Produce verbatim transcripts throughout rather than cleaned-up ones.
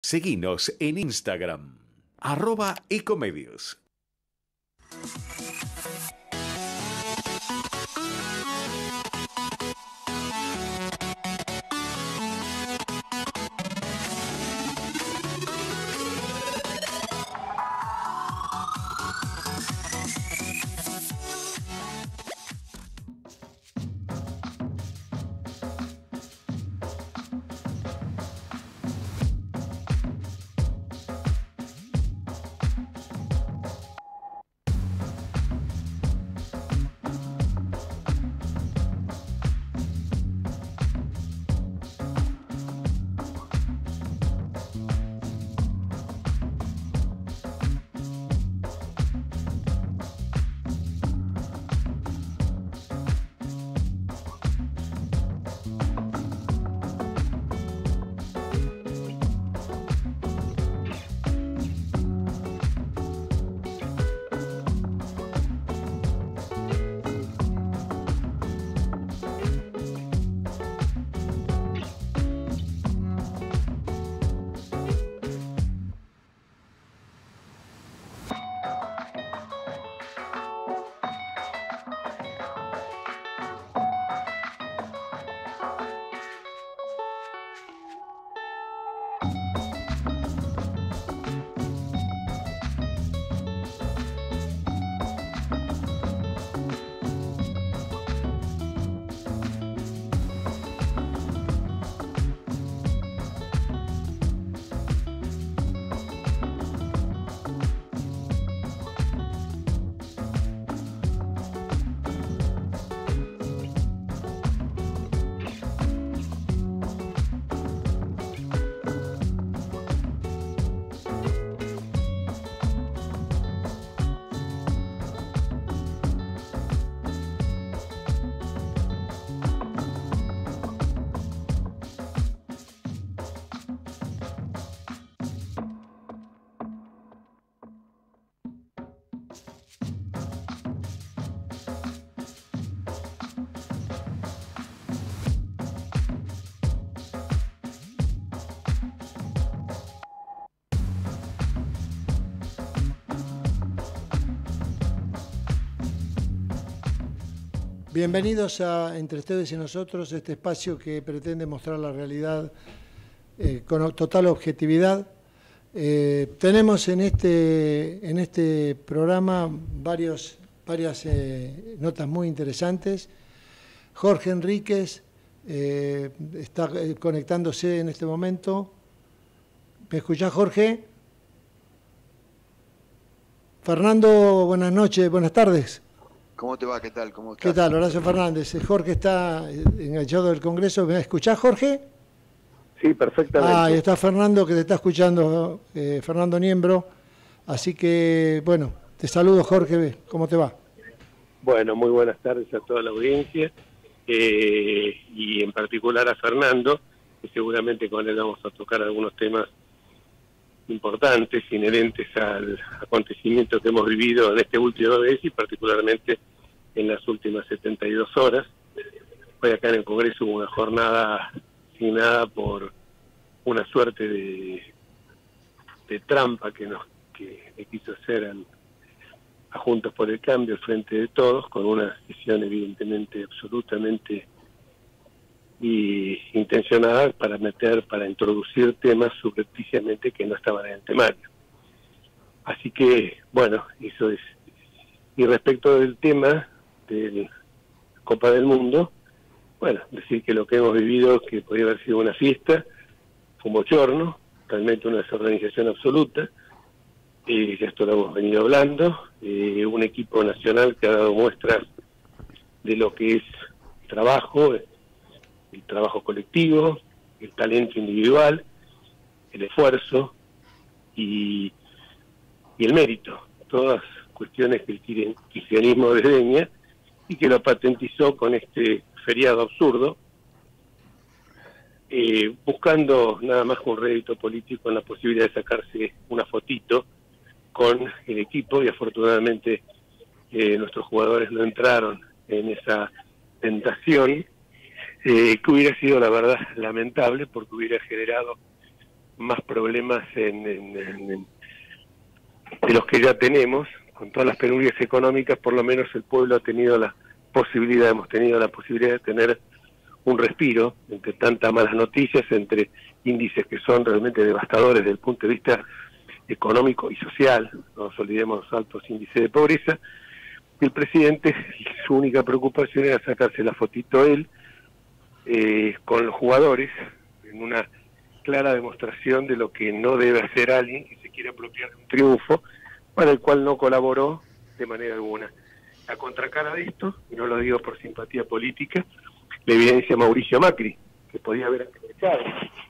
Seguinos en Instagram, arroba ecomedios. Bienvenidos a Entre Ustedes y Nosotros, este espacio que pretende mostrar la realidad eh, con total objetividad. Eh, tenemos en este, en este programa varios, varias eh, notas muy interesantes. Jorge Enríquez eh, está conectándose en este momento. ¿Me escuchás, Jorge? Fernando, buenas noches, buenas tardes. ¿Cómo te va? ¿Qué tal? ¿Cómo estás? ¿Qué tal? Horacio Fernández. Jorge está enganchado del Congreso. ¿Me escuchás, Jorge? Sí, perfectamente. Ah, y está Fernando, que te está escuchando, eh, Fernando Niembro. Así que, bueno, te saludo, Jorge. ¿Cómo te va? Bueno, muy buenas tardes a toda la audiencia eh, y en particular a Fernando, que seguramente con él vamos a tocar algunos temas importantes, inherentes al acontecimiento que hemos vivido en este último mes y particularmente en las últimas setenta y dos horas. Hoy acá en el Congreso hubo una jornada signada por una suerte de, de trampa que nos que le quiso hacer al, a Juntos por el Cambio, al Frente de Todos, con una decisión evidentemente absolutamente y intencionada para meter, para introducir temas subrepticiamente que no estaban en el temario. Así que, bueno, eso es. Y respecto del tema de la Copa del Mundo, bueno, decir que lo que hemos vivido, que podía haber sido una fiesta, fue un bochorno, realmente una desorganización absoluta, eh, ya esto lo hemos venido hablando, eh, un equipo nacional que ha dado muestras de lo que es trabajo, el trabajo colectivo, el talento individual, el esfuerzo y, y el mérito, todas cuestiones que el kirchnerismo desdeña y que lo patentizó con este feriado absurdo, eh, buscando nada más que un rédito político en la posibilidad de sacarse una fotito con el equipo, y afortunadamente eh, nuestros jugadores no entraron en esa tentación, eh, que hubiera sido la verdad lamentable porque hubiera generado más problemas en, en, en, en, de los que ya tenemos. Con todas las penurias económicas, por lo menos el pueblo ha tenido la posibilidad, hemos tenido la posibilidad de tener un respiro entre tantas malas noticias, entre índices que son realmente devastadores desde el punto de vista económico y social. No nos olvidemos los altos índices de pobreza. Y el presidente, su única preocupación era sacarse la fotito él eh, con los jugadores, en una clara demostración de lo que no debe hacer alguien que se quiere apropiar de un triunfo para el cual no colaboró de manera alguna. La contracara de esto, y no lo digo por simpatía política, la evidencia Mauricio Macri, que podía haber aprovechado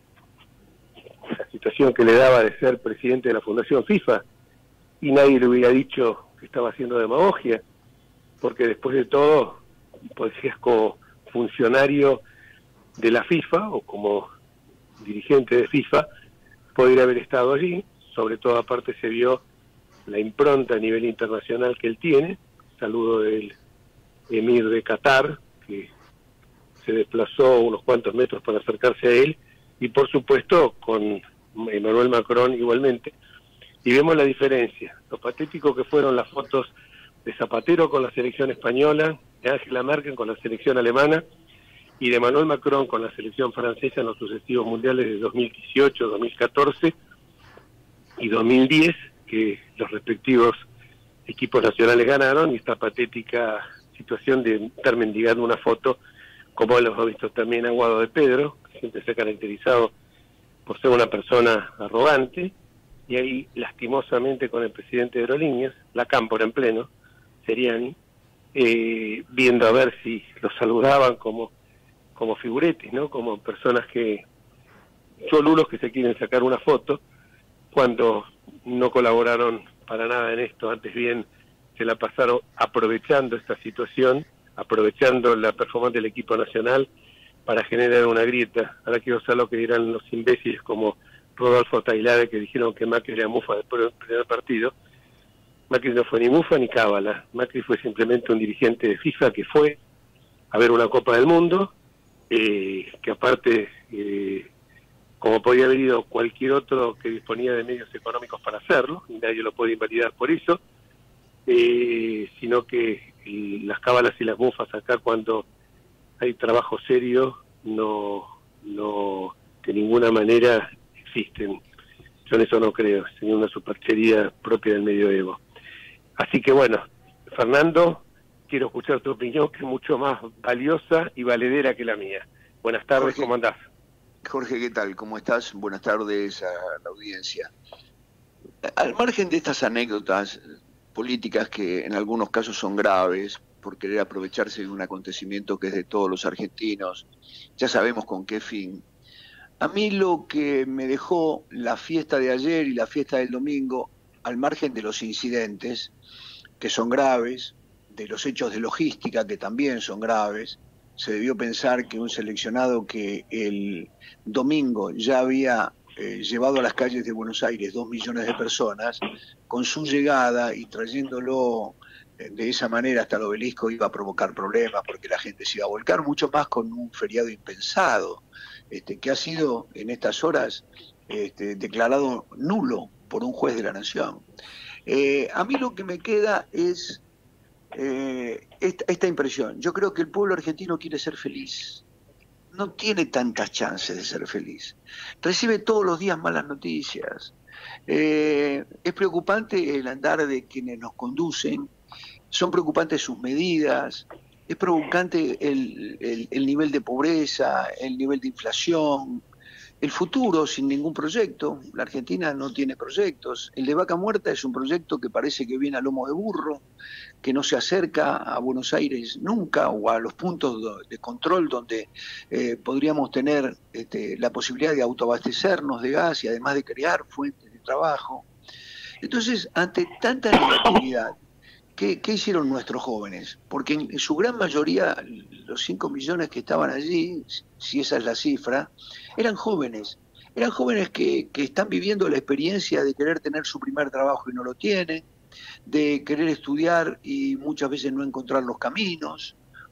la situación que le daba de ser presidente de la Fundación FIFA, y nadie le hubiera dicho que estaba haciendo demagogia, porque después de todo, pues es como funcionario de la FIFA, o como dirigente de FIFA, podría haber estado allí. Sobre todo, aparte, se vio la impronta a nivel internacional que él tiene. Saludo del emir de Qatar, que se desplazó unos cuantos metros para acercarse a él, y por supuesto con Emmanuel Macron igualmente. Y vemos la diferencia, lo patético que fueron las fotos de Zapatero con la selección española, de Angela Merkel con la selección alemana, y de Emmanuel Macron con la selección francesa en los sucesivos mundiales de dos mil dieciocho, dos mil catorce y dos mil diez, que los respectivos equipos nacionales ganaron, y esta patética situación de estar mendigando una foto, como lo hemos visto también a Guado de Pedro, que siempre se ha caracterizado por ser una persona arrogante, y ahí lastimosamente con el presidente de Aerolíneas, la Cámpora en pleno, Seriani, eh, viendo a ver si los saludaban como, como figuretes, ¿no? Como personas que, cholulos que se quieren sacar una foto, cuando no colaboraron para nada en esto, antes bien se la pasaron aprovechando esta situación, aprovechando la performance del equipo nacional para generar una grieta. Ahora quiero saber lo que dirán los imbéciles como Rodolfo Tailade, que dijeron que Macri era mufa después del primer partido. Macri no fue ni mufa ni cábala. Macri fue simplemente un dirigente de FIFA que fue a ver una Copa del Mundo, eh, que aparte, eh, como podía haber ido cualquier otro que disponía de medios económicos para hacerlo, y nadie lo puede invalidar por eso, eh, sino que eh, las cábalas y las mufas acá, cuando hay trabajo serio, no, no de ninguna manera existen. Yo en eso no creo, es una superchería propia del medioevo. Así que bueno, Fernando, quiero escuchar tu opinión, que es mucho más valiosa y valedera que la mía. Buenas tardes, Jorge, ¿cómo andás? Jorge, ¿qué tal? ¿Cómo estás? Buenas tardes a la audiencia. Al margen de estas anécdotas políticas que en algunos casos son graves, por querer aprovecharse de un acontecimiento que es de todos los argentinos, ya sabemos con qué fin. A mí lo que me dejó la fiesta de ayer y la fiesta del domingo, al margen de los incidentes, que son graves, de los hechos de logística, que también son graves, se debió pensar que un seleccionado que el domingo ya había eh, llevado a las calles de Buenos Aires dos millones de personas, con su llegada y trayéndolo de esa manera hasta el obelisco iba a provocar problemas, porque la gente se iba a volcar, mucho más con un feriado impensado, este, que ha sido en estas horas este, declarado nulo por un juez de la Nación. Eh, a mí lo que me queda es eh, esta, esta impresión. Yo creo que el pueblo argentino quiere ser feliz. No tiene tantas chances de ser feliz. Recibe todos los días malas noticias. Eh, es preocupante el andar de quienes nos conducen. Son preocupantes sus medidas, es preocupante el, el, el nivel de pobreza, el nivel de inflación, el futuro sin ningún proyecto. La Argentina no tiene proyectos. El de Vaca Muerta es un proyecto que parece que viene a lomo de burro, que no se acerca a Buenos Aires nunca, o a los puntos de control donde eh, podríamos tener este, la posibilidad de autoabastecernos de gas y además de crear fuentes de trabajo. Entonces, ante tanta negatividad, ¿Qué, ¿Qué hicieron nuestros jóvenes? Porque en su gran mayoría, los cinco millones que estaban allí, si esa es la cifra, eran jóvenes. Eran jóvenes que, que están viviendo la experiencia de querer tener su primer trabajo y no lo tienen, de querer estudiar y muchas veces no encontrar los caminos,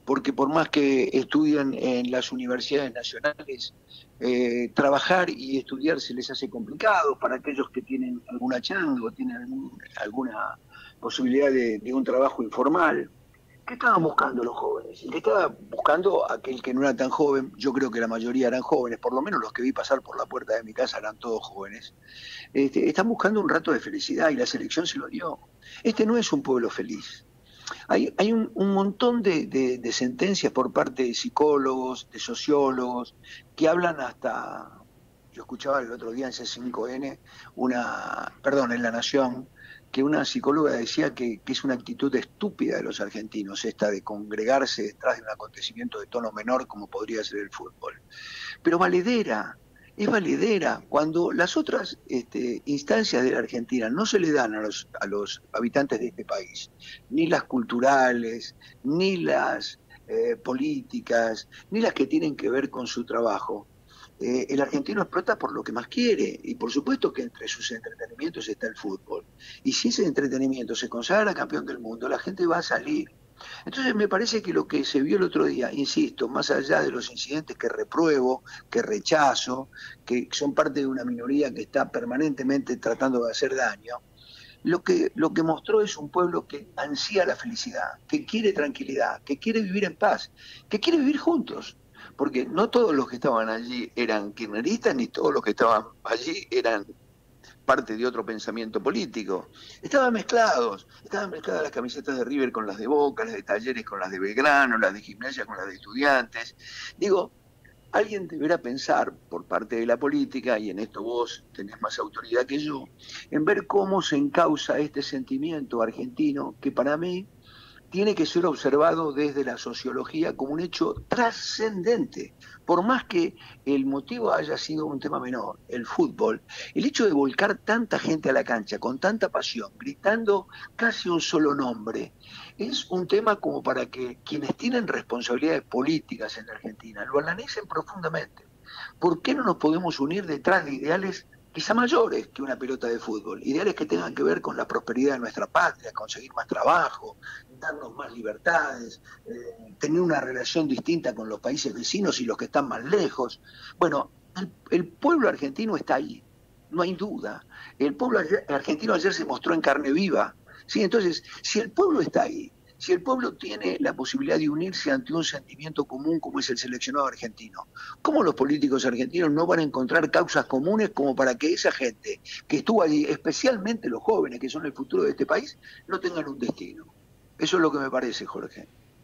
porque por más que estudien en las universidades nacionales, eh, trabajar y estudiar se les hace complicado para aquellos que tienen alguna changa o tienen algún, alguna posibilidad de, de un trabajo informal. ¿Qué estaban buscando los jóvenes? ¿Qué estaba buscando aquel que no era tan joven? Yo creo que la mayoría eran jóvenes, por lo menos los que vi pasar por la puerta de mi casa eran todos jóvenes. Este, están buscando un rato de felicidad y la selección se lo dio. Este no es un pueblo feliz. Hay, hay un, un montón de, de, de sentencias por parte de psicólogos, de sociólogos, que hablan hasta... Yo escuchaba el otro día en C cinco N, una, perdón, en La Nación, que una psicóloga decía que, que es una actitud estúpida de los argentinos, esta de congregarse detrás de un acontecimiento de tono menor como podría ser el fútbol. Pero valedera, es valedera. Cuando las otras este, instancias de la Argentina no se le dan a los, a los habitantes de este país, ni las culturales, ni las eh, políticas, ni las que tienen que ver con su trabajo, Eh, el argentino explota por lo que más quiere, y por supuesto que entre sus entretenimientos está el fútbol, y si ese entretenimiento se consagra campeón del mundo, la gente va a salir. Entonces me parece que lo que se vio el otro día, insisto, más allá de los incidentes que repruebo, que rechazo, que son parte de una minoría que está permanentemente tratando de hacer daño, lo que, lo que mostró es un pueblo que ansía la felicidad, que quiere tranquilidad, que quiere vivir en paz, que quiere vivir juntos. Porque no todos los que estaban allí eran kirchneristas, ni todos los que estaban allí eran parte de otro pensamiento político. Estaban mezclados, estaban mezcladas las camisetas de River con las de Boca, las de Talleres con las de Belgrano, las de Gimnasia con las de Estudiantes. Digo, alguien deberá pensar por parte de la política, y en esto vos tenés más autoridad que yo, en ver cómo se encausa este sentimiento argentino que para mí tiene que ser observado desde la sociología como un hecho trascendente. Por más que el motivo haya sido un tema menor, el fútbol, el hecho de volcar tanta gente a la cancha con tanta pasión, gritando casi un solo nombre, es un tema como para que quienes tienen responsabilidades políticas en la Argentina lo analicen profundamente. ¿Por qué no nos podemos unir detrás de ideales quizá mayores que una pelota de fútbol? Ideales que tengan que ver con la prosperidad de nuestra patria, conseguir más trabajo, darnos más libertades, eh, tener una relación distinta con los países vecinos y los que están más lejos. Bueno, el, el pueblo argentino está ahí, no hay duda. El pueblo ayer, el argentino ayer se mostró en carne viva, ¿sí? Entonces, si el pueblo está ahí, si el pueblo tiene la posibilidad de unirse ante un sentimiento común como es el seleccionado argentino, ¿cómo los políticos argentinos no van a encontrar causas comunes como para que esa gente que estuvo allí, especialmente los jóvenes que son el futuro de este país, no tengan un destino? Eso es lo que me parece, Jorge.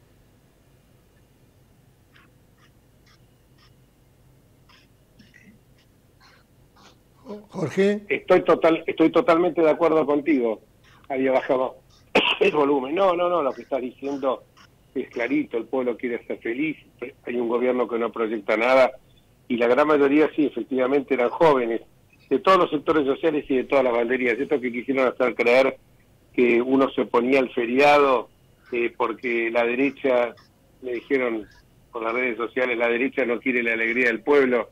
Jorge. Estoy total, estoy totalmente de acuerdo contigo. Había bajado el volumen. No, no, no, lo que estás diciendo es clarito. El pueblo quiere ser feliz. Hay un gobierno que no proyecta nada. Y la gran mayoría, sí, efectivamente, eran jóvenes, de todos los sectores sociales y de todas las banderías. Estos que quisieron hacer creer que uno se ponía al feriado eh, porque la derecha, me dijeron por las redes sociales, la derecha no quiere la alegría del pueblo.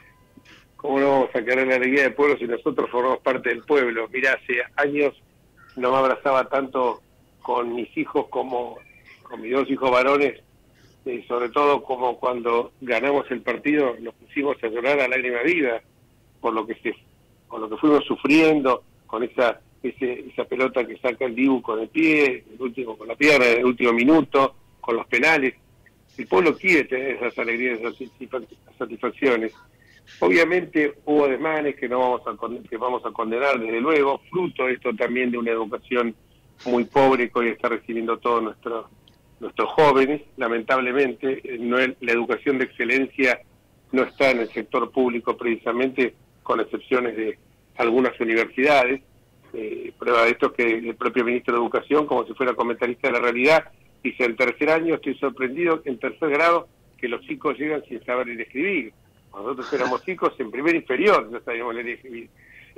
¿Cómo no vamos a querer la alegría del pueblo si nosotros formamos parte del pueblo? Mirá, hace años no me abrazaba tanto con mis hijos como con mis dos hijos varones, eh, sobre todo como cuando ganamos el partido nos pusimos a llorar a lágrima viva por lo que se, por lo que fuimos sufriendo, con esa ese, esa pelota que saca el Dibu con el pie, el último con la pierna, en el último minuto, con los penales. El pueblo quiere tener esas alegrías, esas satisfacciones. Obviamente hubo desmanes que no vamos a que vamos a condenar, desde luego, fruto esto también de una educación muy pobre que hoy está recibiendo todos nuestros nuestros jóvenes. Lamentablemente, no es, la educación de excelencia no está en el sector público precisamente, con excepciones de algunas universidades. Eh, prueba de esto es que el propio ministro de Educación, como si fuera comentarista de la realidad, dice: en tercer año estoy sorprendido, en tercer grado, que los chicos llegan sin saber leer y escribir. Nosotros éramos chicos en primer inferior, no sabíamos leer y escribir.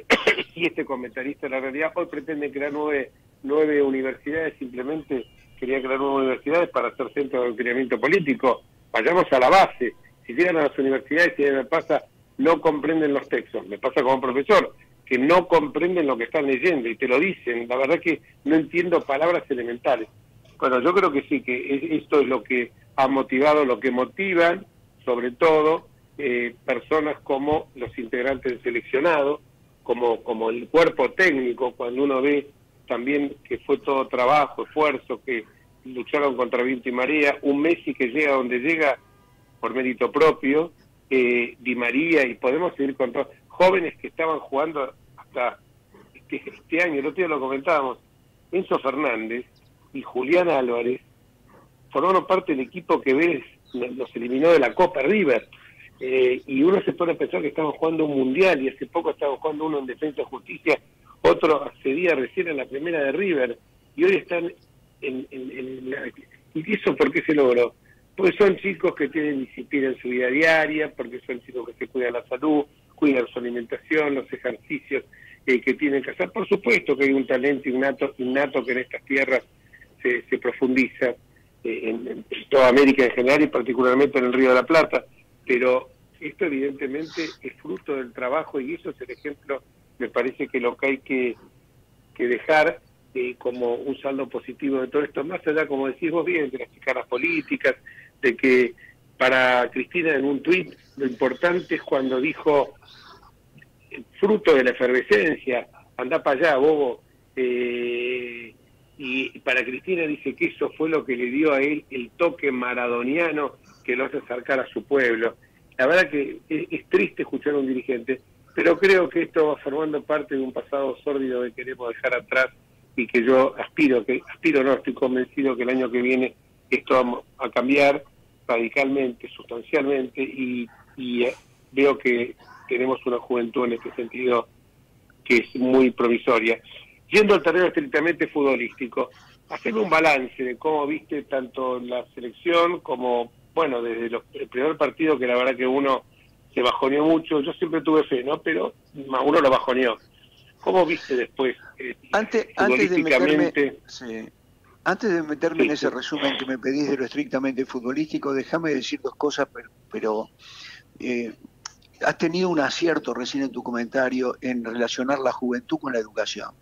Y este comentarista de la realidad hoy pretende crear nueve, nueve universidades, simplemente quería crear nueve universidades para hacer centro de adoctrinamiento político. Vayamos a la base. Si llegan a las universidades, y me pasa, no comprenden los textos. Me pasa como profesor, que no comprenden lo que están leyendo y te lo dicen. La verdad que no entiendo palabras elementales. Bueno, yo creo que sí, que esto es lo que ha motivado lo que motivan, sobre todo, eh, personas como los integrantes del seleccionado, como, como el cuerpo técnico, cuando uno ve también que fue todo trabajo, esfuerzo, que lucharon contra viento y marea, un Messi que llega donde llega por mérito propio, eh, Di María, y podemos seguir con todos, jóvenes que estaban jugando hasta este, este año, el otro día lo comentábamos, Enzo Fernández y Julián Álvarez formaron parte del equipo que ves, los eliminó de la Copa River, eh, y uno se pone a pensar que estaban jugando un mundial, y hace poco estaban jugando uno en Defensa y Justicia, otro accedía recién a la primera de River, y hoy están en, en, en la... ¿Y eso por qué se logró? Porque son chicos que tienen disciplina en su vida diaria, porque son chicos que se cuidan la salud, cuidan su alimentación, los ejercicios eh, que tienen que hacer. Por supuesto que hay un talento innato, innato que en estas tierras se, se profundiza, eh, en, en toda América en general y particularmente en el Río de la Plata, pero esto evidentemente es fruto del trabajo y eso es el ejemplo, me parece que lo que hay que, que dejar eh, como un saldo positivo de todo esto, más allá, como decís vos bien, de las chicanas políticas, de que para Cristina en un tuit lo importante es cuando dijo, fruto de la efervescencia, andá para allá, bobo, eh, y para Cristina dice que eso fue lo que le dio a él el toque maradoniano que lo hace acercar a su pueblo. La verdad que es, es triste escuchar a un dirigente, pero creo que esto va formando parte de un pasado sórdido que queremos dejar atrás y que yo aspiro, que aspiro no, estoy convencido que el año que viene esto va a cambiar radicalmente, sustancialmente, y, y eh, veo que tenemos una juventud en este sentido que es muy provisoria. Yendo al terreno estrictamente futbolístico, hacerme un balance de cómo viste tanto la selección como, bueno, desde los, el primer partido, que la verdad que uno se bajoneó mucho, yo siempre tuve fe, ¿no? Pero uno lo bajoneó. ¿Cómo viste después? Eh, antes, antes de meterme, sí, antes de meterme sí, en ese sí. resumen que me pedís de lo estrictamente futbolístico, déjame decir dos cosas, pero, pero eh, has tenido un acierto recién en tu comentario en relacionar la juventud con la educación.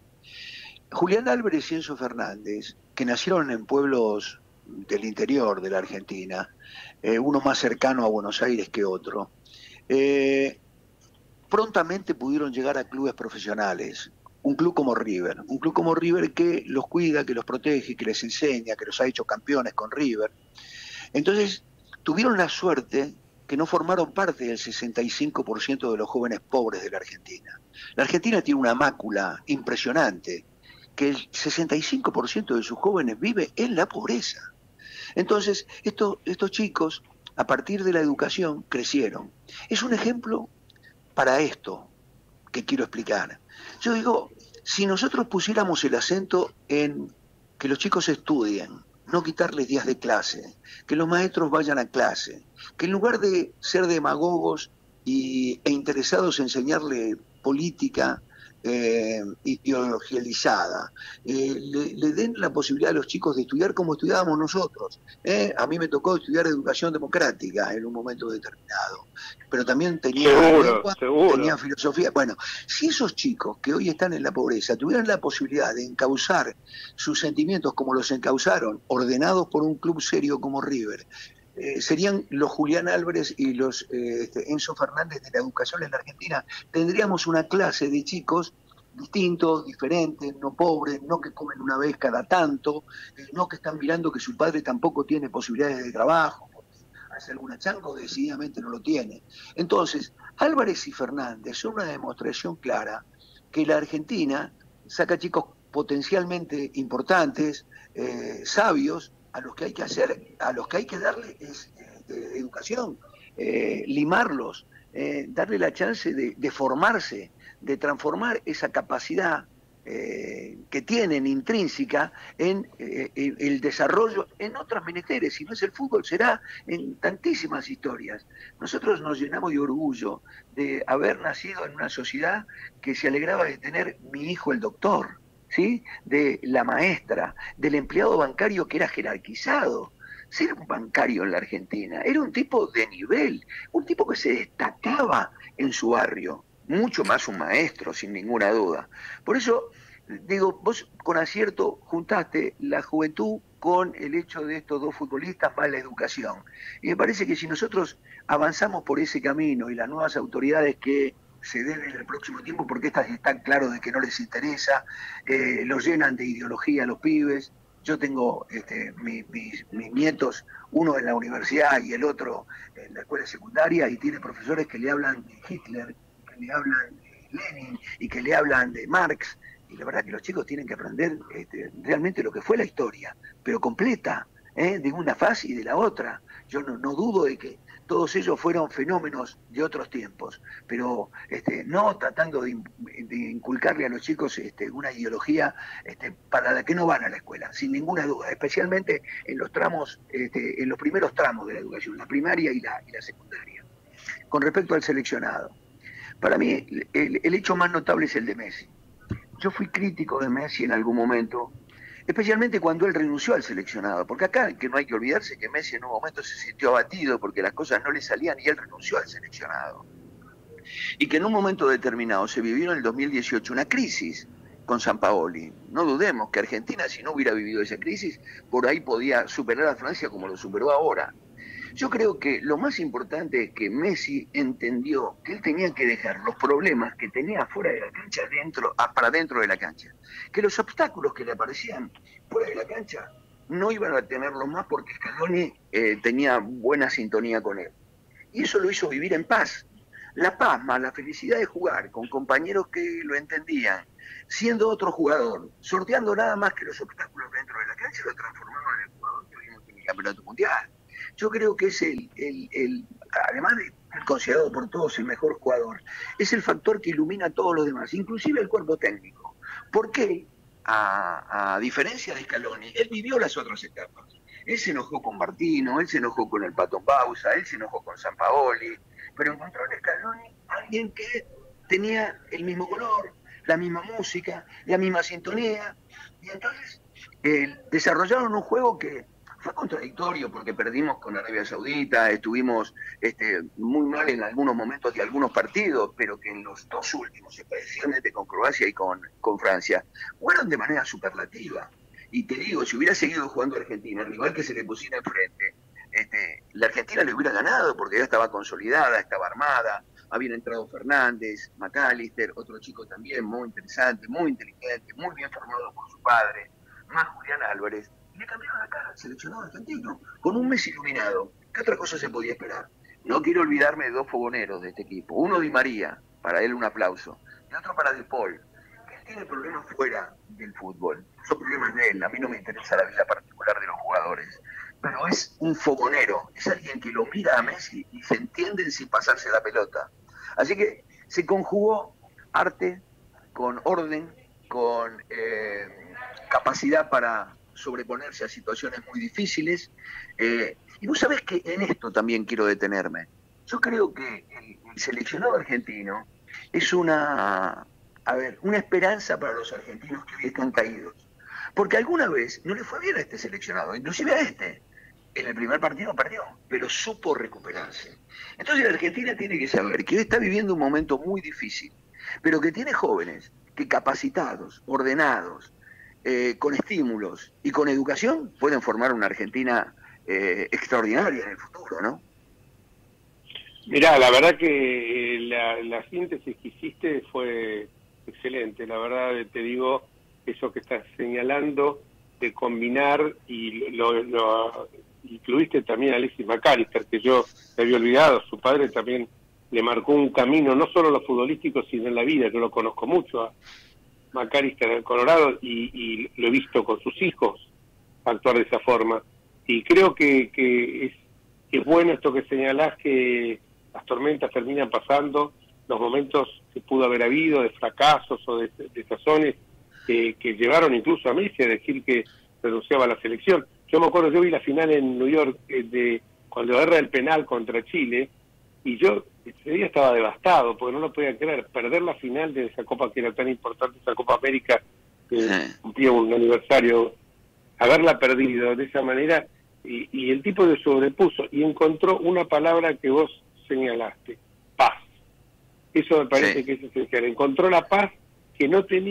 Julián Álvarez y Enzo Fernández, que nacieron en pueblos del interior de la Argentina, eh, uno más cercano a Buenos Aires que otro, eh, prontamente pudieron llegar a clubes profesionales, un club como River, un club como River que los cuida, que los protege, que les enseña, que los ha hecho campeones con River. Entonces, tuvieron la suerte que no formaron parte del sesenta y cinco por ciento de los jóvenes pobres de la Argentina. La Argentina tiene una mácula impresionante, que el sesenta y cinco por ciento de sus jóvenes vive en la pobreza. Entonces, esto, estos chicos, a partir de la educación, crecieron. Es un ejemplo para esto que quiero explicar. Yo digo, si nosotros pusiéramos el acento en que los chicos estudien, no quitarles días de clase, que los maestros vayan a clase, que en lugar de ser demagogos y, e interesados en enseñarle política eh, ideologizada, eh, le, le den la posibilidad a los chicos de estudiar como estudiábamos nosotros. ¿eh? A mí me tocó estudiar educación democrática en un momento determinado, pero también tenía, seguro, lengua, seguro. tenía filosofía. Bueno, si esos chicos que hoy están en la pobreza tuvieran la posibilidad de encauzar sus sentimientos como los encauzaron, ordenados por un club serio como River, Eh, serían los Julián Álvarez y los eh, este, Enzo Fernández de la educación en la Argentina. Tendríamos una clase de chicos distintos, diferentes, no pobres, no que comen una vez cada tanto, eh, no que están mirando que su padre tampoco tiene posibilidades de trabajo, hace alguna chango decididamente no lo tiene. Entonces, Álvarez y Fernández son una demostración clara que la Argentina saca chicos potencialmente importantes, eh, sabios, a los que hay que hacer, a los que hay que darle es, eh, educación, eh, limarlos, eh, darle la chance de, de formarse, de transformar esa capacidad eh, que tienen intrínseca en eh, el, el desarrollo en otros menesteres. Si no es el fútbol, será en tantísimas historias. Nosotros nos llenamos de orgullo de haber nacido en una sociedad que se alegraba de tener mi hijo el doctor, ¿sí? De la maestra, del empleado bancario que era jerarquizado. Ser un bancario en la Argentina era un tipo de nivel, un tipo que se destacaba en su barrio, mucho más un maestro, sin ninguna duda. Por eso digo, vos con acierto juntaste la juventud con el hecho de estos dos futbolistas más la educación. Y me parece que si nosotros avanzamos por ese camino y las nuevas autoridades que se deben en el próximo tiempo, porque estas están claros de que no les interesa, eh, los llenan de ideología a los pibes. Yo tengo este, mi, mis, mis nietos, uno en la universidad y el otro en la escuela secundaria, y tiene profesores que le hablan de Hitler, que le hablan de Lenin y que le hablan de Marx. Y la verdad que los chicos tienen que aprender este, realmente lo que fue la historia, pero completa, ¿eh? De una fase y de la otra. Yo no, no dudo de que todos ellos fueron fenómenos de otros tiempos, pero este, no tratando de, de inculcarle a los chicos este, una ideología este, para la que no van a la escuela, sin ninguna duda, especialmente en los tramos, este, en los primeros tramos de la educación, la primaria y la, y la secundaria. Con respecto al seleccionado, para mí el, el hecho más notable es el de Messi. Yo fui crítico de Messi en algún momento, especialmente cuando él renunció al seleccionado, porque acá que no hay que olvidarse que Messi en un momento se sintió abatido porque las cosas no le salían y él renunció al seleccionado. Y que en un momento determinado se vivió en el dos mil dieciocho una crisis con Sampaoli. No dudemos que Argentina, si no hubiera vivido esa crisis, por ahí podía superar a Francia como lo superó ahora. Yo creo que lo más importante es que Messi entendió que él tenía que dejar los problemas que tenía fuera de la cancha dentro, para dentro de la cancha. Que los obstáculos que le aparecían fuera de la cancha no iban a tenerlos más porque Scaloni eh, tenía buena sintonía con él. Y eso lo hizo vivir en paz. La paz más la felicidad de jugar con compañeros que lo entendían, siendo otro jugador, sorteando nada más que los obstáculos dentro de la cancha, lo transformaron en el jugador que vimos en el Campeonato Mundial. Yo creo que es el, el, el además de ser considerado por todos el mejor jugador, es el factor que ilumina a todos los demás, inclusive el cuerpo técnico. Porque, a, a diferencia de Scaloni, él vivió las otras etapas. Él se enojó con Martino, él se enojó con el Pato Bausa, él se enojó con Sampaoli, pero encontró en Scaloni alguien que tenía el mismo color, la misma música, la misma sintonía, y entonces eh, desarrollaron un juego que fue contradictorio porque perdimos con Arabia Saudita, estuvimos este, muy mal en algunos momentos de algunos partidos, pero que en los dos últimos, especialmente con Croacia y con, con Francia, fueron de manera superlativa. Y te digo, si hubiera seguido jugando Argentina, al rival que se le pusiera enfrente, este, la Argentina le hubiera ganado porque ya estaba consolidada, estaba armada, habían entrado Fernández, McAllister, otro chico también muy interesante, muy inteligente, muy bien formado por su padre, más Julián Álvarez. Le cambiaron la cara al seleccionado argentino, con un Messi iluminado. ¿Qué otra cosa se podía esperar? No quiero olvidarme de dos fogoneros de este equipo. Uno Di María, para él un aplauso, y otro para De Paul, que él tiene problemas fuera del fútbol. Son problemas de él, a mí no me interesa la vida particular de los jugadores. Pero es un fogonero, es alguien que lo mira a Messi y se entienden sin pasarse la pelota. Así que se conjugó arte con orden, con eh, capacidad para sobreponerse a situaciones muy difíciles. Eh, y vos sabés que en esto también quiero detenerme. Yo creo que el, el seleccionado argentino es una, a ver, una esperanza para los argentinos que hoy están caídos. Porque alguna vez no le fue bien a este seleccionado, inclusive a este. En el primer partido perdió, pero supo recuperarse. Entonces la Argentina tiene que saber que hoy está viviendo un momento muy difícil, pero que tiene jóvenes que capacitados, ordenados, Eh, con estímulos y con educación pueden formar una Argentina eh, extraordinaria en el futuro, ¿no? Mirá, la verdad que la, la síntesis que hiciste fue excelente. La verdad te digo, eso que estás señalando de combinar, y lo, lo incluiste también a Alexis McAllister, que yo me había olvidado. Su padre también le marcó un camino, no solo lo futbolístico, sino en la vida. Yo lo conozco mucho a McAllister en el Colorado y, y lo he visto con sus hijos actuar de esa forma, y creo que, que es, es bueno esto que señalás, que las tormentas terminan pasando, los momentos que pudo haber habido de fracasos o de, de sazones que, que llevaron incluso a Messi a decir que renunciaba a la selección. Yo me acuerdo, yo vi la final en New York eh, de cuando agarra el penal contra Chile, y yo ese día estaba devastado porque no lo podía creer, perder la final de esa Copa que era tan importante, esa Copa América que sí. Cumplía un aniversario, haberla perdido de esa manera, y, y el tipo se sobrepuso y encontró una palabra que vos señalaste, paz. Eso me parece sí. que es esencial, encontró la paz que no tenía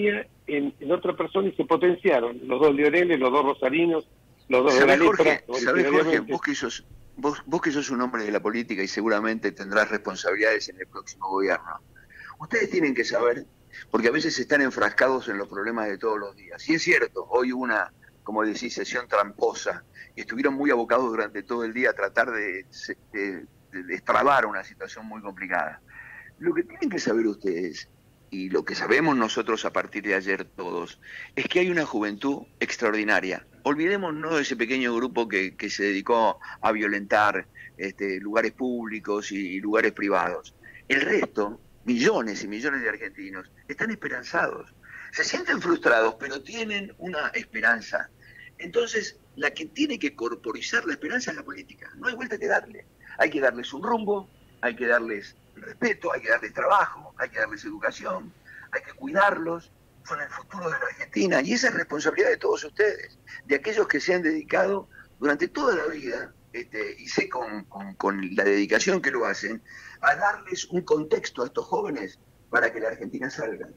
en, en otra persona y se potenciaron. Los dos leoneles, los dos rosarinos, los dos de la Jorge, letra. ¿Sabés, Jorge? Vos que, sos, vos, vos que sos un hombre de la política y seguramente tendrás responsabilidades en el próximo gobierno. Ustedes tienen que saber, porque a veces están enfrascados en los problemas de todos los días. Y es cierto, hoy hubo una, como decís, sesión tramposa, y estuvieron muy abocados durante todo el día a tratar de, de, de destrabar una situación muy complicada. Lo que tienen que saber ustedes, y lo que sabemos nosotros a partir de ayer todos, es que hay una juventud extraordinaria. Olvidémonos de ese pequeño grupo que, que se dedicó a violentar este, lugares públicos y, y lugares privados. El resto, millones y millones de argentinos, están esperanzados. Se sienten frustrados, pero tienen una esperanza. Entonces, la que tiene que corporizar la esperanza es la política. No hay vuelta que darle. Hay que darles un rumbo, hay que darles respeto, hay que darles trabajo, hay que darles educación, hay que cuidarlos. Son el futuro de la Argentina y esa es responsabilidad de todos ustedes, de aquellos que se han dedicado durante toda la vida, este, y sé con, con, con la dedicación que lo hacen, a darles un contexto a estos jóvenes para que la Argentina salga.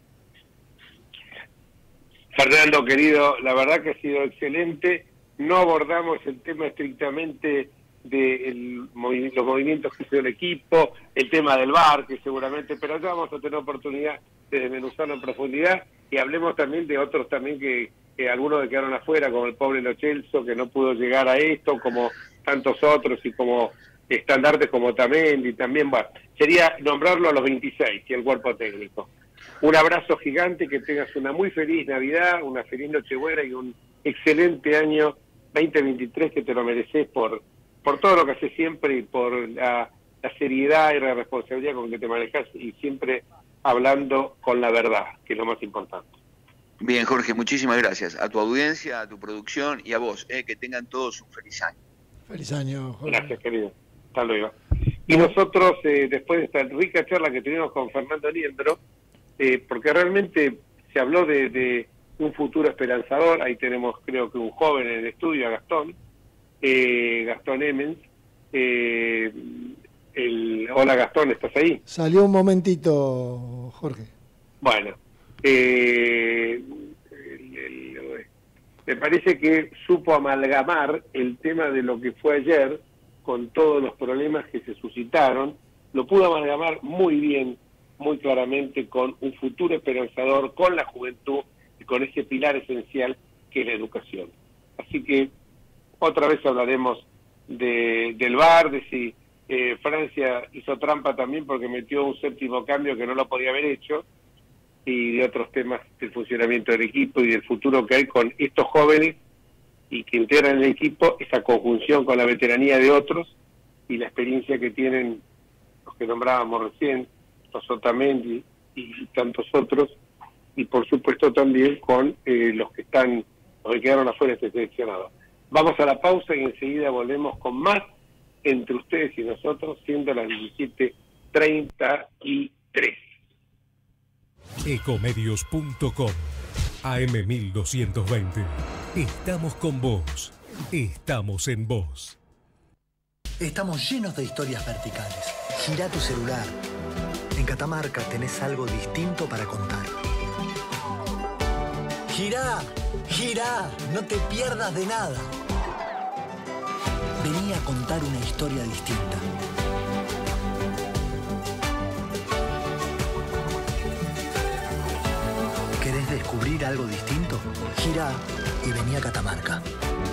Fernando, querido, la verdad que ha sido excelente. No abordamos el tema estrictamente de el, los movimientos que hizo el equipo, el tema del V A R, que seguramente, pero ya vamos a tener oportunidad de desmenuzarlo en profundidad, y hablemos también de otros también que, que algunos quedaron afuera, como el pobre Lo Celso, que no pudo llegar a esto, como tantos otros, y como estandartes como Tamendi, también, bueno, sería nombrarlo a los veintiséis, y el cuerpo técnico. Un abrazo gigante, que tengas una muy feliz Navidad, una feliz Nochebuena y un excelente año veinte veintitrés, que te lo mereces por por todo lo que haces siempre y por la, la seriedad y la responsabilidad con que te manejas, y siempre hablando con la verdad, que es lo más importante. Bien, Jorge, muchísimas gracias. A tu audiencia, a tu producción y a vos, eh, que tengan todos un feliz año. Feliz año, Jorge. Gracias, querido. Hasta luego. Y nosotros, eh, después de esta rica charla que tuvimos con Fernando Liendro, eh, porque realmente se habló de, de un futuro esperanzador, ahí tenemos creo que un joven en el estudio, a Gastón, Eh, Gastón Emens, eh, el, hola Gastón, ¿estás ahí? Salió un momentito, Jorge. Bueno, eh, el, el, me parece que supo amalgamar el tema de lo que fue ayer con todos los problemas que se suscitaron, lo pudo amalgamar muy bien, muy claramente, con un futuro esperanzador, con la juventud y con ese pilar esencial que es la educación. Así que otra vez hablaremos de, del V A R, de si eh, Francia hizo trampa también porque metió un séptimo cambio que no lo podía haber hecho, y de otros temas del funcionamiento del equipo y del futuro que hay con estos jóvenes y que integran el equipo, esa conjunción con la veteranía de otros y la experiencia que tienen los que nombrábamos recién, los Otamendi y tantos otros, y por supuesto también con eh, los que están, los que quedaron afuera de este seleccionado. Vamos a la pausa y enseguida volvemos con más Entre Ustedes y Nosotros, siendo las diecisiete treinta y tres. Ecomedios punto com, A M mil doscientos veinte. Estamos con vos. Estamos en vos. Estamos llenos de historias verticales. Girá tu celular. En Catamarca tenés algo distinto para contar. Girá, girá, no te pierdas de nada. Vení a contar una historia distinta. ¿Querés descubrir algo distinto? Girá y vení a Catamarca.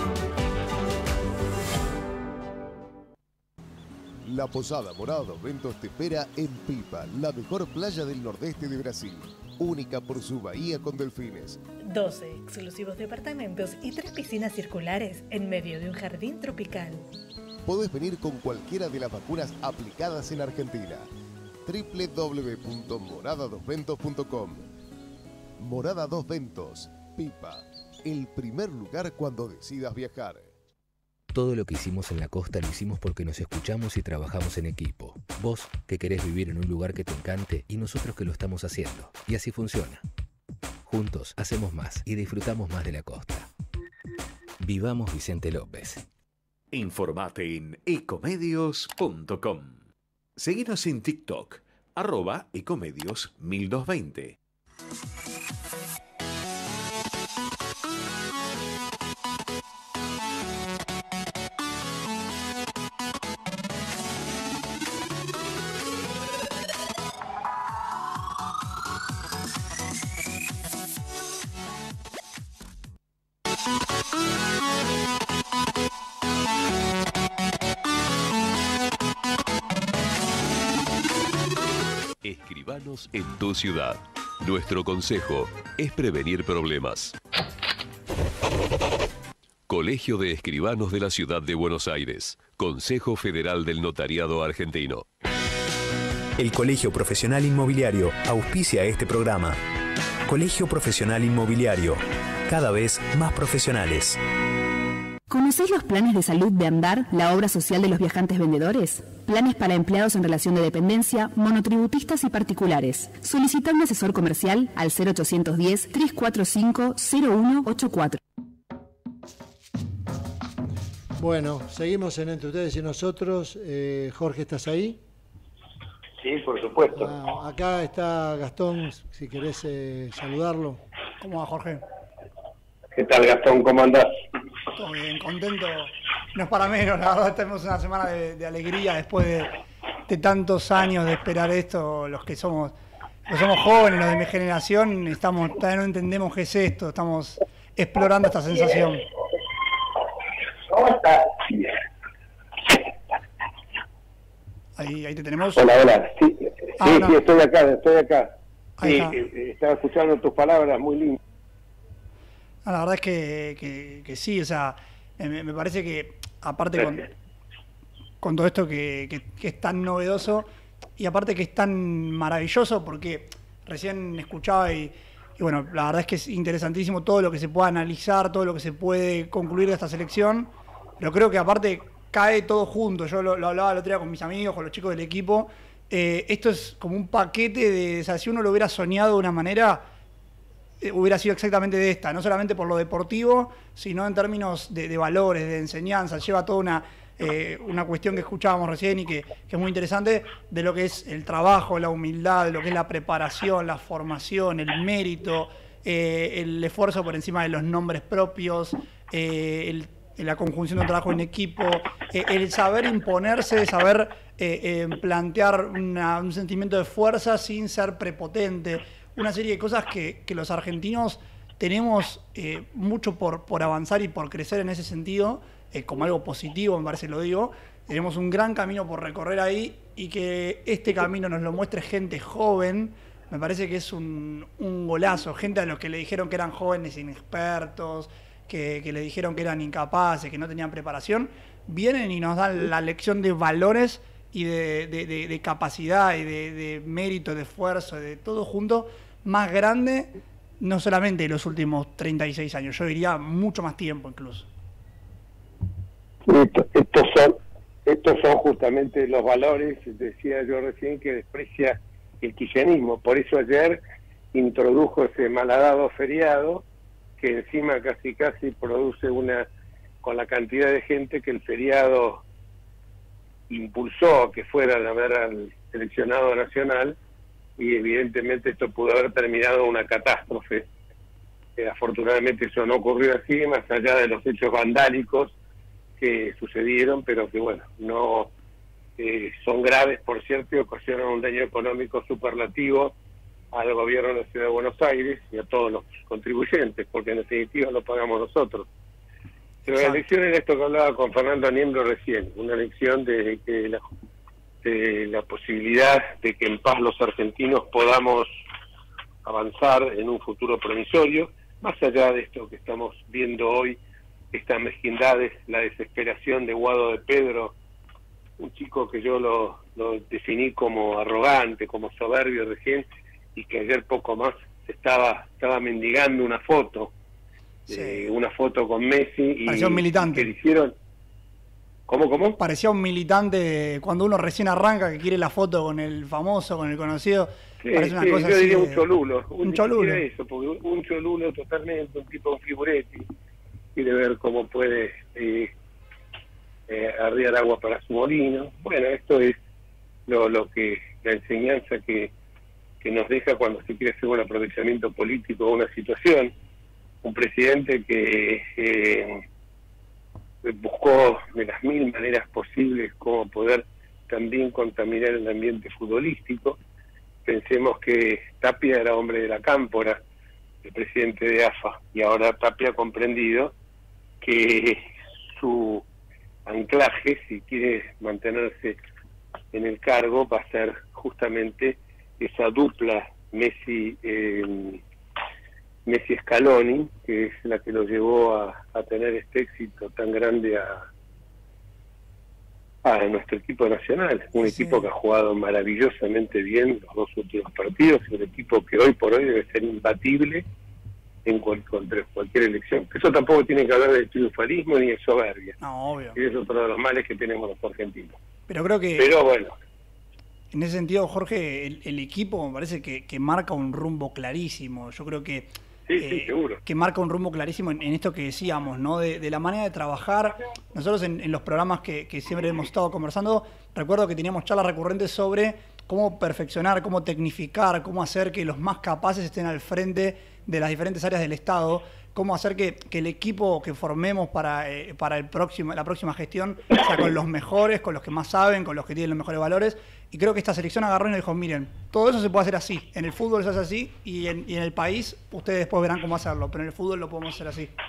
La Posada Morada dos Ventos te espera en Pipa, la mejor playa del nordeste de Brasil. Única por su bahía con delfines. doce exclusivos departamentos y tres piscinas circulares en medio de un jardín tropical. Podés venir con cualquiera de las vacunas aplicadas en Argentina. doble u doble u doble u punto morada dos ventos punto com. Morada dos Ventos, Pipa, el primer lugar cuando decidas viajar. Todo lo que hicimos en la costa lo hicimos porque nos escuchamos y trabajamos en equipo. Vos, que querés vivir en un lugar que te encante, y nosotros que lo estamos haciendo. Y así funciona. Juntos hacemos más y disfrutamos más de la costa. Vivamos Vicente López. Informate en ecomedios punto com. Seguinos en TikTok, arroba ecomedios mil doscientos veinte. Escribanos en tu ciudad. Nuestro consejo es prevenir problemas. Colegio de Escribanos de la Ciudad de Buenos Aires. Consejo Federal del Notariado Argentino. El Colegio Profesional Inmobiliario auspicia este programa. Colegio Profesional Inmobiliario, cada vez más profesionales. ¿Conocéis los planes de salud de Andar, la obra social de los viajantes vendedores? Planes para empleados en relación de dependencia, monotributistas y particulares. Solicita un asesor comercial al cero ochocientos diez, trescientos cuarenta y cinco, cero uno ochenta y cuatro. Bueno, seguimos en Entre Ustedes y Nosotros. Eh, Jorge, ¿estás ahí? Sí, por supuesto. Ah, acá está Gastón, si querés eh, saludarlo. ¿Cómo va, Jorge? ¿Qué tal, Gastón? ¿Cómo andás? Todo bien, contento. No es para menos, la verdad, tenemos una semana de, de alegría después de, de tantos años de esperar esto. Los que somos, los que somos jóvenes, los de mi generación, estamos, todavía no entendemos qué es esto, estamos explorando esta sensación. ¿Cómo estás? Ahí, ahí te tenemos. Hola, hola. Sí, ah, sí, no. sí, estoy acá, estoy acá. Ahí Sí, está. eh, estaba escuchando tus palabras, muy lindas. Ah, la verdad es que, que, que sí, o sea, me, me parece que aparte con, con todo esto que, que, que es tan novedoso y aparte que es tan maravilloso porque recién escuchaba y, y bueno, la verdad es que es interesantísimo todo lo que se pueda analizar, todo lo que se puede concluir de esta selección, pero creo que aparte cae todo junto. Yo lo, lo hablaba el otro día con mis amigos, con los chicos del equipo. Eh, esto es como un paquete de, o sea, si uno lo hubiera soñado de una manera, eh, hubiera sido exactamente de esta, no solamente por lo deportivo, sino en términos de, de valores, de enseñanza. Lleva toda una, eh, una cuestión que escuchábamos recién y que, que es muy interesante, de lo que es el trabajo, la humildad, de lo que es la preparación, la formación, el mérito, eh, el esfuerzo por encima de los nombres propios, eh, el la conjunción de un trabajo en equipo, eh, el saber imponerse, saber eh, eh, plantear una, un sentimiento de fuerza sin ser prepotente, una serie de cosas que, que los argentinos tenemos eh, mucho por, por avanzar y por crecer en ese sentido, eh, como algo positivo, me parece, lo digo. Tenemos un gran camino por recorrer ahí y que este camino nos lo muestre gente joven, me parece que es un, un golazo, gente a los que le dijeron que eran jóvenes inexpertos, Que, que le dijeron que eran incapaces, que no tenían preparación, vienen y nos dan la lección de valores y de, de, de, de capacidad y de, de mérito, de esfuerzo, de todo junto, más grande, no solamente en los últimos treinta y seis años, yo diría mucho más tiempo incluso. Esto, estos son estos son justamente los valores, decía yo recién, que desprecia el kirchnerismo. Por eso ayer introdujo ese malhadado feriado, que encima casi casi produce una, con la cantidad de gente que el feriado impulsó a que fuera a ver al seleccionado nacional, y evidentemente esto pudo haber terminado una catástrofe. Eh, afortunadamente eso no ocurrió así, más allá de los hechos vandálicos que sucedieron, pero que bueno, no eh, son graves, por cierto, y ocasionan un daño económico superlativo al gobierno de la Ciudad de Buenos Aires y a todos los contribuyentes, porque en definitiva lo pagamos nosotros. Pero la lección era esto que hablaba con Fernando Niembro recién, una lección de que la, de la posibilidad de que en paz los argentinos podamos avanzar en un futuro promisorio, más allá de esto que estamos viendo hoy, estas mezquindades, la desesperación de Guado de Pedro, un chico que yo lo, lo definí como arrogante, como soberbio recién, y que ayer poco más estaba estaba mendigando una foto, sí. eh, una foto con Messi. Y parecía un militante. Que le hicieron... ¿Cómo, cómo? Parecía un militante cuando uno recién arranca, que quiere la foto con el famoso, con el conocido. Sí, parece una sí, cosa yo así diría de... un cholulo. Un, un cholulo. Eso, porque un, un cholulo totalmente, un tipo de figuretti. Quiere ver cómo puede eh, eh, arriar agua para su molino. Bueno, esto es lo, lo que la enseñanza que que nos deja cuando se quiere hacer un aprovechamiento político de una situación. Un presidente que eh, buscó de las mil maneras posibles cómo poder también contaminar el ambiente futbolístico. Pensemos que Tapia era hombre de la cámpora, el presidente de A F A, y ahora Tapia ha comprendido que su anclaje, si quiere mantenerse en el cargo, va a ser justamente esa dupla Messi eh, Messi Scaloni, que es la que lo llevó a, a tener este éxito tan grande a, a nuestro equipo nacional, un sí. equipo que ha jugado maravillosamente bien los dos últimos partidos, un equipo que hoy por hoy debe ser imbatible en cual, contra cualquier elección. Eso tampoco tiene que hablar de triunfalismo ni de soberbia. No, obvio. Y es otro de los males que tenemos los argentinos. Pero creo que... Pero bueno. En ese sentido, Jorge, el, el equipo me parece que, que marca un rumbo clarísimo. Yo creo que... Sí, eh, sí, seguro. Que marca un rumbo clarísimo en, en esto que decíamos, ¿no? De, de la manera de trabajar. Nosotros en, en los programas que, que siempre hemos estado conversando, recuerdo que teníamos charlas recurrentes sobre cómo perfeccionar, cómo tecnificar, cómo hacer que los más capaces estén al frente de las diferentes áreas del Estado, cómo hacer que, que el equipo que formemos para, eh, para el próximo, la próxima gestión sea con los mejores, con los que más saben, con los que tienen los mejores valores. Y creo que esta selección agarró y nos dijo, miren, todo eso se puede hacer así. En el fútbol se hace así y en, y en el país ustedes después verán cómo hacerlo, pero en el fútbol lo podemos hacer así.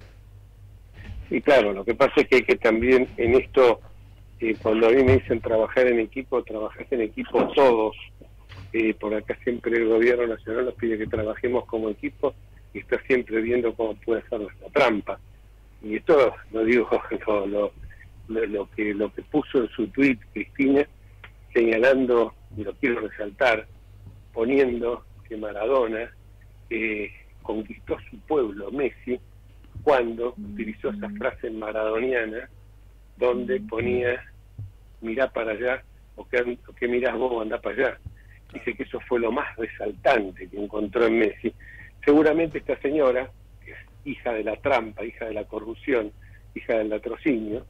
Sí, claro, lo que pasa es que hay que también en esto, eh, cuando a mí me dicen trabajar en equipo, trabajar en equipo todos. Eh, por acá siempre el gobierno nacional nos pide que trabajemos como equipo y está siempre viendo cómo puede ser nuestra trampa. Y esto lo digo, lo, lo, lo, lo, que, lo que puso en su tuit Cristina, señalando, y lo quiero resaltar, poniendo que Maradona eh, conquistó su pueblo, Messi, cuando utilizó esa frase maradoniana donde ponía mirá para allá, o que, o que mirás vos, andá para allá. Dice que eso fue lo más resaltante que encontró en Messi. Seguramente esta señora, que es hija de la trampa, hija de la corrupción, hija del latrocinio,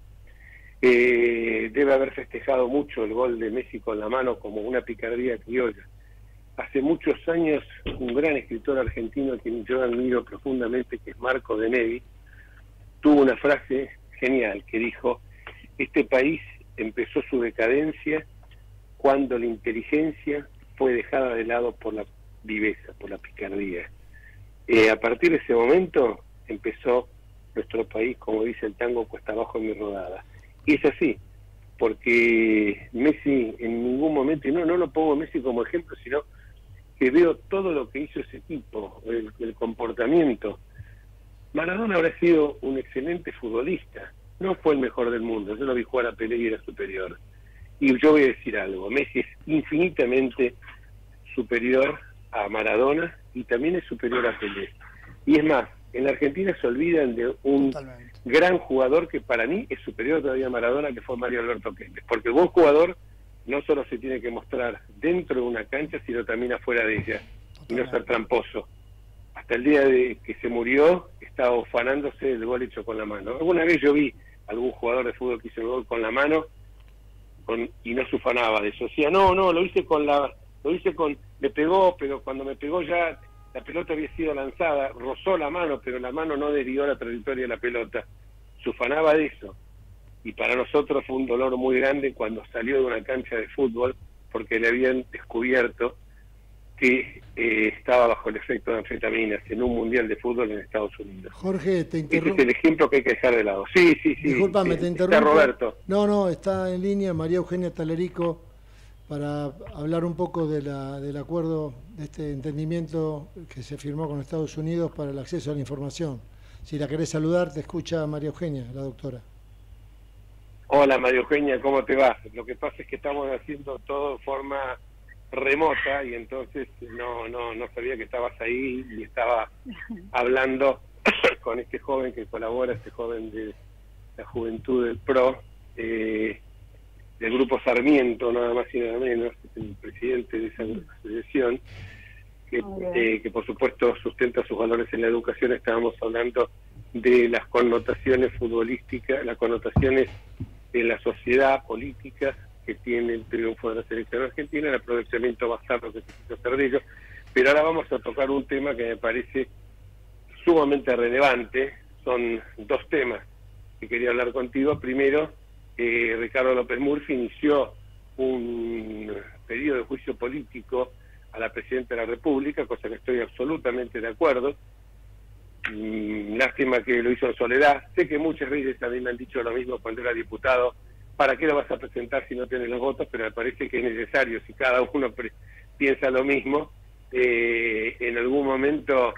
eh, debe haber festejado mucho el gol de Messi con la mano como una picardía criolla. Hace muchos años, un gran escritor argentino a quien yo admiro profundamente, que es Marco de Nevi, tuvo una frase genial que dijo: este país empezó su decadencia cuando la inteligencia fue dejada de lado por la viveza, por la picardía. Eh, a partir de ese momento empezó nuestro país, como dice el tango, cuesta abajo en mi rodada. Y es así, porque Messi en ningún momento, y no, no lo pongo a Messi como ejemplo, sino que veo todo lo que hizo ese equipo, el, el comportamiento. Maradona habrá sido un excelente futbolista, no fue el mejor del mundo, yo lo vi jugar a Pelé y era superior. Y yo voy a decir algo, Messi es infinitamente superior a Maradona y también es superior a Pelé. Y es más, en la Argentina se olvidan de un Totalmente. gran jugador que para mí es superior todavía a Maradona, que fue Mario Alberto Kempes. Porque el buen jugador no solo se tiene que mostrar dentro de una cancha, sino también afuera de ella, Totalmente. y no ser tramposo. Hasta el día de que se murió, estaba ufanándose del gol hecho con la mano. Alguna vez yo vi algún jugador de fútbol que hizo el gol con la mano con, y no se ufanaba de eso. Decía, no, no, lo hice con la... Lo hice con... Me pegó, pero cuando me pegó ya la pelota había sido lanzada, rozó la mano, pero la mano no desvió la trayectoria de la pelota. Se ufanaba de eso. Y para nosotros fue un dolor muy grande cuando salió de una cancha de fútbol, porque le habían descubierto que eh, estaba bajo el efecto de anfetaminas en un mundial de fútbol en Estados Unidos. Jorge, te interrumpo. Ese es el ejemplo que hay que dejar de lado. Sí, sí, sí. Discúlpame, sí, te interrumpo. Está Roberto. No, no, está en línea María Eugenia Talerico para hablar un poco de la, del acuerdo, de este entendimiento que se firmó con Estados Unidos para el acceso a la información. Si la querés saludar, te escucha María Eugenia, la doctora. Hola María Eugenia, ¿cómo te va? Lo que pasa es que estamos haciendo todo de forma remota y entonces no no no sabía que estabas ahí y estaba hablando con este joven que colabora, este joven de la Juventud del P R O, eh, del Grupo Sarmiento, nada más y nada menos, el presidente de esa asociación, que, eh, que por supuesto sustenta sus valores en la educación. Estábamos hablando de las connotaciones futbolísticas, las connotaciones de la sociedad política que tiene el triunfo de la selección argentina, el aprovechamiento bastardo que se quiso hacer de ellos. Pero ahora vamos a tocar un tema que me parece sumamente relevante. Son dos temas que quería hablar contigo. Primero, eh, Ricardo López Murphy inició un pedido de juicio político a la Presidenta de la República, cosa que estoy absolutamente de acuerdo, Mm, lástima que lo hizo en soledad. Sé que muchas veces también me han dicho lo mismo cuando era diputado. ¿Para qué lo vas a presentar si no tienes los votos? Pero me parece que es necesario, si cada uno piensa lo mismo, eh, en algún momento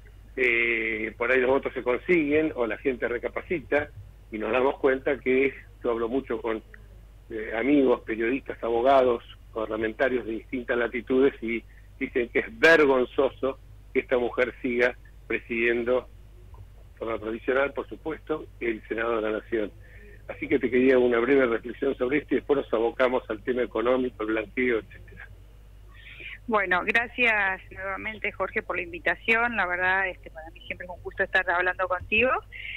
eh, por ahí los votos se consiguen o la gente recapacita y nos damos cuenta que, yo hablo mucho con eh, amigos, periodistas, abogados, parlamentarios de distintas latitudes y dicen que es vergonzoso que esta mujer siga presidiendo, de forma provisional, por supuesto, el Senado de la Nación. Así que te quería una breve reflexión sobre esto y después nos abocamos al tema económico, el blanqueo, etcétera. Bueno, gracias nuevamente, Jorge, por la invitación. La verdad, este, para mí siempre es un gusto estar hablando contigo.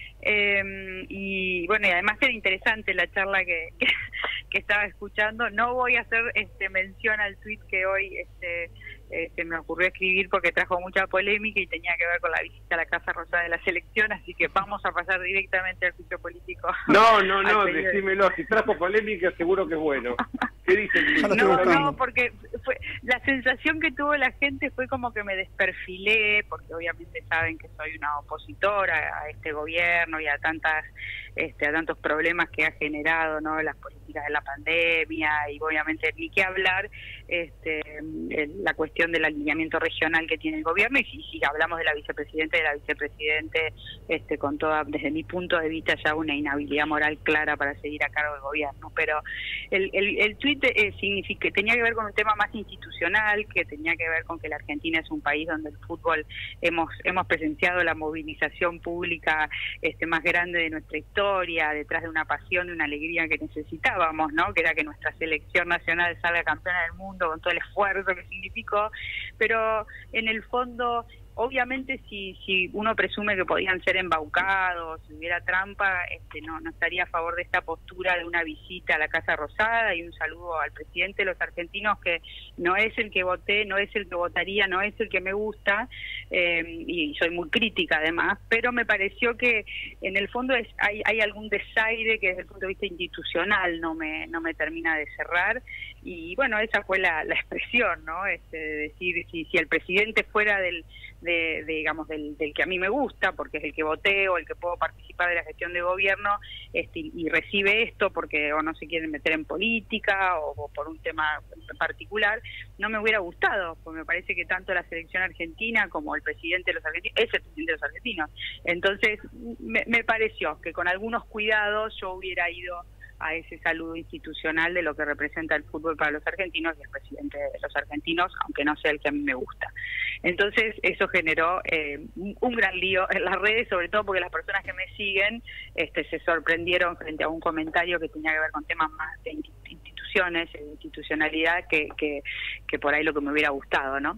Eh, y bueno, y además era interesante la charla que, que, que estaba escuchando. No voy a hacer este, mención al tuit que hoy este, eh, se me ocurrió escribir porque trajo mucha polémica y tenía que ver con la visita a la Casa Rosada de la selección, así que vamos a pasar directamente al juicio político. No, no, no, decímelo, si trajo polémica seguro que es bueno. ¿Qué dice el tuit? No, no, porque fue, la sensación que tuvo la gente fue como que me desperfilé, porque obviamente saben que soy una opositora a este gobierno y a tantas este, a tantos problemas que ha generado, ¿no?, las políticas de la pandemia, y obviamente ni qué hablar este, el, la cuestión del alineamiento regional que tiene el gobierno, y si, si hablamos de la vicepresidenta y de la vicepresidente este, con toda, desde mi punto de vista, ya una inhabilidad moral clara para seguir a cargo del gobierno. Pero el, el, el tuit eh, significa, tenía que ver con un tema más institucional, que tenía que ver con que la Argentina es un país donde el fútbol hemos hemos presenciado la movilización pública este, más grande de nuestra historia, detrás de una pasión y una alegría que necesitábamos, ¿no?, que era que nuestra selección nacional salga campeona del mundo con todo el esfuerzo que significó, pero en el fondo, obviamente, si si uno presume que podían ser embaucados, si hubiera trampa, este, no no estaría a favor de esta postura de una visita a la Casa Rosada y un saludo al presidente de los argentinos, que no es el que voté, no es el que votaría, no es el que me gusta, eh, y soy muy crítica además, pero me pareció que en el fondo es, hay hay algún desaire que desde el punto de vista institucional no me no me termina de cerrar, y bueno, esa fue la, la expresión, ¿no?, este, de decir, si si el presidente fuera del De, de, digamos, del, del que a mí me gusta, porque es el que voté o el que puedo participar de la gestión de gobierno, este, y recibe esto porque o no se quieren meter en política o, o por un tema particular, no me hubiera gustado, porque me parece que tanto la selección argentina como el presidente de los argentinos es el presidente de los argentinos. Entonces me, me pareció que con algunos cuidados yo hubiera ido a ese saludo institucional de lo que representa el fútbol para los argentinos y el presidente de los argentinos, aunque no sea el que a mí me gusta. Entonces eso generó eh, un gran lío en las redes, sobre todo porque las personas que me siguen este, se sorprendieron frente a un comentario que tenía que ver con temas más de instituciones, de institucionalidad, que, que, que por ahí lo que me hubiera gustado, ¿no?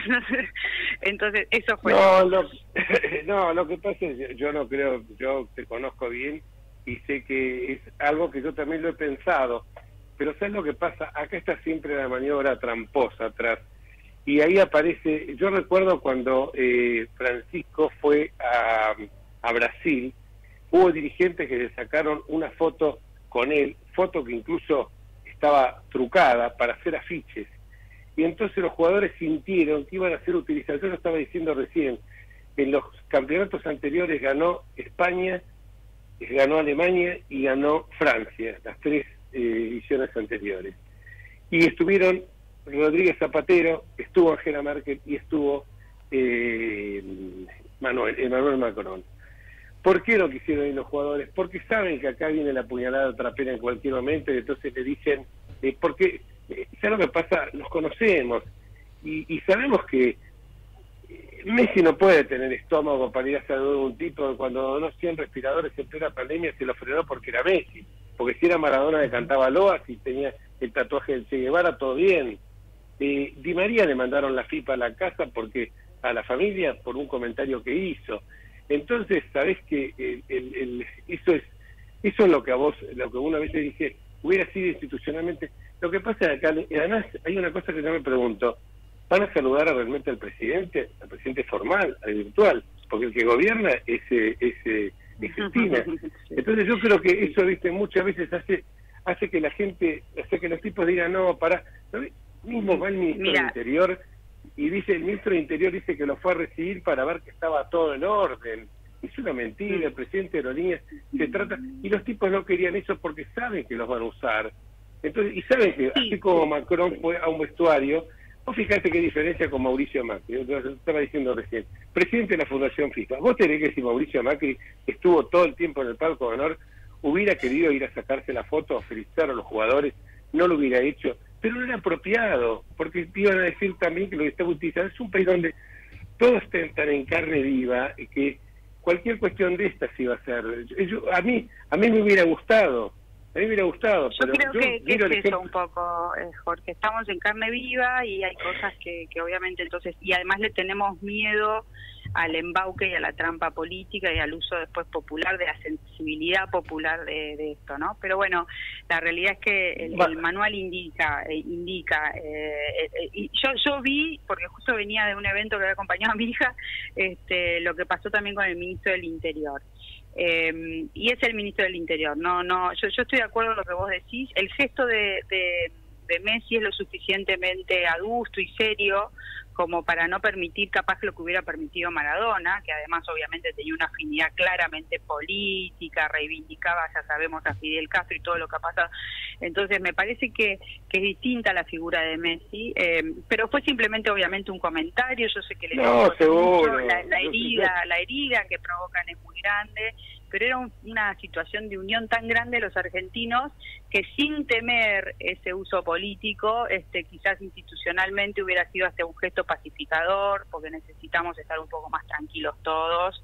Entonces eso fue... No, lo, no, lo que pasa es que yo no creo, yo te conozco bien y sé que es algo que yo también lo he pensado, pero ¿sabes lo que pasa? Acá está siempre la maniobra tramposa atrás, y ahí aparece, yo recuerdo cuando eh, Francisco fue a, a Brasil, hubo dirigentes que le sacaron una foto con él, foto que incluso estaba trucada para hacer afiches, y entonces los jugadores sintieron que iban a ser utilizados. Yo lo estaba diciendo recién, en los campeonatos anteriores ganó España, ganó Alemania y ganó Francia, las tres eh, ediciones anteriores. Y estuvieron Rodríguez Zapatero, estuvo Angela Merkel y estuvo eh, Manuel, Emmanuel Macron. ¿Por qué no quisieron ir los jugadores? Porque saben que acá viene la puñalada trapera en cualquier momento, y entonces le dicen, eh, porque, eh, ¿sabes lo que pasa? Los conocemos y, y sabemos que Messi no puede tener estómago para ir a saludar a un tipo que cuando donó cien respiradores en plena pandemia se lo frenó porque era Messi, porque si era Maradona le cantaba loas y tenía el tatuaje del Che Guevara, todo bien. Eh, Di María le mandaron la FIFA a la casa porque a la familia por un comentario que hizo. Entonces, sabés que el, el, el, eso es eso es lo que a vos, lo que una vez te dije, hubiera sido institucionalmente. Lo que pasa es que acá, además, hay una cosa que yo me pregunto. ¿Van a saludar a realmente al presidente, al presidente formal, al virtual? Porque el que gobierna es, es, es Cristina. Entonces yo creo que eso, viste, muchas veces hace hace que la gente, hace que los tipos digan, no, para, ¿sabes? Mismo va el ministro del Interior, y dice el ministro de Interior dice que lo fue a recibir para ver que estaba todo en orden. Es una mentira, el presidente de Aerolíneas se trata, y los tipos no querían eso porque saben que los van a usar. Entonces, y saben que así como Macron fue a un vestuario, vos fíjate qué diferencia con Mauricio Macri, yo te estaba diciendo recién, presidente de la Fundación FIFA. Vos tenés que si Mauricio Macri estuvo todo el tiempo en el palco de honor, hubiera querido ir a sacarse la foto, a felicitar a los jugadores, no lo hubiera hecho, pero no era apropiado, porque iban a decir también que lo que estaba utilizando es un país donde todos están en carne viva, y que cualquier cuestión de estas iba a ser. Yo, a mí a mí me hubiera gustado, a mí me hubiera gustado. Yo pero creo yo que, que es ejemplo... eso un poco, eh, Jorge. Estamos en carne viva y hay cosas que, que obviamente entonces, y además le tenemos miedo al embauque y a la trampa política y al uso después popular de la sensibilidad popular de, de esto, ¿no? Pero bueno, la realidad es que el, el manual indica, eh, indica, eh, eh, y yo yo vi, porque justo venía de un evento que había acompañado a mi hija, este, lo que pasó también con el ministro del Interior. Eh, y es el ministro del Interior, no, no, yo, yo estoy de acuerdo con lo que vos decís. El gesto de, de, de Messi es lo suficientemente adusto y serio como para no permitir capaz lo que hubiera permitido Maradona, que además obviamente tenía una afinidad claramente política, reivindicaba, ya sabemos, a Fidel Castro y todo lo que ha pasado. Entonces me parece que, que es distinta la figura de Messi, eh, pero fue simplemente obviamente un comentario. Yo sé que le no, seguro. La, la herida, la herida que provocan es muy grande, pero era un, una situación de unión tan grande de los argentinos que sin temer ese uso político, este quizás institucionalmente hubiera sido hasta un gesto pacificador, porque necesitamos estar un poco más tranquilos todos.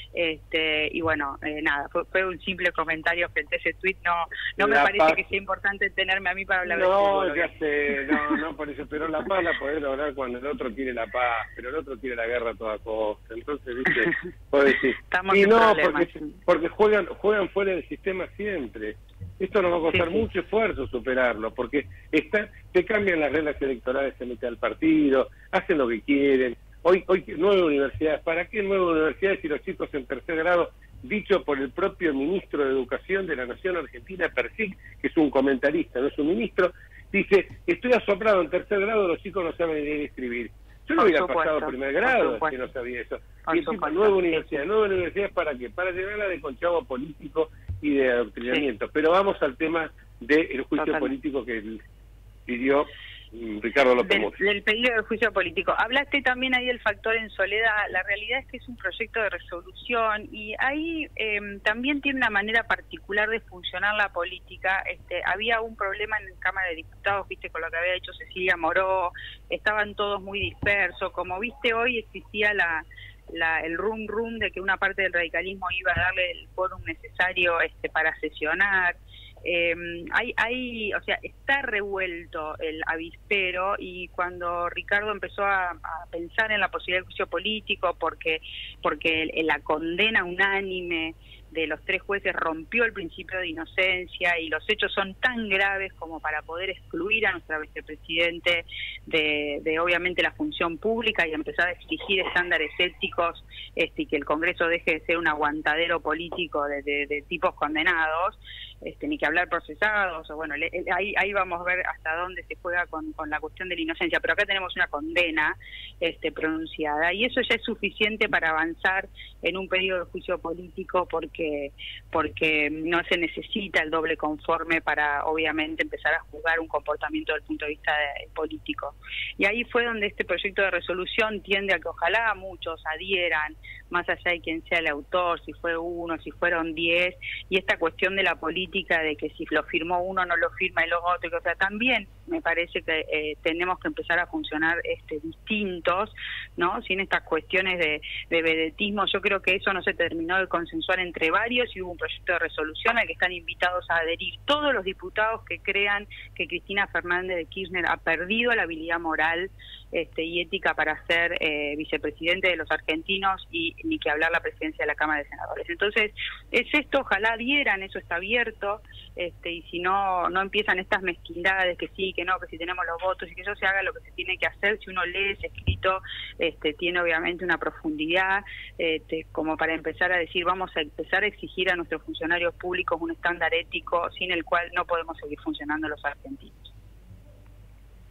Este y bueno, eh, nada, fue, fue un simple comentario frente a ese tuit. No no me la parece paz... que sea importante tenerme a mí para hablar no, de fútbol. No, ya sé, no, no, por eso, pero la paz la podés lograr cuando el otro quiere la paz, pero el otro quiere la guerra a toda costa. Entonces, viste, vos decís, estamos y en no, problemas. porque, porque juegan juegan fuera del sistema siempre. Esto nos va a costar sí, sí. mucho esfuerzo superarlo, porque está, te cambian las reglas electorales en mitad del partido, hacen lo que quieren. Hoy, hoy nueve universidades, ¿para qué nueve universidades si los chicos en tercer grado, dicho por el propio ministro de Educación de la Nación Argentina, Persic, que es un comentarista, no es un ministro, dice, estoy asombrado en tercer grado, los chicos no saben leer y escribir. Yo no Por hubiera supuesto, pasado primer grado si no sabía eso. Por y encima, supuesto, nueve sí. universidades, nueve universidades ¿para qué? Para llenarla de conchavo político y de adoctrinamiento. Sí. Pero vamos al tema del juicio Total. político que pidió Ricardo López del, del pedido de juicio político. Hablaste también ahí del factor en soledad. La realidad es que es un proyecto de resolución y ahí eh, también tiene una manera particular de funcionar la política. Este, había un problema en la Cámara de Diputados, viste, con lo que había hecho Cecilia Moró, estaban todos muy dispersos. Como viste, hoy existía la... La, el rum rum de que una parte del radicalismo iba a darle el quórum necesario este, para sesionar. Eh, hay, hay, o sea, está revuelto el avispero y cuando Ricardo empezó a, a pensar en la posibilidad de juicio político porque, porque el, la condena unánime de los tres jueces rompió el principio de inocencia y los hechos son tan graves como para poder excluir a nuestra vicepresidente de, de obviamente la función pública y empezar a exigir estándares éticos este, y que el Congreso deje de ser un aguantadero político de, de, de tipos condenados, este, ni que hablar procesados, o bueno, le, ahí, ahí vamos a ver hasta dónde se juega con, con la cuestión de la inocencia, pero acá tenemos una condena este, pronunciada y eso ya es suficiente para avanzar en un periodo de juicio político porque porque no se necesita el doble conforme para obviamente empezar a juzgar un comportamiento desde el punto de vista de, político. Y ahí fue donde este proyecto de resolución tiende a que ojalá muchos adhieran, más allá de quién sea el autor, si fue uno, si fueron diez, y esta cuestión de la política de que si lo firmó uno no lo firma el otro, o sea, también me parece que eh, tenemos que empezar a funcionar este distintos, ¿no? Sin estas cuestiones de, de vedetismo. Yo creo que eso no se terminó de consensuar entre varios y hubo un proyecto de resolución al que están invitados a adherir todos los diputados que crean que Cristina Fernández de Kirchner ha perdido la habilidad moral este, y ética para ser eh, vicepresidente de los argentinos y ni que hablar la presidencia de la Cámara de Senadores. Entonces, es esto, ojalá adhieran, eso está abierto, este, y si no, no empiezan estas mezquindades, que sí, que no, que si tenemos los votos y que eso se haga lo que se tiene que hacer, si uno lee ese escrito, este, tiene obviamente una profundidad, este, como para empezar a decir, vamos a empezar a exigir a nuestros funcionarios públicos un estándar ético sin el cual no podemos seguir funcionando los argentinos.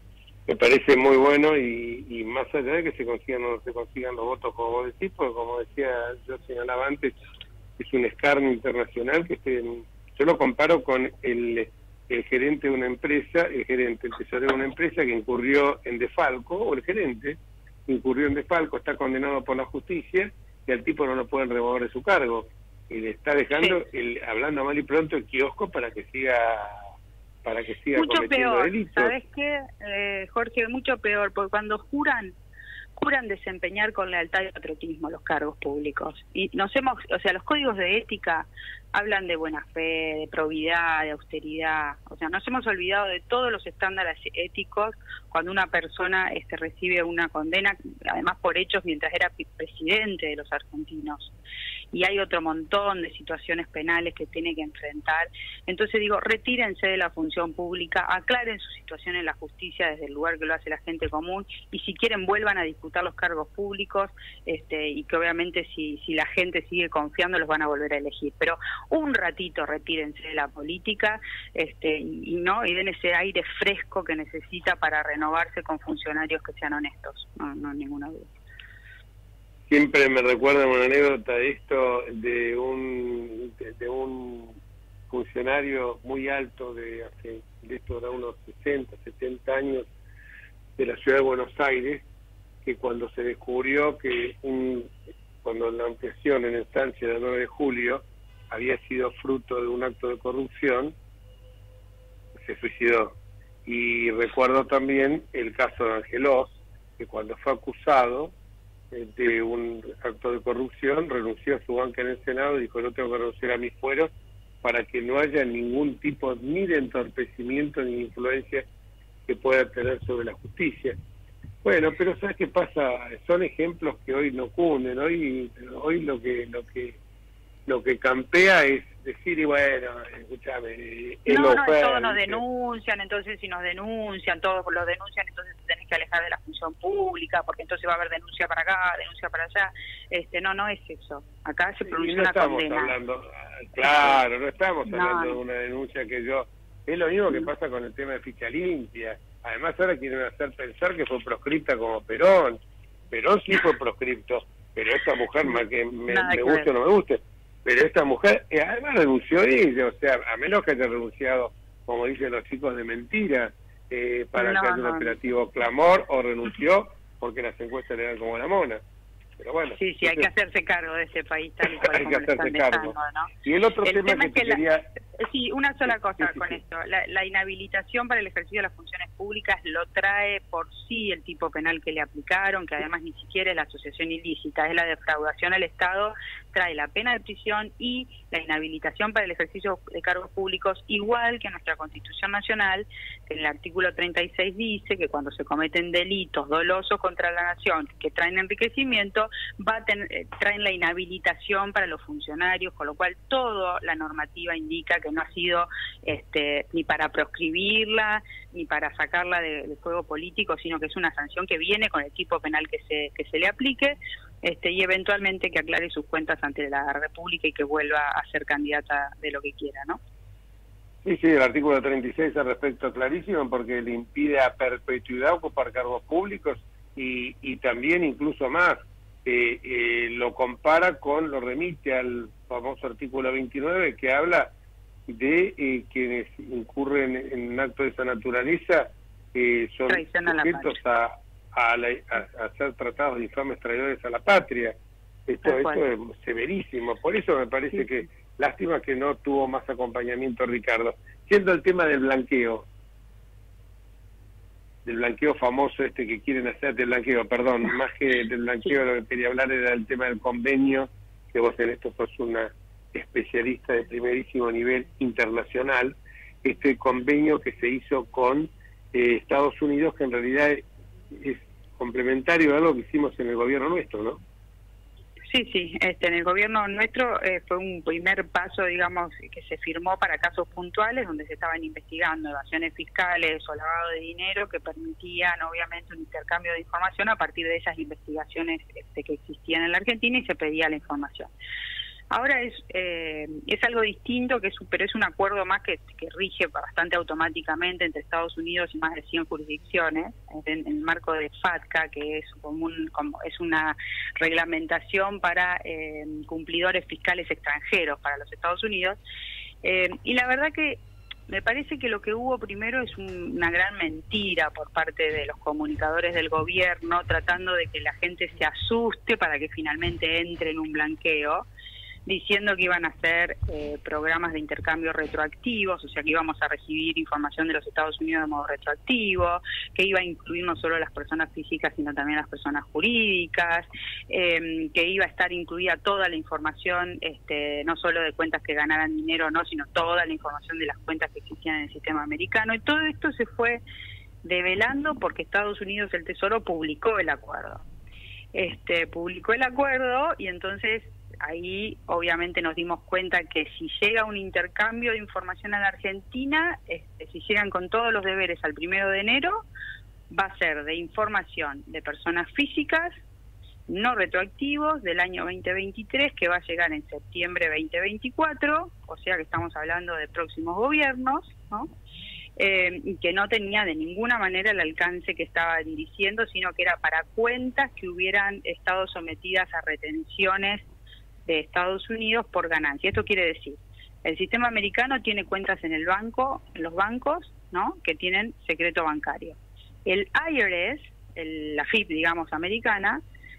me parece muy bueno y, y más allá de que se consigan o no se consigan los votos como vos decís, porque como decía, yo señalaba antes, es un escarnio internacional que esté en, yo lo comparo con el, el gerente de una empresa, el gerente, el tesorero de una empresa que incurrió en desfalco, o el gerente incurrió en desfalco, está condenado por la justicia y al tipo no lo pueden remover de su cargo y le está dejando, sí. el, hablando mal y pronto, el kiosco para que siga para que siga mucho cometiendo peor, delitos. ¿Sabes qué, eh, Jorge? Mucho peor, porque cuando juran, juran desempeñar con lealtad y patriotismo los cargos públicos. Y nos hemos, o sea, los códigos de ética hablan de buena fe, de probidad, de austeridad. O sea, nos hemos olvidado de todos los estándares éticos cuando una persona este, recibe una condena, además por hechos mientras era presidente de los argentinos. Y hay otro montón de situaciones penales que tiene que enfrentar. Entonces digo, retírense de la función pública, aclaren su situación en la justicia desde el lugar que lo hace la gente común, y si quieren vuelvan a disputar los cargos públicos, este, y que obviamente si, si la gente sigue confiando los van a volver a elegir. Pero un ratito retírense de la política, este, y, y no, y den ese aire fresco que necesita para renovarse con funcionarios que sean honestos, no, no ninguna duda. Siempre me recuerda una anécdota de esto, de un de, de un funcionario muy alto de hace de esto era unos sesenta, setenta años, de la ciudad de Buenos Aires, que cuando se descubrió que un, cuando la ampliación en instancia del nueve de julio había sido fruto de un acto de corrupción, se suicidó. Y recuerdo también el caso de Angelos, que cuando fue acusado de un acto de corrupción, renunció a su banca en el Senado y dijo, no tengo que renunciar a mis fueros para que no haya ningún tipo ni de entorpecimiento ni de influencia que pueda tener sobre la justicia. Bueno, pero ¿sabes qué pasa? Son ejemplos que hoy no cunden, hoy hoy lo que lo que lo que campea es decir, y bueno, escúchame, es no, no, fue, todos nos denuncian, entonces si nos denuncian, todos lo denuncian, entonces te tenés que alejar de la función pública, porque entonces va a haber denuncia para acá, denuncia para allá. Este, no, no es eso. Acá se produce no una estamos condena. Hablando, claro, no estamos no, hablando no. de una denuncia que yo... Es lo mismo que pasa con el tema de ficha limpia. Además ahora quieren hacer pensar que fue proscripta como Perón. Perón sí fue proscripto, pero esta mujer, más que me, me guste o no me guste, pero esta mujer, eh, además renunció ella, o sea, a menos que haya renunciado, como dicen los chicos, de mentira, eh, para no, que haya un no. operativo clamor, o renunció porque las encuestas le dan como la mona. Pero bueno. Sí, sí, hay que hacerse cargo de este país tal y cual hay como que lo hacerse están cargo. dejando, ¿no? Y el otro el tema, tema que, es que te la, quería... Sí, una sola cosa sí, sí, con sí. esto. La, la inhabilitación para el ejercicio de las funciones públicas lo trae por sí el tipo penal que le aplicaron, que además ni siquiera es la asociación ilícita, es la defraudación al Estado, trae la pena de prisión y la inhabilitación para el ejercicio de cargos públicos, igual que nuestra Constitución Nacional, que en el artículo treinta y seis dice que cuando se cometen delitos dolosos contra la nación que traen enriquecimiento, va a tener, eh, traen la inhabilitación para los funcionarios, con lo cual toda la normativa indica que no ha sido este, ni para proscribirla, ni para sacarla de, de juego político, sino que es una sanción que viene con el tipo penal que se, que se le aplique, este, y eventualmente que aclare sus cuentas ante la República y que vuelva a ser candidata de lo que quiera, ¿no? Sí, sí, el artículo treinta y seis al respecto clarísimo, porque le impide a perpetuidad ocupar cargos públicos y, y también incluso más, eh, eh, lo compara con, lo remite al famoso artículo veintinueve que habla de eh, quienes incurren en un acto de esa naturaleza, eh, son sujetos a, a, la, a, a ser tratados de infames traidores a la patria. Esto, esto es severísimo, por eso me parece sí. que lástima que no tuvo más acompañamiento Ricardo. Siendo el tema del blanqueo, del blanqueo famoso este que quieren hacer, del blanqueo, perdón, más que del blanqueo lo que quería hablar era del tema del convenio, que vos en esto sos una especialista de primerísimo nivel internacional, este convenio que se hizo con eh, Estados Unidos, que en realidad es, es complementario a algo que hicimos en el gobierno nuestro, ¿no? Sí, sí, este, en el gobierno nuestro eh, fue un primer paso, digamos, que se firmó para casos puntuales donde se estaban investigando evasiones fiscales o lavado de dinero que permitían, obviamente, un intercambio de información a partir de esas investigaciones este, que existían en la Argentina y se pedía la información. Ahora es eh, es algo distinto, que es, pero es un acuerdo más que, que rige bastante automáticamente entre Estados Unidos y más de cien jurisdicciones, en, en el marco de FATCA, que es, como un, como, es una reglamentación para eh, cumplidores fiscales extranjeros para los Estados Unidos. Eh, y la verdad que me parece que lo que hubo primero es un, una gran mentira por parte de los comunicadores del gobierno, tratando de que la gente se asuste para que finalmente entre en un blanqueo, diciendo que iban a hacer eh, programas de intercambio retroactivos, o sea que íbamos a recibir información de los Estados Unidos de modo retroactivo, que iba a incluir no solo las personas físicas sino también las personas jurídicas, eh, que iba a estar incluida toda la información, este, no solo de cuentas que ganaran dinero o no, sino toda la información de las cuentas que existían en el sistema americano, y todo esto se fue develando porque Estados Unidos, el Tesoro, publicó el acuerdo. Este, publicó el acuerdo y entonces ahí obviamente nos dimos cuenta que si llega un intercambio de información a la Argentina, este, si llegan con todos los deberes al primero de enero, va a ser de información de personas físicas, no retroactivos, del año veinte veintitrés, que va a llegar en septiembre veinte veinticuatro, o sea que estamos hablando de próximos gobiernos, ¿no? Eh, y que no tenía de ninguna manera el alcance que estaba dirigiendo, sino que era para cuentas que hubieran estado sometidas a retenciones de Estados Unidos por ganancia. Esto quiere decir, el sistema americano tiene cuentas en el banco, en los bancos, ¿no?, que tienen secreto bancario. El I R S, el, la F I P, digamos, americana,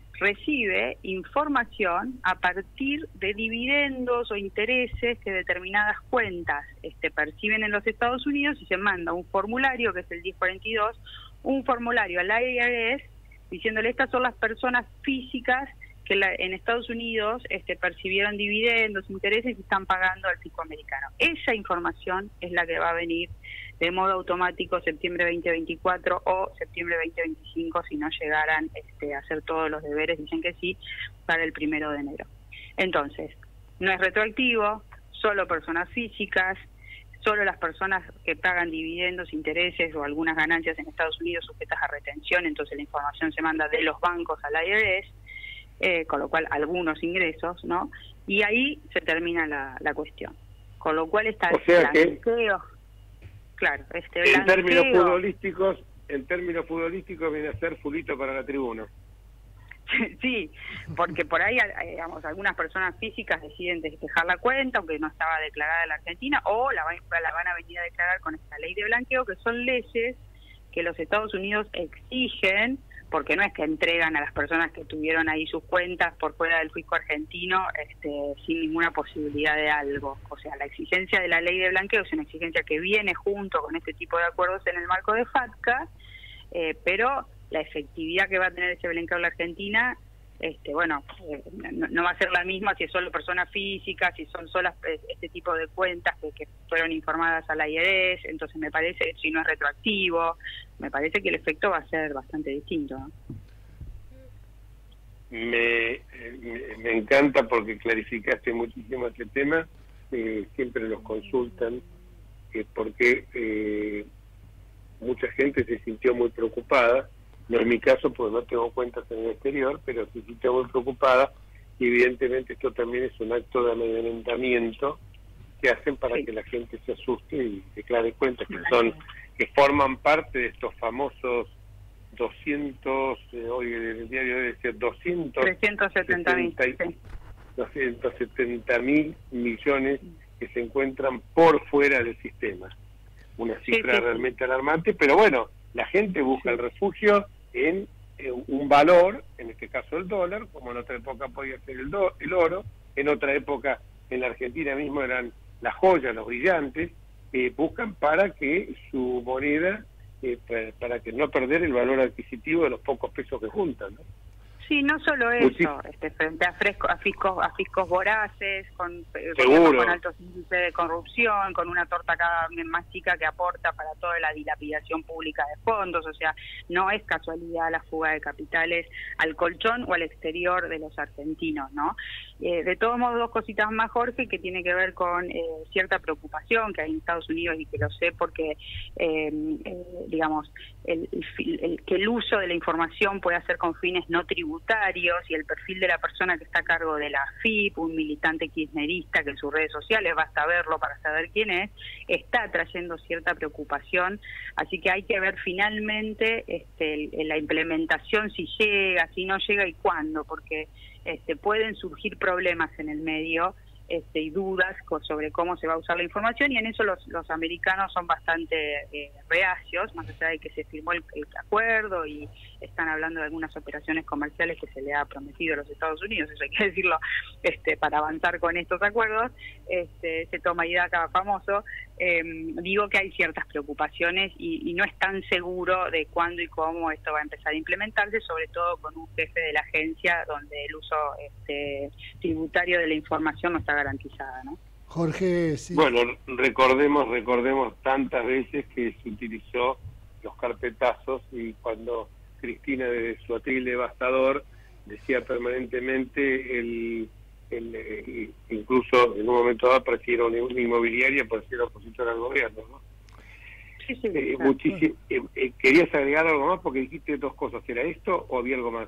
recibe información a partir de dividendos o intereses que determinadas cuentas este, perciben en los Estados Unidos, y se manda un formulario, que es el diez cuarenta y dos, un formulario al I R S diciéndole: estas son las personas físicas que la, en Estados Unidos este, percibieron dividendos, intereses y están pagando al fisco americano. Esa información es la que va a venir de modo automático septiembre veinte veinticuatro o septiembre veinte veinticinco, si no llegaran este, a hacer todos los deberes, dicen que sí, para el primero de enero. Entonces, no es retroactivo, solo personas físicas, solo las personas que pagan dividendos, intereses o algunas ganancias en Estados Unidos sujetas a retención, entonces la información se manda de los bancos al I R S, Eh, con lo cual algunos ingresos, ¿no? Y ahí se termina la, la cuestión. Con lo cual está o sea el blanqueo. Claro, este blanqueo. En términos futbolísticos, en términos futbolísticos viene a ser fulito para la tribuna. Sí, porque por ahí, digamos, algunas personas físicas deciden despejar la cuenta, aunque no estaba declarada en la Argentina, o la van, la van a venir a declarar con esta ley de blanqueo, que son leyes que los Estados Unidos exigen, porque no es que entregan a las personas que tuvieron ahí sus cuentas por fuera del fisco argentino este, sin ninguna posibilidad de algo. O sea, la exigencia de la ley de blanqueo es una exigencia que viene junto con este tipo de acuerdos en el marco de FATCA, eh, pero la efectividad que va a tener ese blanqueo en la Argentina, este, bueno, eh, no, no va a ser la misma si es solo personas físicas, si son solas eh, este tipo de cuentas que, que fueron informadas al I R S. Entonces me parece, si no es retroactivo, me parece que el efecto va a ser bastante distinto, ¿no? Me, me, me encanta porque clarificaste muchísimo este tema. Eh, siempre nos consultan eh, porque eh, mucha gente se sintió muy preocupada. No es mi caso porque no tengo cuentas en el exterior, pero se sintió muy preocupada, y evidentemente esto también es un acto de amedrentamiento que hacen para sí. que la gente se asuste y declare cuentas que son que forman parte de estos famosos doscientos, eh, hoy el diario debe ser doscientos setenta mil sí. doscientos setenta mil millones que se encuentran por fuera del sistema. Una cifra sí, sí, realmente sí. alarmante, pero bueno, la gente busca sí. el refugio en eh, un valor, en este caso el dólar, como en otra época podía ser el, do, el oro, en otra época en la Argentina mismo eran las joyas, los brillantes, eh, buscan para que su moneda, eh, para, para que no perder el valor adquisitivo de los pocos pesos que juntan, ¿no? Sí, no solo eso, este, frente a, fresco, a fiscos a fiscos voraces, con, con altos índices de corrupción, con una torta cada vez más chica que aporta para toda la dilapidación pública de fondos. O sea, no es casualidad la fuga de capitales al colchón o al exterior de los argentinos, ¿no? Eh, de todos modos, dos cositas más, Jorge, que tiene que ver con eh, cierta preocupación que hay en Estados Unidos, y que lo sé porque, eh, eh, digamos, el, el, el, que el uso de la información pueda ser con fines no tributarios, tributarios y el perfil de la persona que está a cargo de la A F I P, un militante kirchnerista que en sus redes sociales, basta verlo para saber quién es, está trayendo cierta preocupación, así que hay que ver finalmente este, la implementación, si llega, si no llega y cuándo, porque este, pueden surgir problemas en el medio Este, y dudas sobre cómo se va a usar la información, y en eso los, los americanos son bastante eh, reacios, más allá de que se firmó el, el acuerdo y están hablando de algunas operaciones comerciales que se le ha prometido a los Estados Unidos, eso hay que decirlo, este, para avanzar con estos acuerdos, este, ese toma y daca famoso. Eh, digo que hay ciertas preocupaciones y, y no es tan seguro de cuándo y cómo esto va a empezar a implementarse, sobre todo con un jefe de la agencia donde el uso este, tributario de la información no está garantizada, ¿no? Jorge, sí. Bueno, recordemos, recordemos tantas veces que se utilizó los carpetazos, y cuando Cristina de su atril devastador decía permanentemente el, el, el incluso en un momento dado parecía una inmobiliaria por ser opositora al gobierno, ¿no? Sí, sí, eh, claro. muchísimo, eh, eh, ¿Querías agregar algo más? Porque dijiste dos cosas, ¿era esto o había algo más?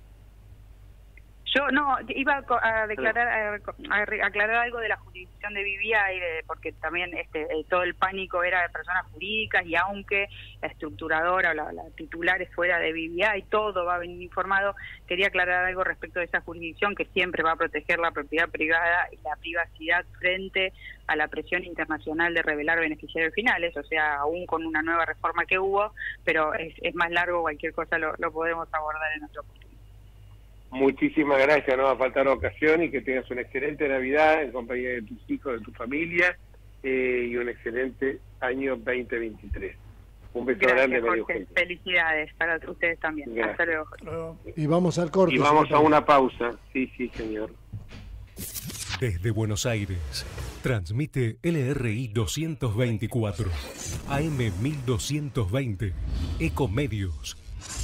Yo no, iba a declarar, a, a aclarar algo de la jurisdicción de B B I, de, porque también este, eh, todo el pánico era de personas jurídicas, y aunque la estructuradora o la, la titular es fuera de B B I, todo va a venir informado. Quería aclarar algo respecto de esa jurisdicción que siempre va a proteger la propiedad privada y la privacidad frente a la presión internacional de revelar beneficiarios finales, o sea, aún con una nueva reforma que hubo, pero es, es más largo, cualquier cosa lo, lo podemos abordar en nuestro punto. Muchísimas gracias, no va a faltar ocasión, y que tengas una excelente Navidad en compañía de tus hijos, de tu familia, eh, y un excelente año veinte veintitrés. Un beso Gracias, grande, María Jorge. Eugenia. Felicidades para ustedes también. Gracias. Hasta luego, Jorge. Y vamos al corte. Y vamos señor. a una pausa. Sí, sí, señor. Desde Buenos Aires, transmite L R I doscientos veinticuatro, A M mil doscientos veinte, Ecomedios.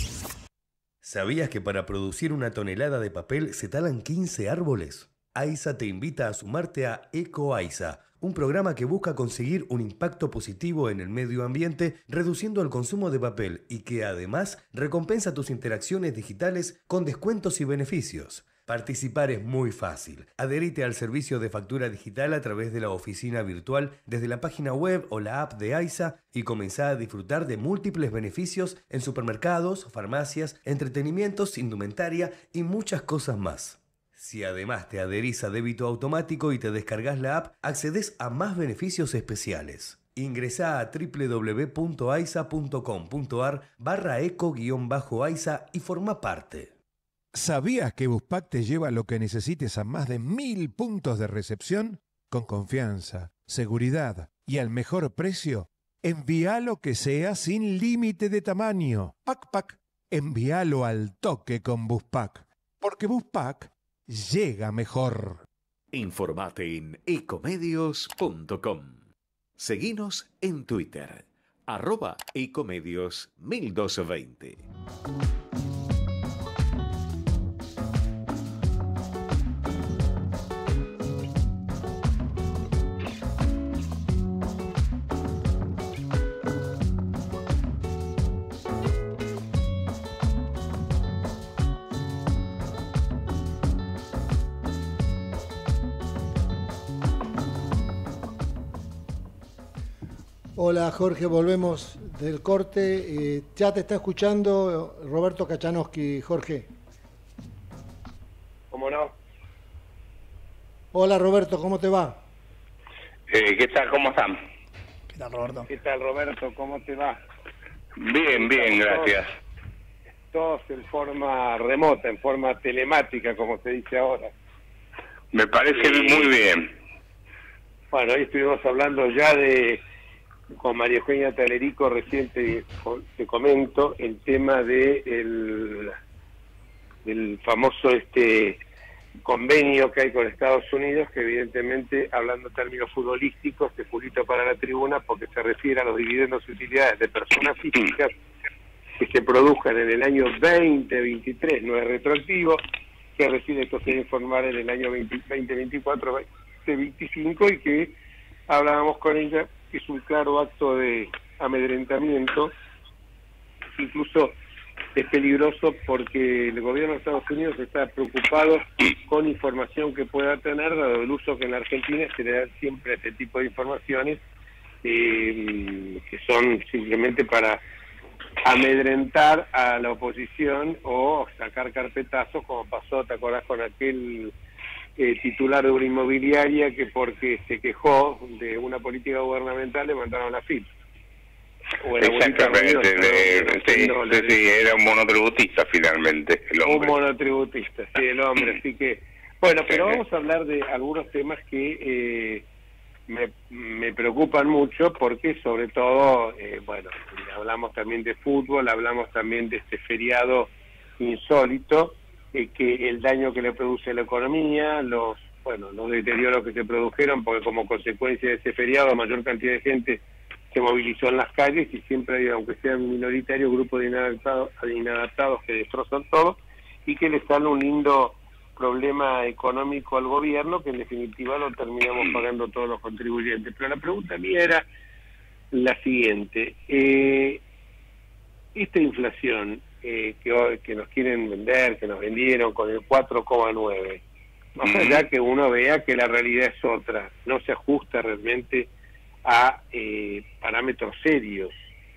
¿Sabías que para producir una tonelada de papel se talan quince árboles? AISA te invita a sumarte a EcoAISA, un programa que busca conseguir un impacto positivo en el medio ambiente reduciendo el consumo de papel, y que además recompensa tus interacciones digitales con descuentos y beneficios. Participar es muy fácil. Adherite al servicio de factura digital a través de la oficina virtual desde la página web o la app de AISA y comenzá a disfrutar de múltiples beneficios en supermercados, farmacias, entretenimientos, indumentaria y muchas cosas más. Si además te adherís a débito automático y te descargas la app, accedes a más beneficios especiales. Ingresá a w w w punto aisa punto com punto ar barra eco guión bajo aisa y forma parte. ¿Sabías que Buspack te lleva lo que necesites a más de mil puntos de recepción? Con confianza, seguridad y al mejor precio. Envía lo que sea sin límite de tamaño. Pac Pac, envíalo al toque con Buspack. Porque Buspack llega mejor. Informate en ecomedios punto com. Seguinos en Twitter, arroba ecomedios mil doscientos veinte. Hola Jorge, volvemos del corte. Eh, ya te está escuchando Roberto Kachanowski, Jorge. ¿Cómo no? Hola Roberto, ¿cómo te va? Eh, ¿Qué tal? ¿Cómo están? ¿Qué tal, Roberto? ¿Qué tal, Roberto? ¿Cómo te va? Bien, bien, gracias. Todos en forma remota, en forma telemática, como se dice ahora. Me parece Sí. muy bien. Bueno, hoy estuvimos hablando ya de, con María Eugenia Talerico, reciente te comento, el tema de el, del famoso este convenio que hay con Estados Unidos, que evidentemente, hablando en términos futbolísticos, se publica para la tribuna porque se refiere a los dividendos y utilidades de personas físicas que se produzcan en el año veinte veintitrés, no es retroactivo, que recién esto se debe informar en el año veinte veinticuatro, veinte veinticinco, y que hablábamos con ella, que es un claro acto de amedrentamiento, incluso es peligroso porque el gobierno de Estados Unidos está preocupado con información que pueda tener, dado el uso que en la Argentina se le da siempre a este tipo de informaciones, eh, que son simplemente para amedrentar a la oposición o sacar carpetazos, como pasó, ¿te acordás con aquel eh, titular de una inmobiliaria que porque se quejó de una política gubernamental le mandaron la F I P? Exactamente, de, sí, sí, sí, era un monotributista finalmente, el hombre. Un monotributista, sí, el hombre, así que... Bueno, pero vamos a hablar de algunos temas que eh, me, me preocupan mucho porque sobre todo, eh, bueno, hablamos también de fútbol, hablamos también de este feriado insólito, eh, que el daño que le produce a la economía, los, bueno, los deterioros que se produjeron, porque como consecuencia de ese feriado mayor cantidad de gente se movilizó en las calles y siempre hay, aunque sean minoritarios, grupos de inadaptados, de inadaptados que destrozan todo y que le sale un lindo problema económico al gobierno que en definitiva lo terminamos pagando todos los contribuyentes. Pero la pregunta mía era la siguiente. Eh, esta inflación eh, que, que nos quieren vender, que nos vendieron con el cuatro coma nueve, más allá que uno vea que la realidad es otra, no se ajusta realmente a eh, parámetros serios.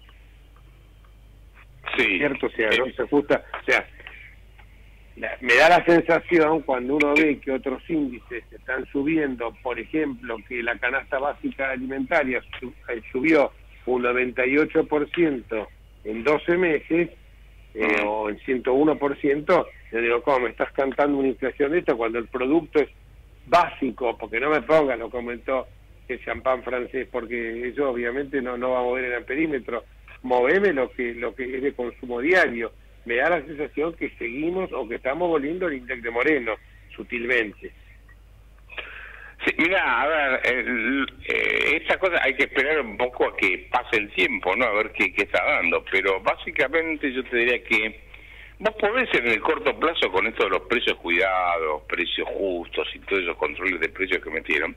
Sí. ¿Cierto? O sea, no se ajusta. O sea, la, me da la sensación cuando uno ve que otros índices están subiendo, por ejemplo, que la canasta básica alimentaria sub, eh, subió un noventa y ocho por ciento en doce meses, eh, mm. o en ciento uno por ciento, yo digo, ¿cómo me estás cantando una inflación de esto cuando el producto es básico? Porque no me pongan, lo comentó el champán francés, porque eso obviamente no no va a mover en el perímetro, moveme lo que lo que es de consumo diario. Me da la sensación que seguimos o que estamos volviendo al índice de Moreno, sutilmente. Sí, mira, a ver, el, eh, esta cosa hay que esperar un poco a que pase el tiempo, ¿no? A ver qué, qué está dando, pero básicamente yo te diría que vos podés en el corto plazo, con esto de los precios cuidados, precios justos y todos esos controles de precios que metieron,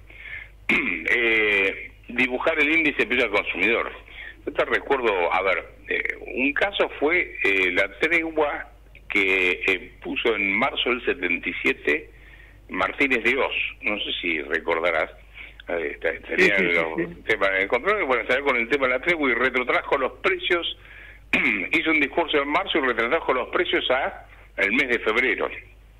Eh, dibujar el índice de precio al consumidor. Yo te recuerdo, a ver, eh, un caso fue eh, la tregua que eh, puso en marzo del setenta y siete Martínez de Oz, no sé si recordarás, eh, estaría sí, sí, los sí, sí. temas de control, bueno, estaría con el tema de la tregua y retrotrajo los precios, hizo un discurso en marzo y retrotrajo los precios a el mes de febrero.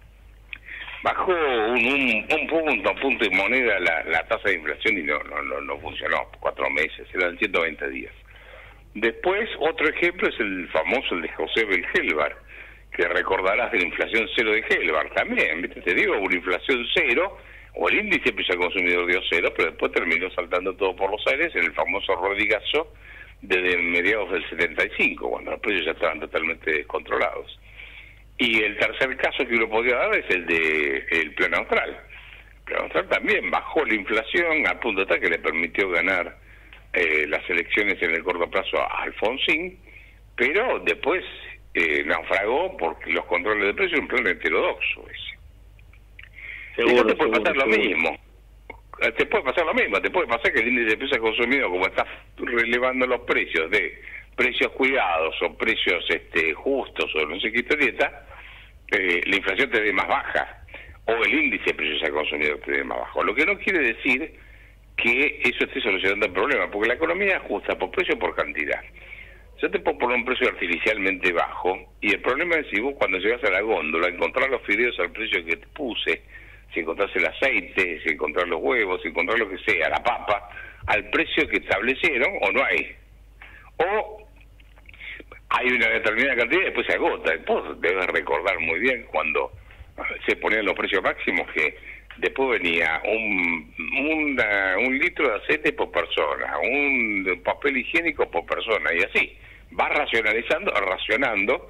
Bajó un, un, un punto, un punto y moneda la, la tasa de inflación y no, no, no, no funcionó, cuatro meses, eran ciento veinte días. Después, otro ejemplo es el famoso, el de José Belgelbar, que recordarás de la inflación cero de Gelbar también, ¿viste? Te digo, una inflación cero, o el índice de precio al consumidor dio cero, pero después terminó saltando todo por los aires en el famoso rodigazo desde mediados del setenta y cinco, cuando los precios ya estaban totalmente descontrolados. Y el tercer caso que uno podría dar es el de el Plan Austral. El Plan Austral también bajó la inflación al punto tal que le permitió ganar eh, las elecciones en el corto plazo a Alfonsín, pero después eh, naufragó porque los controles de precios, un plan heterodoxo ese. Seguro, y no te puede seguro, pasar seguro. lo mismo. Te puede pasar lo mismo, te puede pasar que el índice de precios al consumidor, como está relevando los precios de precios cuidados o precios este, justos o no sé qué historieta, eh, la inflación te dé más baja o el índice de precios al consumidor te dé más bajo. Lo que no quiere decir que eso esté solucionando el problema, porque la economía ajusta por precio o por cantidad. Yo te puedo poner un precio artificialmente bajo y el problema es si vos cuando llegas a la góndola encontrar los fideos al precio que te puse, si encontrás el aceite, si encontrás los huevos, si encontrás lo que sea, la papa, al precio que establecieron o no hay. O hay una determinada cantidad y después se agota. Vos debes recordar muy bien cuando se ponían los precios máximos que después venía un, una, un litro de aceite por persona, un papel higiénico por persona y así. Va racionalizando, racionando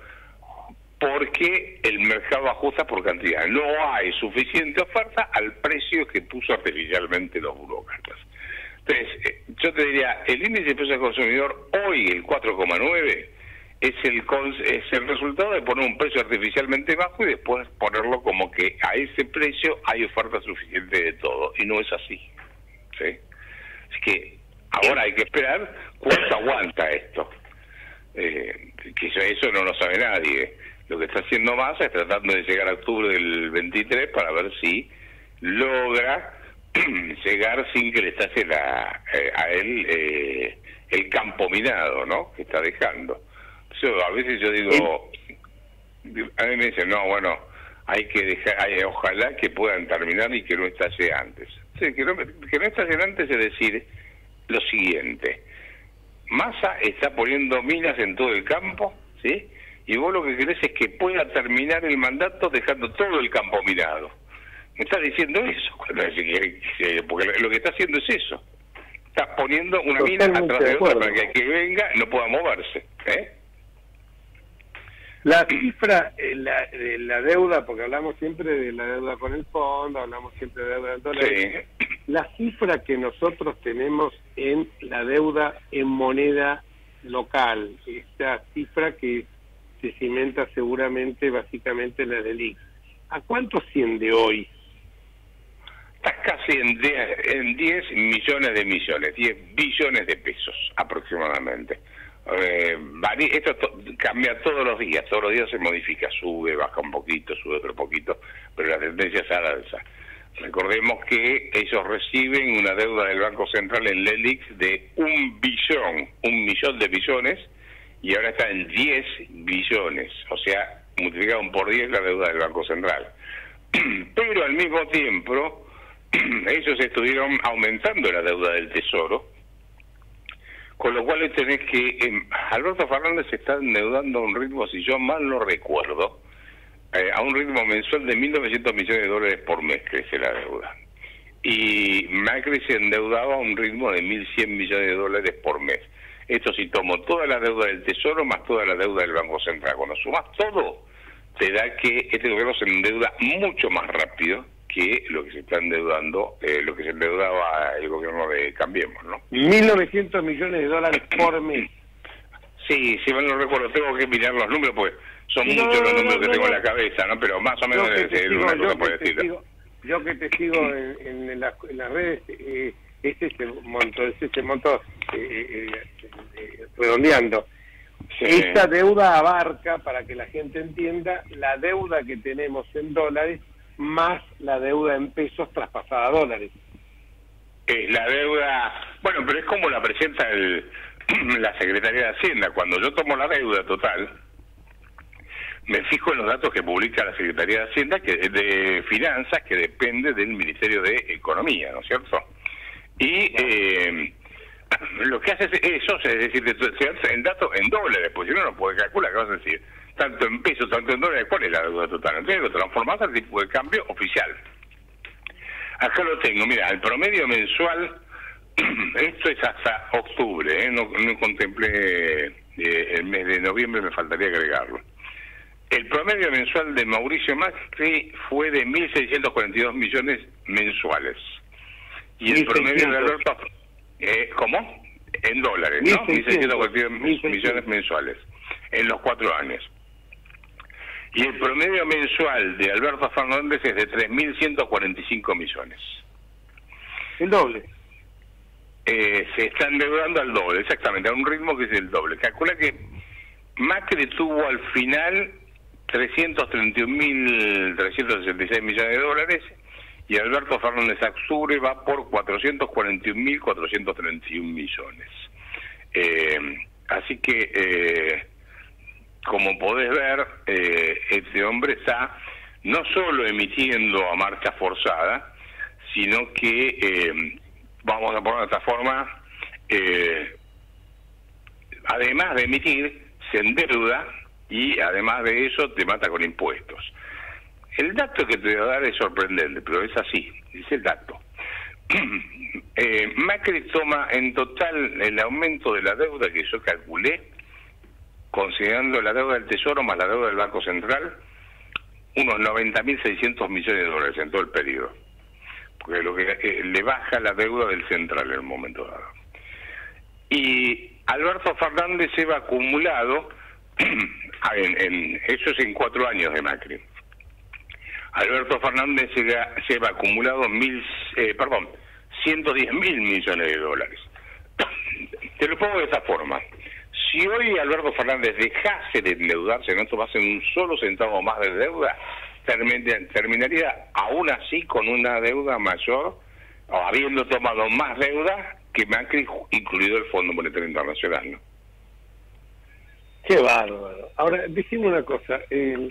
porque el mercado ajusta por cantidad. No hay suficiente oferta al precio que puso artificialmente los burócratas. Entonces, eh, yo te diría, el índice de precio al consumidor hoy, el cuatro coma nueve, es el es el resultado de poner un precio artificialmente bajo y después ponerlo como que a ese precio hay oferta suficiente de todo, y no es así, ¿sí? Así que ahora hay que esperar cuánto aguanta esto. Eh, que eso, eso no lo sabe nadie. Lo que está haciendo Massa es tratando de llegar a octubre del veintitrés para ver si logra llegar sin que le estase la, eh, a él eh, el campo minado, ¿no? Que está dejando. Yo, a veces yo digo, a mí me dicen, no, bueno, hay que dejar, hay, ojalá que puedan terminar y que no estalle antes. Sí, que no, que no estalle antes es decir lo siguiente: Massa está poniendo minas en todo el campo, ¿sí? Y vos lo que querés es que pueda terminar el mandato dejando todo el campo minado. ¿Me estás diciendo eso? Porque lo que está haciendo es eso. Está poniendo una mina atrás de otra para que el que venga no pueda moverse. ¿eh? La cifra, la, la deuda, porque hablamos siempre de la deuda con el fondo, hablamos siempre de deuda en dólares. Sí. La cifra que nosotros tenemos en la deuda en moneda local, esta cifra que se cimenta seguramente básicamente en la del I C, ¿a cuánto asciende hoy? Está casi en diez millones de millones, diez billones de pesos aproximadamente. Eh, esto to cambia todos los días, todos los días se modifica, sube, baja un poquito, sube otro poquito, pero la tendencia es a la alza. Recordemos que ellos reciben una deuda del Banco Central en el E L I X de un billón, un millón de billones, y ahora está en diez billones, o sea, multiplicaron por diez la deuda del Banco Central. Pero al mismo tiempo, ellos estuvieron aumentando la deuda del Tesoro, con lo cual tenés que... Eh, Alberto Fernández se está endeudando a un ritmo, si yo mal no recuerdo, eh, a un ritmo mensual de mil novecientos millones de dólares por mes crece la deuda. Y Macri se endeudaba a un ritmo de mil cien millones de dólares por mes. Esto si tomo toda la deuda del Tesoro más toda la deuda del Banco Central. Cuando sumas todo, te da que este gobierno se endeuda mucho más rápido que lo que se está endeudando, eh, lo que se endeudaba el gobierno de Cambiemos, ¿no? mil novecientos millones de dólares por mes. Sí, si mal no recuerdo, tengo que mirar los números, porque son no, muchos los números no, no, que tengo no. en la cabeza, ¿no? Pero más o menos debe ser una cosa por decirlo. Yo que te sigo en, en, la, en las redes, eh, es ese monto, es ese monto eh, eh, eh, redondeando. Sí. Esta deuda abarca, para que la gente entienda, la deuda que tenemos en dólares más la deuda en pesos traspasada a dólares. Eh, la deuda, bueno, pero es como la presenta el, la Secretaría de Hacienda. Cuando yo tomo la deuda total, me fijo en los datos que publica la Secretaría de Hacienda, que de Finanzas, que depende del Ministerio de Economía, ¿no es cierto? Y eh, lo que hace es eso, es decir, se hace en datos en dólares, pues si no, no puede calcular, ¿qué vas a decir? Tanto en pesos, tanto en dólares, ¿cuál es la deuda total? Entonces lo transformás al tipo de cambio oficial. Acá lo tengo, mira, el promedio mensual, esto es hasta octubre, ¿eh? no, no contemplé eh, el mes de noviembre, me faltaría agregarlo. El promedio mensual de Mauricio Macri fue de mil seiscientos cuarenta y dos millones mensuales. Y el promedio de Alberto, eh, ¿cómo? En dólares, ¿no? mil seiscientos cuarenta y dos millones mensuales, en los cuatro años. Y el promedio mensual de Alberto Fernández es de tres mil ciento cuarenta y cinco millones. El doble. Eh, se está endeudando al doble, exactamente, a un ritmo que es el doble. Calcula que Macri tuvo al final trescientos treinta y un mil trescientos sesenta y seis millones de dólares y Alberto Fernández a octubre va por cuatrocientos cuarenta y un mil cuatrocientos treinta y un millones. Eh, así que... Eh, como podés ver, eh, este hombre está no solo emitiendo a marcha forzada, sino que, eh, vamos a poner de esta forma, eh, además de emitir, se endeuda y además de eso te mata con impuestos. El dato que te voy a dar es sorprendente, pero es así, es el dato. eh, Macri toma en total el aumento de la deuda que yo calculé, considerando la deuda del Tesoro más la deuda del Banco Central, unos noventa mil seiscientos millones de dólares en todo el periodo. Porque lo que eh, le baja la deuda del Central en el momento dado. Y Alberto Fernández lleva acumulado, en, en, eso es en cuatro años de Macri. Alberto Fernández lleva, lleva acumulado mil, eh, perdón, ciento diez mil millones de dólares. Te lo pongo de esta forma. si hoy Alberto Fernández dejase de endeudarse, no tomase un solo centavo más de deuda, termin- terminaría aún así con una deuda mayor, o habiendo tomado más deuda que Macri, incluido el Fondo Monetario Internacional, ¿no? Qué bárbaro. Ahora, decime una cosa. El,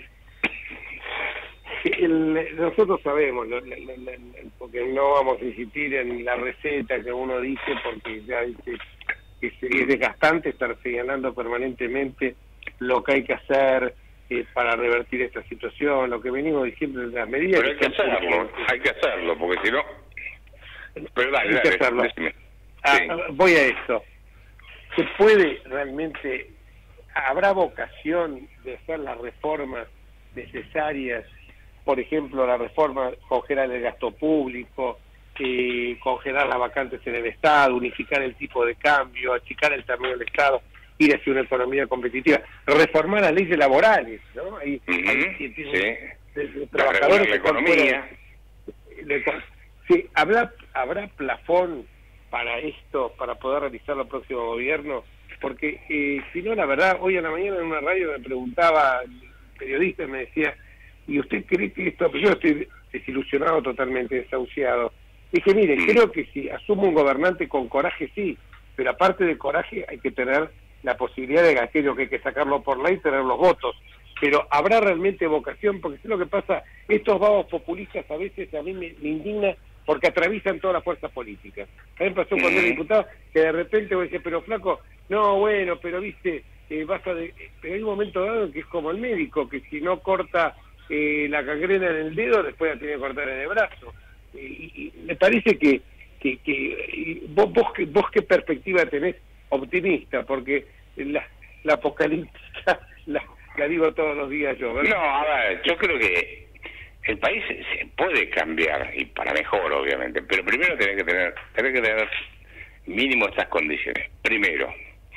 el, nosotros sabemos, lo, lo, lo, lo, porque no vamos a insistir en la receta que uno dice, porque ya dice que es desgastante estar señalando permanentemente lo que hay que hacer eh, para revertir esta situación, lo que venimos diciendo en las medidas. Pero hay que hacerlo, hay que hacerlo, porque si no... Pero dale, hay que dale, hacerlo. decime. Ah, Sí. voy a esto. ¿Se puede realmente, habrá vocación de hacer las reformas necesarias? Por ejemplo, la reforma, congelar el gasto público, eh, congelar las vacantes en el Estado, unificar el tipo de cambio, achicar el tamaño del Estado, ir hacia una economía competitiva, reformar las leyes laborales, ¿no? Hay, Ujú, hay, sí. de, de Para trabajadores regular la que están economía. fuera de- sí, ¿habrá, ¿habrá plafón para esto, para poder realizar el próximo gobierno? Porque eh, si no, la verdad, hoy a la mañana en una radio me preguntaba, el periodista me decía, ¿y usted cree que esto? Yo estoy desilusionado, totalmente desahuciado. Dije, mire, creo que si asumo un gobernante con coraje, sí, pero aparte de coraje hay que tener la posibilidad de aquello que hay que sacarlo por ley, tener los votos. Pero ¿habrá realmente vocación? Porque si lo que pasa, estos vagos populistas a veces a mí me, me indigna porque atraviesan todas las fuerzas políticas. A mí me pasó cuando era diputado que de repente vos decís, pero flaco, no, bueno, pero viste, eh, vas a de... pero hay un momento dado que es como el médico, que si no corta eh, la gangrena en el dedo, después la tiene que cortar en el brazo. Y, y me parece que, que, que y vos, vos, qué- vos qué perspectiva tenés optimista, porque la, la apocalíptica la, la digo todos los días yo. ¿verdad? No, a ver, yo creo que el país se se puede cambiar, y para mejor, obviamente, pero primero tenés que tener, tenés que tener mínimo estas condiciones. Primero,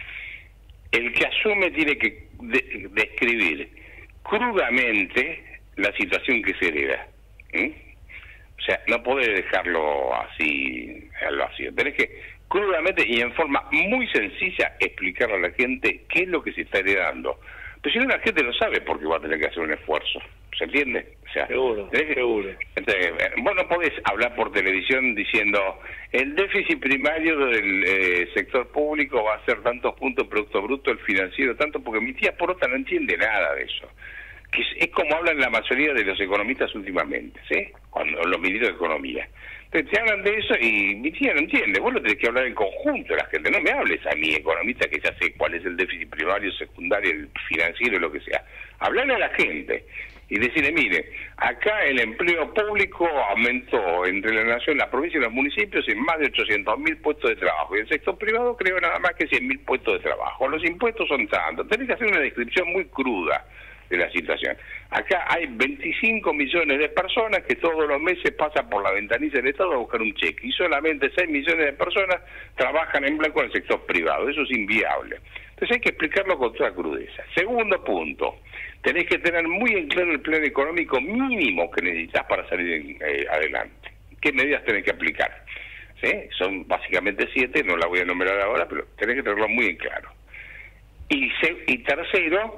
el que asume tiene que de- describir crudamente la situación que se hereda. ¿Mm? O sea, no podés dejarlo así al vacío. Tenés que crudamente y en forma muy sencilla explicarle a la gente qué es lo que se está heredando. Pero si no, la gente no sabe por qué va a tener que hacer un esfuerzo. ¿Se entiende? O sea, Seguro, tenés que- seguro. Entonces, eh, vos no podés hablar por televisión diciendo el déficit primario del eh, sector público va a ser tantos puntos Producto Bruto, el financiero tanto, porque mi tía Porota no entiende nada de eso. Que es, es como hablan la mayoría de los economistas últimamente, ¿sí? Cuando los ministros de Economía. Entonces te hablan de eso y mi tía no entiende. Vos lo tenés que hablar en conjunto, la gente. No me hables a mi economista que ya sé cuál es el déficit primario, secundario, el financiero, lo que sea. Hablale a la gente y decirle, mire, acá el empleo público aumentó entre la nación, la provincia y los municipios en más de ochocientos mil puestos de trabajo. Y el sector privado creo nada más que cien mil puestos de trabajo. Los impuestos son tantos. Tenés que hacer una descripción muy cruda de la situación. Acá hay veinticinco millones de personas que todos los meses pasan por la ventanilla del Estado a buscar un cheque y solamente seis millones de personas trabajan en blanco en el sector privado. Eso es inviable. Entonces hay que explicarlo con toda crudeza. Segundo punto, tenés que tener muy en claro el plan económico mínimo que necesitas para salir eh, adelante. ¿Qué medidas tenés que aplicar? ¿Sí? Son básicamente siete, no la voy a enumerar ahora, pero tenés que tenerlo muy en claro. Y, se, y tercero,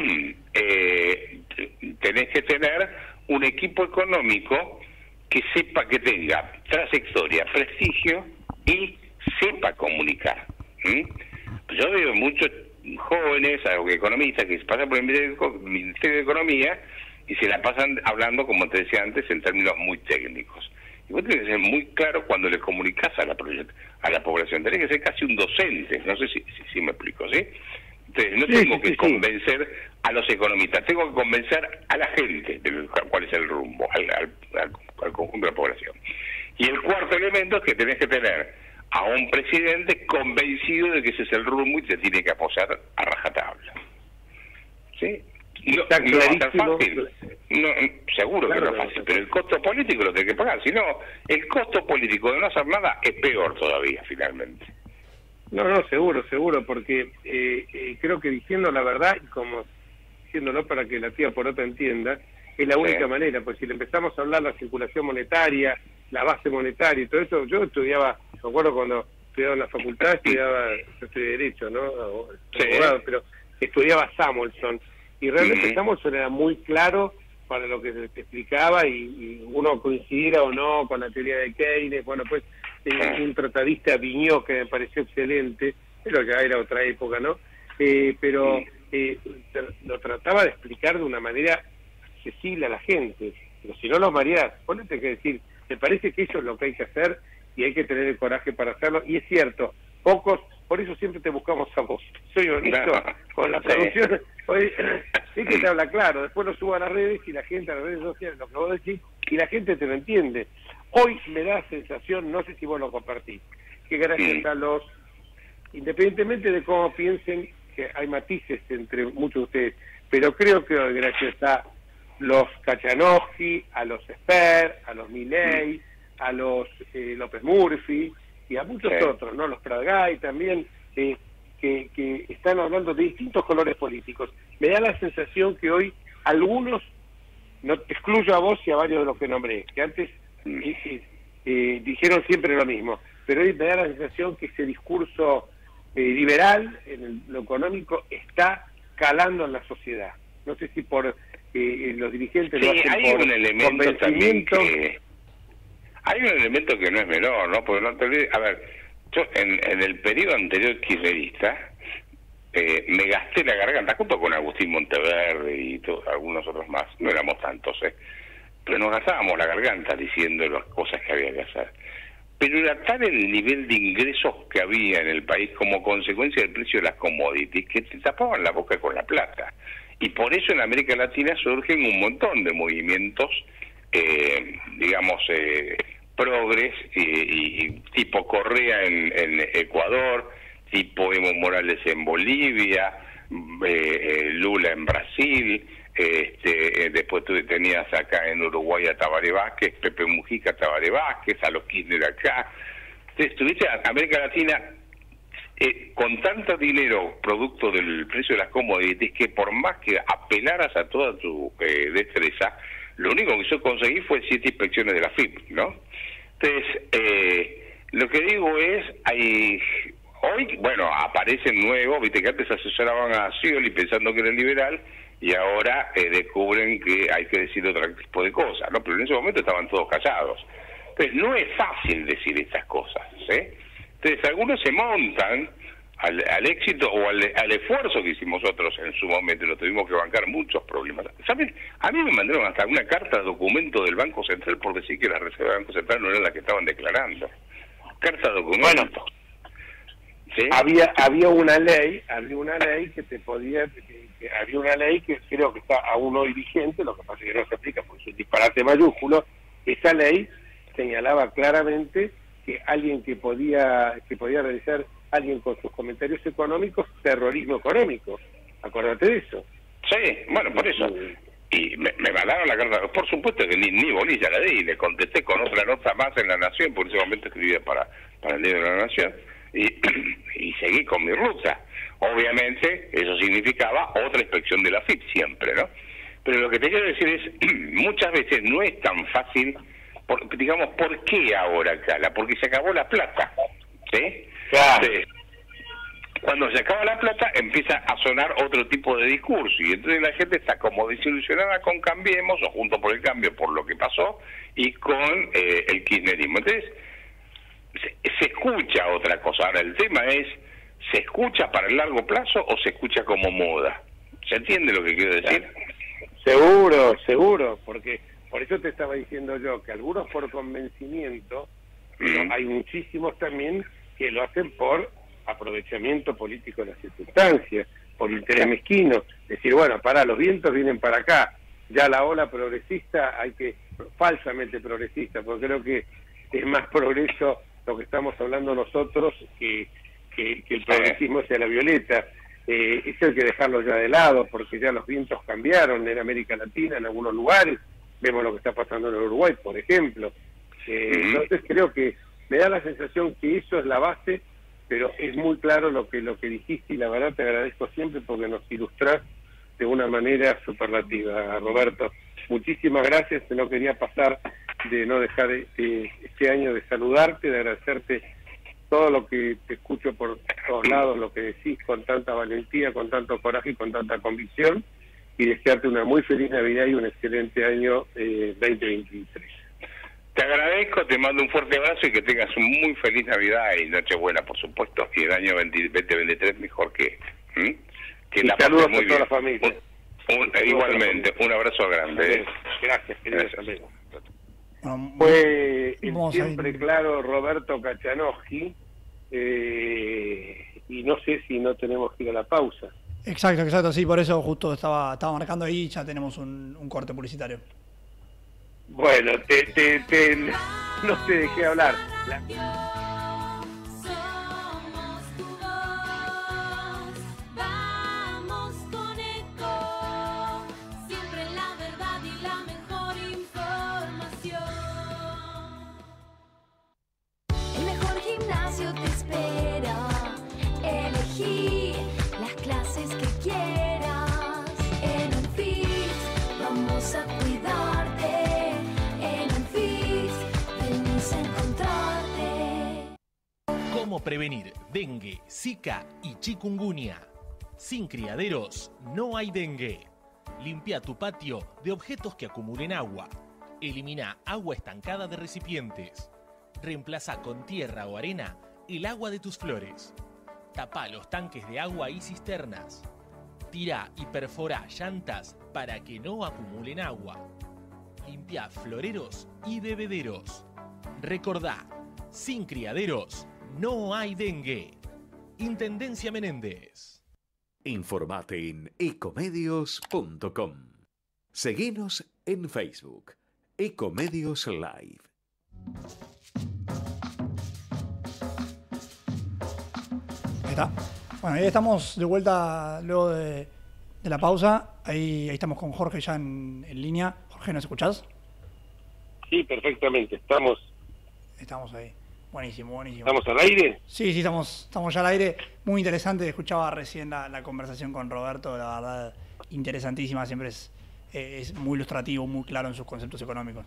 eh, tenés que tener un equipo económico que sepa, que tenga trayectoria, prestigio y sepa comunicar. ¿Mm? Yo veo muchos jóvenes, economistas, que pasan por el Ministerio de Economía y se la pasan hablando, como te decía antes, en términos muy técnicos. Y vos tenés que ser muy claro cuando le comunicás a la, a la población. Tenés que ser casi un docente, no sé si, si, si me explico, ¿sí? Entonces, no Sí, tengo sí, que sí, convencer a los economistas, tengo que convencer a la gente de cuál es el rumbo, al, al, al, al conjunto de la población. Y el cuarto elemento es que tenés que tener a un presidente convencido de que ese es el rumbo y se tiene que apoyar a rajatabla. ¿Sí? No, Está no va a ser clarísimo. fácil, no, seguro Claro, que no es claro, fácil, pero el costo político lo tenés que pagar. Si no, el costo político de no hacer nada es peor todavía, finalmente. No, no, seguro, seguro, porque eh, eh, creo que diciendo la verdad, y como diciéndolo para que la tía Porota entienda, es la única Sí. manera, pues si le empezamos a hablar la circulación monetaria, la base monetaria y todo eso, yo estudiaba, me acuerdo cuando estudiaba en la facultad, estudiaba, yo soy de Derecho, ¿no? Abogado, pero estudiaba Samuelson, y realmente Samuelson era muy claro para lo que se explicaba, y, y uno coincidiera o no con la teoría de Keynes. Bueno, pues eh, un tratadista, Viñó, que me pareció excelente, pero ya era otra época, ¿no? Eh, pero eh, lo trataba de explicar de una manera accesible a la gente, pero si no los mareás, ponete que decir, me parece que eso es lo que hay que hacer, y hay que tener el coraje para hacerlo, y es cierto, pocos, por eso siempre te buscamos a vos, soy honesto, no, con la producción, hoy, sí que te habla claro, después lo subo a las redes, y la gente a las redes sociales, lo que vos decís, y la gente te lo entiende. Hoy me da sensación, no sé si vos lo compartís, que gracias a los, independientemente de cómo piensen, que hay matices entre muchos de ustedes, pero creo que hoy gracias a los Kachanowski, a los Esper, a los Milei, a los eh, López Murphy y a muchos sí. otros, ¿no? Los Pradgay también, eh, que, que están hablando de distintos colores políticos. Me da la sensación que hoy algunos, no te excluyo a vos y a varios de los que nombré, que antes eh, eh, eh, dijeron siempre lo mismo, pero hoy me da la sensación que ese discurso eh, liberal en el, lo económico está calando en la sociedad. No sé si por eh, los dirigentes sí, lo hacen hay por un elemento también que hay un elemento que no es menor, ¿no? Porque no te olvides, a ver, yo en, en el periodo anterior kirchnerista eh, me gasté la garganta junto con Agustín Monteverde y todos, algunos otros más, no éramos tantos, ¿eh? Pero nos gastábamos la garganta diciendo las cosas que había que hacer. Pero era tal el nivel de ingresos que había en el país como consecuencia del precio de las commodities que te tapaban la boca con la plata. Y por eso en América Latina surgen un montón de movimientos, eh, digamos, eh, progres, y, y, y tipo Correa en, en Ecuador, tipo Evo Morales en Bolivia, eh, Lula en Brasil, este, eh, después tú tenías acá en Uruguay a Tabaré Vázquez, Pepe Mujica, Tabaré Vázquez, a los Kirchner acá. Entonces tuviste a América Latina eh, con tanto dinero producto del precio de las commodities que por más que apelaras a toda tu eh, destreza, lo único que yo conseguí fue siete inspecciones de la F I P, ¿no? Entonces, eh, lo que digo es, hay hoy, bueno, aparecen nuevos, viste que antes asesoraban a Scioli pensando que era liberal, y ahora eh, descubren que hay que decir otro tipo de cosas, ¿no? Pero en ese momento estaban todos callados. Entonces, no es fácil decir estas cosas, ¿eh? Entonces, algunos se montan al, al éxito o al, al esfuerzo que hicimos nosotros en su momento, y lo tuvimos que bancar muchos problemas. ¿Saben? A mí me mandaron hasta una carta documento del Banco Central por decir que la reserva del Banco Central no era la que estaban declarando. Carta documento. Bueno, ¿sí? había había una ley, había una ley que te podía, que, que había una ley que creo que está aún hoy vigente, lo que pasa es que no se aplica porque es un disparate mayúsculo. Esa ley señalaba claramente que alguien que podía que podía realizar alguien con sus comentarios económicos, terrorismo económico. Acuérdate de eso. Sí, bueno, por eso. Y me, me mandaron la carta, por supuesto que ni, ni bolilla la di, y le contesté con otra nota más en La Nación, por ese momento escribía para, para el diario de La Nación, y, y seguí con mi ruta. Obviamente, eso significaba otra inspección de la F I P siempre, ¿no? Pero lo que te quiero decir es, muchas veces no es tan fácil, por, digamos, ¿por qué ahora, Cala? Porque se acabó la plata, ¿sí? Claro. Sí. Cuando se acaba la plata empieza a sonar otro tipo de discurso, y entonces la gente está como desilusionada con Cambiemos o Juntos por el Cambio por lo que pasó y con eh, el kirchnerismo. Entonces se, se escucha otra cosa. Ahora el tema es, ¿se escucha para el largo plazo o se escucha como moda? ¿Se entiende lo que quiero decir? Seguro, seguro, porque por eso te estaba diciendo yo que algunos por convencimiento, pero hay muchísimos también que lo hacen por aprovechamiento político de las circunstancias, por interés mezquino, decir, bueno, pará, los vientos vienen para acá, ya la ola progresista hay que, falsamente progresista, porque creo que es más progreso lo que estamos hablando nosotros que, que, que el progresismo sea la violeta. Eh, eso hay que dejarlo ya de lado, porque ya los vientos cambiaron en América Latina, en algunos lugares, vemos lo que está pasando en Uruguay, por ejemplo. Eh, entonces creo que me da la sensación que eso es la base, pero es muy claro lo que lo que dijiste, y la verdad te agradezco siempre porque nos ilustrás de una manera superlativa, Roberto. Muchísimas gracias, no quería pasar de no dejar eh, este año de saludarte, de agradecerte todo lo que te escucho por todos lados, lo que decís con tanta valentía, con tanto coraje y con tanta convicción, y desearte una muy feliz Navidad y un excelente año eh, veinte veintitrés. Te agradezco, te mando un fuerte abrazo y que tengas un muy feliz Navidad y Nochebuena, por supuesto, y el año veinte veintitrés mejor que este. ¿Mm? Que y la saludos muy a toda bien. la familia. Un, un, igualmente, un abrazo grande. ¿eh? Gracias, queridos Gracias. amigos. Bueno, Fue el vamos a siempre ir- claro Roberto Cachanowski, eh, y no sé si no tenemos que ir a la pausa. Exacto, exacto, sí, por eso justo estaba, estaba marcando ahí y ya tenemos un, un corte publicitario. Bueno, te, te, te- no te dejé hablar. La- Somos tu voz, vamos con Eco, siempre la verdad y la mejor información. El mejor gimnasio te espera, elegí las clases que quieras. En Unfit vamos a cuidarte, en Unfit venís a encontrarte. ¿Cómo prevenir dengue, zika y chikungunya? Sin criaderos no hay dengue. Limpia tu patio de objetos que acumulen agua. Elimina agua estancada de recipientes. Reemplaza con tierra o arena el agua de tus flores. Tapa los tanques de agua y cisternas. Tira y perfora llantas para que no acumulen agua. Limpia floreros y bebederos. Recordá, sin criaderos no hay dengue. Intendencia Menéndez. Informate en ecomedios punto com. Seguinos en Facebook, Ecomedios Live. Ahí está. Bueno, ahí estamos de vuelta luego de, de la pausa. Ahí, ahí estamos con Jorge ya en, en línea. Jorge, ¿nos escuchás? Sí, perfectamente. Estamos, Estamos ahí. Buenísimo, buenísimo. ¿Estamos al aire? Sí, sí, estamos, estamos ya al aire. Muy interesante. Escuchaba recién la, la conversación con Roberto. La verdad, interesantísima. Siempre es, eh, es muy ilustrativo, muy claro en sus conceptos económicos.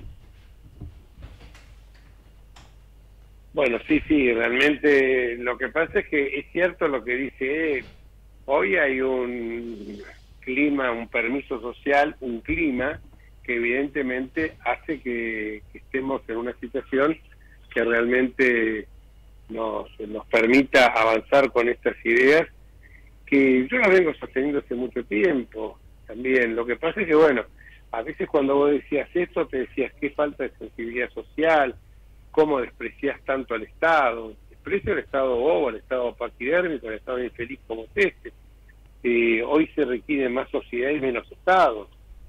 Bueno, sí, sí, realmente lo que pasa es que es cierto lo que dice él. Hoy hay un clima, un permiso social, un clima que evidentemente hace que, que estemos en una situación que realmente nos, nos permita avanzar con estas ideas, que yo las vengo sosteniendo hace mucho tiempo también. Lo que pasa es que, bueno, a veces cuando vos decías esto, te decías qué falta de sensibilidad social, cómo desprecias tanto al Estado. Desprecio al Estado bobo, al Estado paquidérmico, al Estado infeliz como es este. Eh, hoy se requiere más sociedad y menos Estado.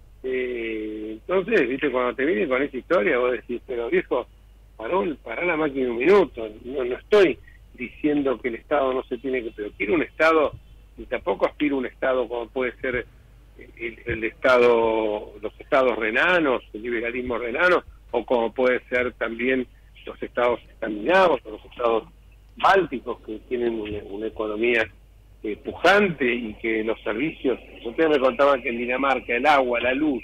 Eh, entonces, viste, cuando te vienen con esa historia, vos decís, pero viejo, pará, pará la máquina un minuto. No, no estoy diciendo que el Estado no se tiene que... Pero quiero un Estado, y tampoco aspiro a un Estado como puede ser el, el Estado, los Estados renanos, el liberalismo renano, o como puede ser también los estados escandinavos o los estados bálticos, que tienen una, una economía eh, pujante y que los servicios, ustedes me contaban que en Dinamarca el agua, la luz,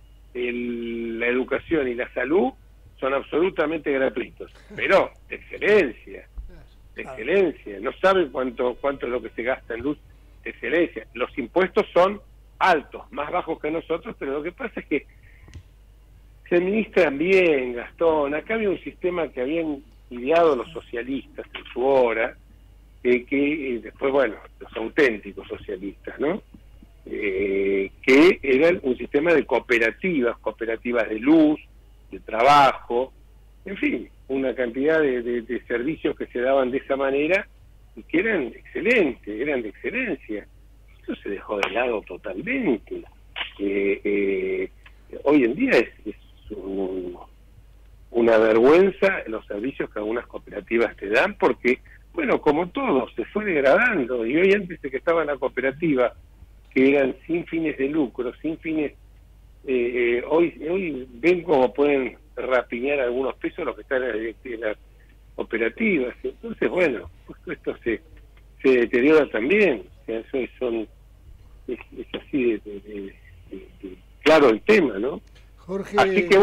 el, la educación y la salud son absolutamente gratuitos, pero de excelencia, de excelencia, no saben cuánto, cuánto es lo que se gasta en luz, de excelencia. Los impuestos son altos, más bajos que nosotros, pero lo que pasa es que se administran bien, Gastón. Acá había un sistema que habían ideado los socialistas en su hora, eh, que eh, después, bueno, los auténticos socialistas, ¿no? Eh, que eran un sistema de cooperativas, cooperativas de luz, de trabajo, en fin, una cantidad de, de, de servicios que se daban de esa manera y que eran excelentes, eran de excelencia. Eso se dejó de lado totalmente. Eh, eh, hoy en día es, es un, una vergüenza los servicios que algunas cooperativas te dan, porque, bueno, como todo, se fue degradando, y hoy antes de que estaba la cooperativa, que eran sin fines de lucro, sin fines, eh, eh, hoy hoy ven cómo pueden rapiñar algunos pesos los que están en las, en las cooperativas. Entonces, bueno, pues esto se, se deteriora también. O sea, eso es, son, es, es así de, de, de, de, de claro el tema, ¿no? Jorge, así que bueno,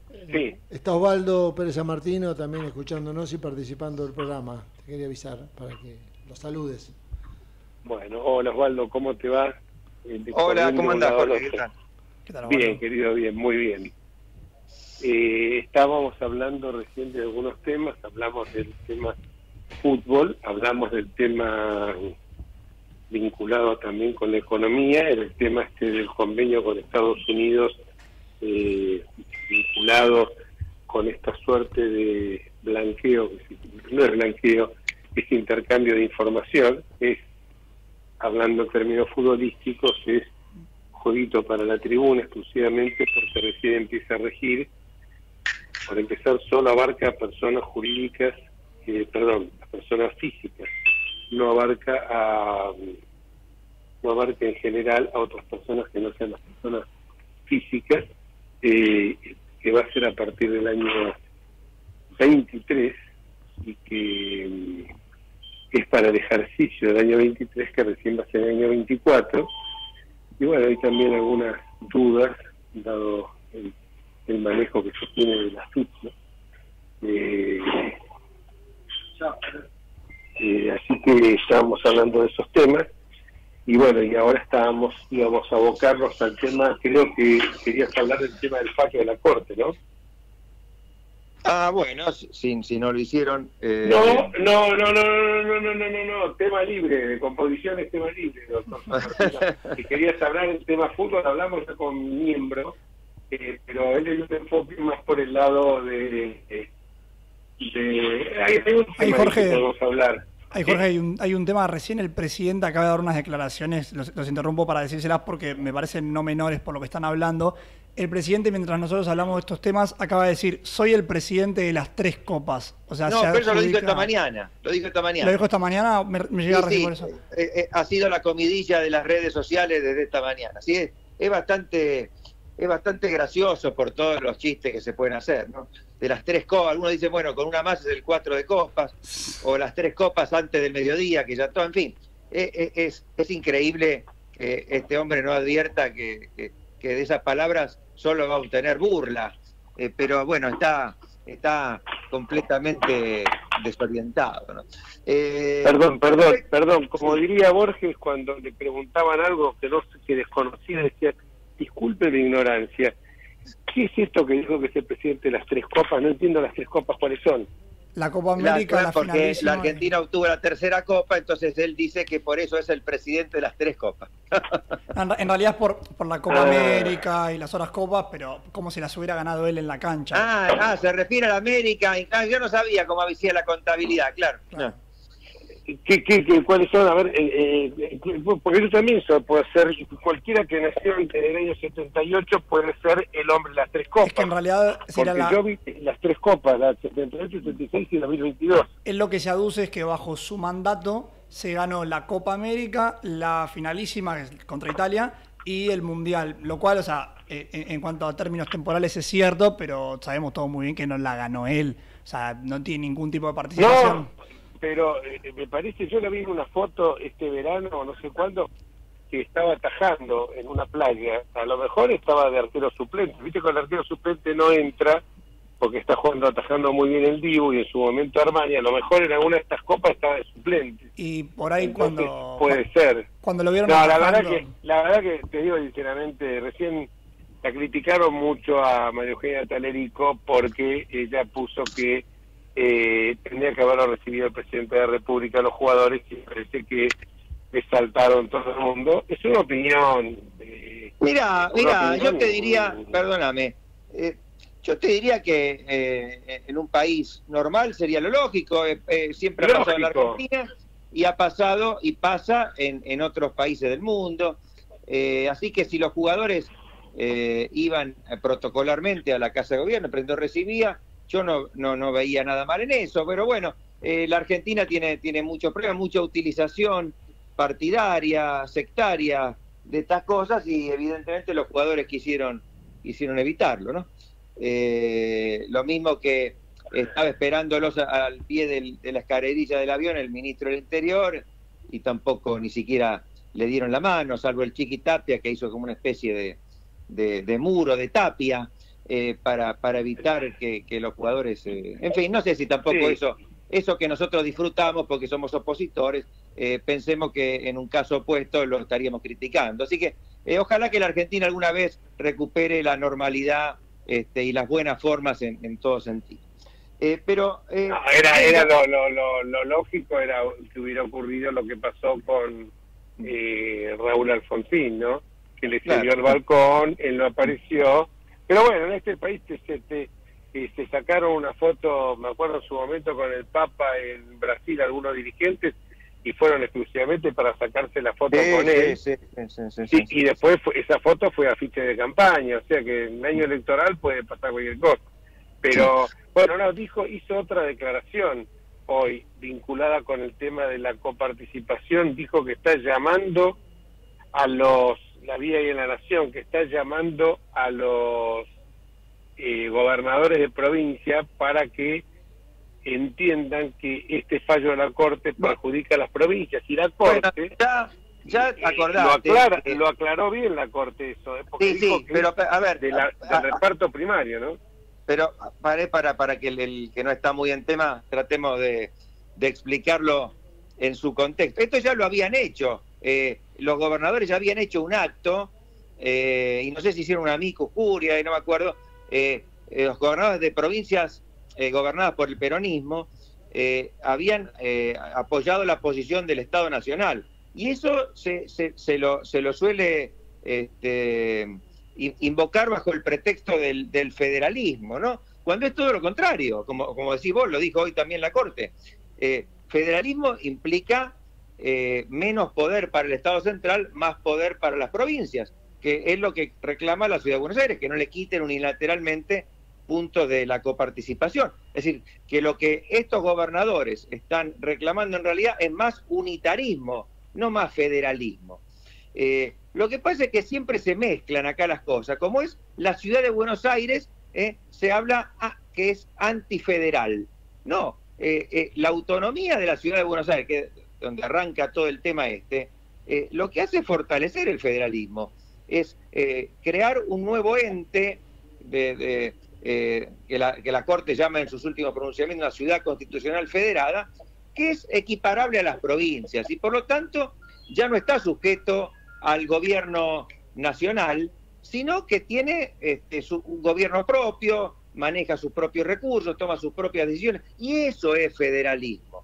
Sí. Está Osvaldo Pérez San Martino también escuchándonos y participando del programa. Te quería avisar para que lo saludes. Bueno, hola Osvaldo, ¿cómo te va? Eh, Hola, ¿cómo andás, Jorge? ¿Qué tal? ¿Qué tal, Bien, querido, bien, muy bien. Eh, estábamos hablando recién de algunos temas, hablamos del tema fútbol, hablamos del tema vinculado también con la economía, el tema este del convenio con Estados Unidos, eh, vinculado con esta suerte de blanqueo, que no es blanqueo, es intercambio de información, es, hablando en términos futbolísticos, es jueguito para la tribuna exclusivamente porque recién empieza a regir. Por empezar, solo abarca a personas jurídicas, eh, perdón, a personas físicas, no abarca a no abarca en general a otras personas que no sean las personas físicas, eh, que va a ser a partir del año veintitrés y que eh, es para el ejercicio del año veintitrés, que recién va a ser el año veinticuatro. Y bueno, hay también algunas dudas, dado el, el manejo que se tiene de la FIFA. Eh, eh, así que estábamos hablando de esos temas. Y bueno, y ahora estábamos, íbamos a abocarnos al tema, creo que querías hablar del tema del fallo de la Corte, ¿no? Ah, bueno, si, si no lo hicieron... Eh... No, no, no, no, no, no, no, no, no, no, tema libre, de composición es tema libre, doctor. Si querías hablar del tema fútbol, hablamos ya con miembro, eh, pero él es un enfoque más por el lado de... de, de hay, hay un tema Ay, Jorge. que podemos hablar. Ay, Jorge, hay un, hay un tema. Recién el presidente acaba de dar unas declaraciones, los, los interrumpo para decírselas porque me parecen no menores por lo que están hablando. El presidente, mientras nosotros hablamos de estos temas, acaba de decir, soy el presidente de las tres copas. O sea, no, se pero eso lo adjudica... dijo esta mañana. Lo dijo esta mañana. Lo dijo esta mañana, me, me llega sí, recién sí, por eso. Eh, eh, ha sido la comidilla de las redes sociales desde esta mañana. Sí, es, es bastante... es bastante gracioso por todos los chistes que se pueden hacer, ¿no? De las tres copas, algunos dicen, bueno, con una más es el cuatro de copas, o las tres copas antes del mediodía, que ya todo, en fin, es, es, es increíble que este hombre no advierta que, que, que de esas palabras solo va a obtener burla, eh, pero bueno, está, está completamente desorientado, ¿no? Eh, Perdón, perdón, perdón, como diría Borges cuando le preguntaban algo que no que desconocía, decía, disculpe mi ignorancia, ¿qué es esto que dijo que es el presidente de las tres copas? No entiendo las tres copas, ¿cuáles son? La Copa América, la, la porque finalísima. la Argentina obtuvo la tercera copa, entonces él dice que por eso es el presidente de las tres copas. En, en realidad es por, por la Copa Ah. América y las otras copas, pero como si las hubiera ganado él en la cancha. Ah, ah, se refiere a la América. Ah, yo no sabía cómo hacía la contabilidad, claro. No. ¿Qué, qué, qué, ¿Cuáles son? A ver, eh, eh, porque yo también soy, puede ser, cualquiera que nació antes del año setenta y ocho puede ser el hombre de las tres copas. Es que en realidad sería porque la... yo vi las tres copas, la setenta y ocho, setenta y seis y dos mil veintidós. Él lo que se aduce es que bajo su mandato se ganó la Copa América, la finalísima que es contra Italia y el Mundial, lo cual, o sea, en, en cuanto a términos temporales es cierto, pero sabemos todos muy bien que no la ganó él, o sea, no tiene ningún tipo de participación. No, pero eh, me parece, yo la vi en una foto este verano, o no sé cuándo, que estaba atajando en una playa, a lo mejor estaba de arquero suplente, viste que el arquero suplente no entra, porque está jugando, atajando muy bien el Dibu y en su momento Armani, a lo mejor en alguna de estas copas estaba de suplente. Y por ahí Entonces, cuando... puede ser. Cuando lo vieron No, la atajando... verdad que, la verdad que te digo sinceramente, recién la criticaron mucho a María Eugenia Talerico porque ella puso que eh, tendría que haberlo recibido el presidente de la República, los jugadores, y parece que le saltaron todo el mundo. Es una opinión. Eh, Mira, una mira, opinión, yo te diría, perdóname, eh, yo te diría que eh, en un país normal sería lo lógico, eh, eh, siempre ha pasado en la Lógico. Argentina y ha pasado y pasa en, en otros países del mundo, eh, así que si los jugadores eh, iban protocolarmente a la Casa de Gobierno, pero no recibía, yo no, no, no veía nada mal en eso, pero bueno, eh, la Argentina tiene, tiene muchos problemas, mucha utilización partidaria, sectaria de estas cosas y evidentemente los jugadores quisieron, quisieron evitarlo, ¿no? Eh, lo mismo que estaba esperándolos a- al pie del- de la escalerilla del avión el ministro del Interior y tampoco ni siquiera le dieron la mano, salvo el Chiqui Tapia que hizo como una especie de, de, de muro, de tapia. eh, para, para evitar que, que los jugadores... Eh, en fin, no sé si tampoco Sí. eso, eso que nosotros disfrutamos porque somos opositores, eh, pensemos que en un caso opuesto lo estaríamos criticando. Así que eh, ojalá que la Argentina alguna vez recupere la normalidad este, y las buenas formas en, en todo sentido. Eh, pero eh, No, era era lo, lo, lo, lo lógico era que hubiera ocurrido lo que pasó con eh, Raúl Alfonsín, ¿no? Que le Claro. salió al balcón, él no apareció. Pero bueno, en este país te, se, te, eh, se sacaron una foto, me acuerdo en su momento, con el Papa en Brasil, algunos dirigentes, y fueron exclusivamente para sacarse la foto Sí, con sí, él. sí, sí, sí, sí, Sí, sí. y después fue- esa foto fue afiche de campaña, o sea que en año electoral puede pasar cualquier cosa. Pero bueno, no, dijo, hizo otra declaración hoy vinculada con el tema de la coparticipación, dijo que está llamando a los, la Vida y en la Nación, que está llamando a los eh, gobernadores de provincia para que entiendan que este fallo de la Corte perjudica a las provincias, y la Corte... Bueno, ya, ya Eh, acordate. lo, aclara, eh, lo aclaró bien la Corte eso, ¿eh? Porque Sí, dijo sí, que pero a ver, de la, a- del reparto primario, ¿no? Pero para, para, para que el, el que no está muy en tema, tratemos de, de explicarlo en su contexto. Esto ya lo habían hecho. Eh, los gobernadores ya habían hecho un acto, eh, y no sé si hicieron una amicus curia, y no me acuerdo. Eh, eh, los gobernadores de provincias eh, gobernadas por el peronismo eh, habían eh, apoyado la posición del Estado Nacional. Y eso se, se, se, lo, se lo suele... Este, invocar bajo el pretexto del, del federalismo, ¿no? Cuando es todo lo contrario, como, como decís vos, lo dijo hoy también la Corte. Eh, federalismo implica eh, menos poder para el Estado central, más poder para las provincias, que es lo que reclama la Ciudad de Buenos Aires, que no le quiten unilateralmente puntos de la coparticipación. Es decir, que lo que estos gobernadores están reclamando en realidad es más unitarismo, no más federalismo. Eh, lo que pasa es que siempre se mezclan acá las cosas. Como es la Ciudad de Buenos Aires, eh, se habla ah, que es antifederal. No, eh, eh, la autonomía de la Ciudad de Buenos Aires, que donde arranca todo el tema este, eh, lo que hace es fortalecer el federalismo, es eh, crear un nuevo ente de, de, eh, que, la, que la Corte llama en sus últimos pronunciamientos una ciudad constitucional federada, que es equiparable a las provincias y por lo tanto ya no está sujeto al gobierno nacional, sino que tiene este, su, un gobierno propio, maneja sus propios recursos, toma sus propias decisiones, y eso es federalismo.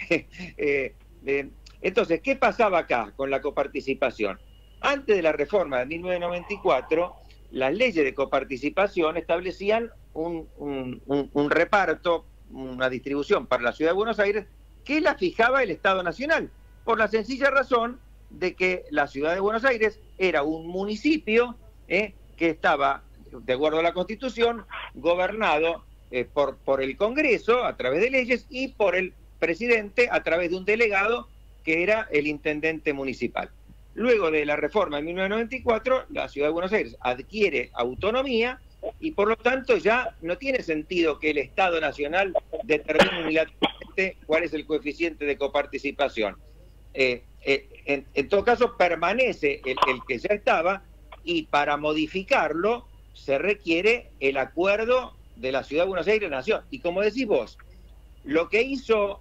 eh, eh, entonces, ¿qué pasaba acá con la coparticipación? Antes de la reforma de mil novecientos noventa y cuatro, las leyes de coparticipación establecían un, un, un, un reparto, una distribución para la Ciudad de Buenos Aires, que la fijaba el Estado Nacional, por la sencilla razón de que la Ciudad de Buenos Aires era un municipio eh, que estaba, de acuerdo a la Constitución, gobernado eh, por, por el Congreso a través de leyes y por el presidente a través de un delegado que era el intendente municipal. Luego de la reforma de mil novecientos noventa y cuatro, la Ciudad de Buenos Aires adquiere autonomía y por lo tanto ya no tiene sentido que el Estado Nacional determine unilateralmente cuál es el coeficiente de coparticipación. Eh, eh, en, en todo caso permanece el, el que ya estaba y para modificarlo se requiere el acuerdo de la Ciudad de Buenos Aires y la Nación. Y como decís vos, lo que hizo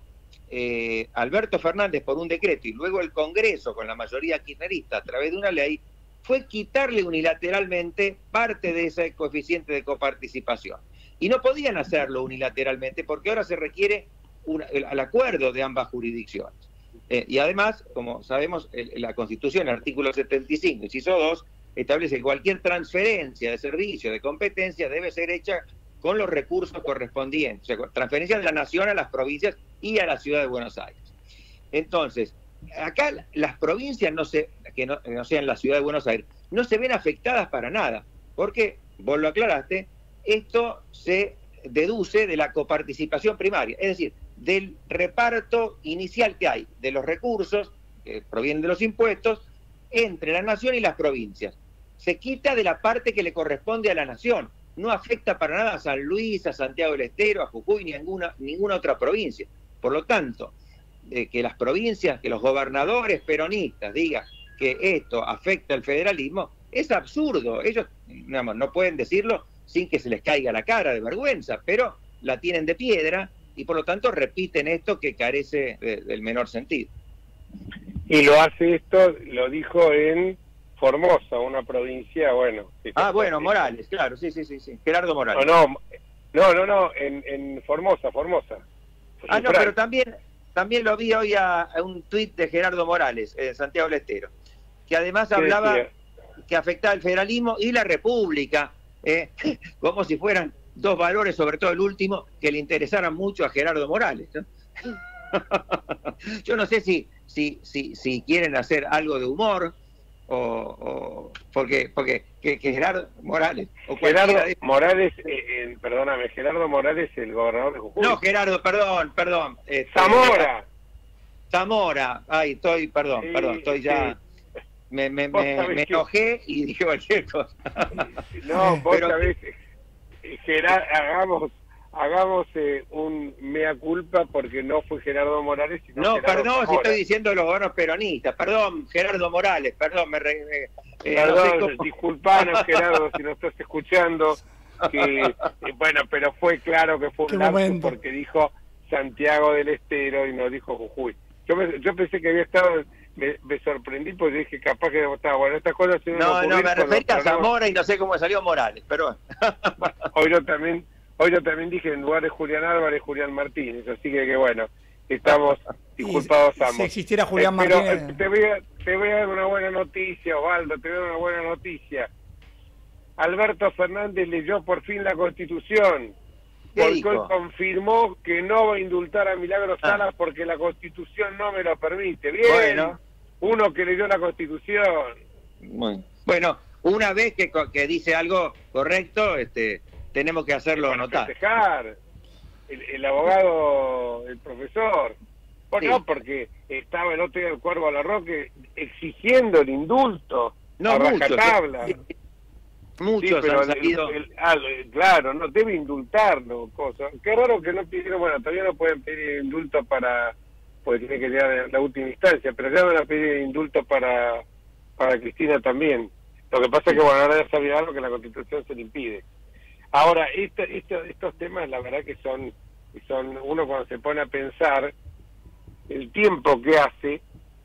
eh, Alberto Fernández por un decreto y luego el Congreso con la mayoría kirchnerista a través de una ley fue quitarle unilateralmente parte de ese coeficiente de coparticipación. Y no podían hacerlo unilateralmente porque ahora se requiere una, el, el acuerdo de ambas jurisdicciones. Eh, y además, como sabemos, el, la Constitución, el artículo setenta y cinco, inciso dos, establece que cualquier transferencia de servicio, de competencia, debe ser hecha con los recursos correspondientes. O sea, transferencia de la nación a las provincias y a la Ciudad de Buenos Aires. Entonces, acá las provincias no se, que no, no sean la Ciudad de Buenos Aires, no se ven afectadas para nada, porque, vos lo aclaraste, esto se deduce de la coparticipación primaria, es decir, del reparto inicial que hay de los recursos que provienen de los impuestos entre la nación y las provincias. Se quita de la parte que le corresponde a la nación, no afecta para nada a San Luis, a Santiago del Estero, a Jujuy, ni a ninguna, ninguna otra provincia. Por lo tanto, eh, que las provincias, que los gobernadores peronistas digan que esto afecta al federalismo, es absurdo. Ellos digamos, no pueden decirlo sin que se les caiga la cara de vergüenza, pero la tienen de piedra y por lo tanto repiten esto que carece de, del menor sentido. Y lo hace esto, lo dijo en Formosa, una provincia, bueno. Ah, bueno, Morales, claro, sí, sí, sí, sí. Gerardo Morales. No, no, no, no, no en, en Formosa, Formosa. Ah, no, pero también, también lo vi hoy a, a un tuit de Gerardo Morales, en Santiago del Estero, que además hablaba decía? que afectaba el federalismo y la república, eh, como si fueran dos valores, sobre todo el último, que le interesaran mucho a Gerardo Morales, ¿no? Yo no sé si, si, si, si quieren hacer algo de humor, o, o porque porque que, que Gerardo Morales o Gerardo de... Morales, eh, eh, perdóname, Gerardo Morales, el gobernador de Jujuy. No, Gerardo, perdón, perdón. Este, Zamora. Zamora, ay, estoy, perdón, Sí, perdón, estoy ya... sí. Me, me, Vos me, sabés me que- enojé y dije cualquier cosa. No, vos Pero- sabés, eh, Gerard, hagamos, hagamos eh, un mea culpa porque no fue Gerardo Morales, sino No, Gerardo perdón si Zamora. estoy diciendo los gobiernos peronistas, perdón, Gerardo Morales, perdón, me... Re, eh, eh, no Perdón, sé cómo- disculpanos, Gerardo, si nos estás escuchando, que eh, bueno, pero fue claro que fue Qué un lapsus momento. porque dijo Santiago del Estero y no dijo Jujuy. Yo, me- yo pensé que había estado, me, me sorprendí porque dije capaz que estaba bueno, estas cosas se No, no, me refería a Zamora y no sé cómo salió Morales, pero... Hoy yo también, hoy yo también dije en lugar de Julián Álvarez, Julián Martínez, así que, que bueno, estamos disculpados ambos. Si existiera Julián Eh, pero, Martínez... eh, te voy a, te voy a dar una buena noticia, Osvaldo, te voy a dar una buena noticia. Alberto Fernández leyó por fin la Constitución, ¿Qué porque dijo? hoy confirmó que no va a indultar a Milagros Ah. Salas porque la Constitución no me lo permite. Bien, Bueno. uno que leyó la Constitución. Bueno, bueno, una vez que, co- que dice algo correcto, este, tenemos que hacerlo Para notar. festejar. El, el abogado, el profesor. Bueno, Sí. no, porque estaba el otro día el Cuervo Larroque exigiendo el indulto No, a muchos, rajatabla. sí, Muchos Sí, pero han el- salido... el- ah, el- claro, no debe indultarlo, cosa. Qué raro que no pidieron, bueno, todavía no pueden pedir indulto para, pues tiene que llegar a la última instancia, pero ya van a pedir indulto para, para Cristina también. Lo que pasa es que, bueno, ahora ya sabía algo que la Constitución se le impide. Ahora, esto, esto, estos temas, la verdad que son, son, uno cuando se pone a pensar el tiempo que hace,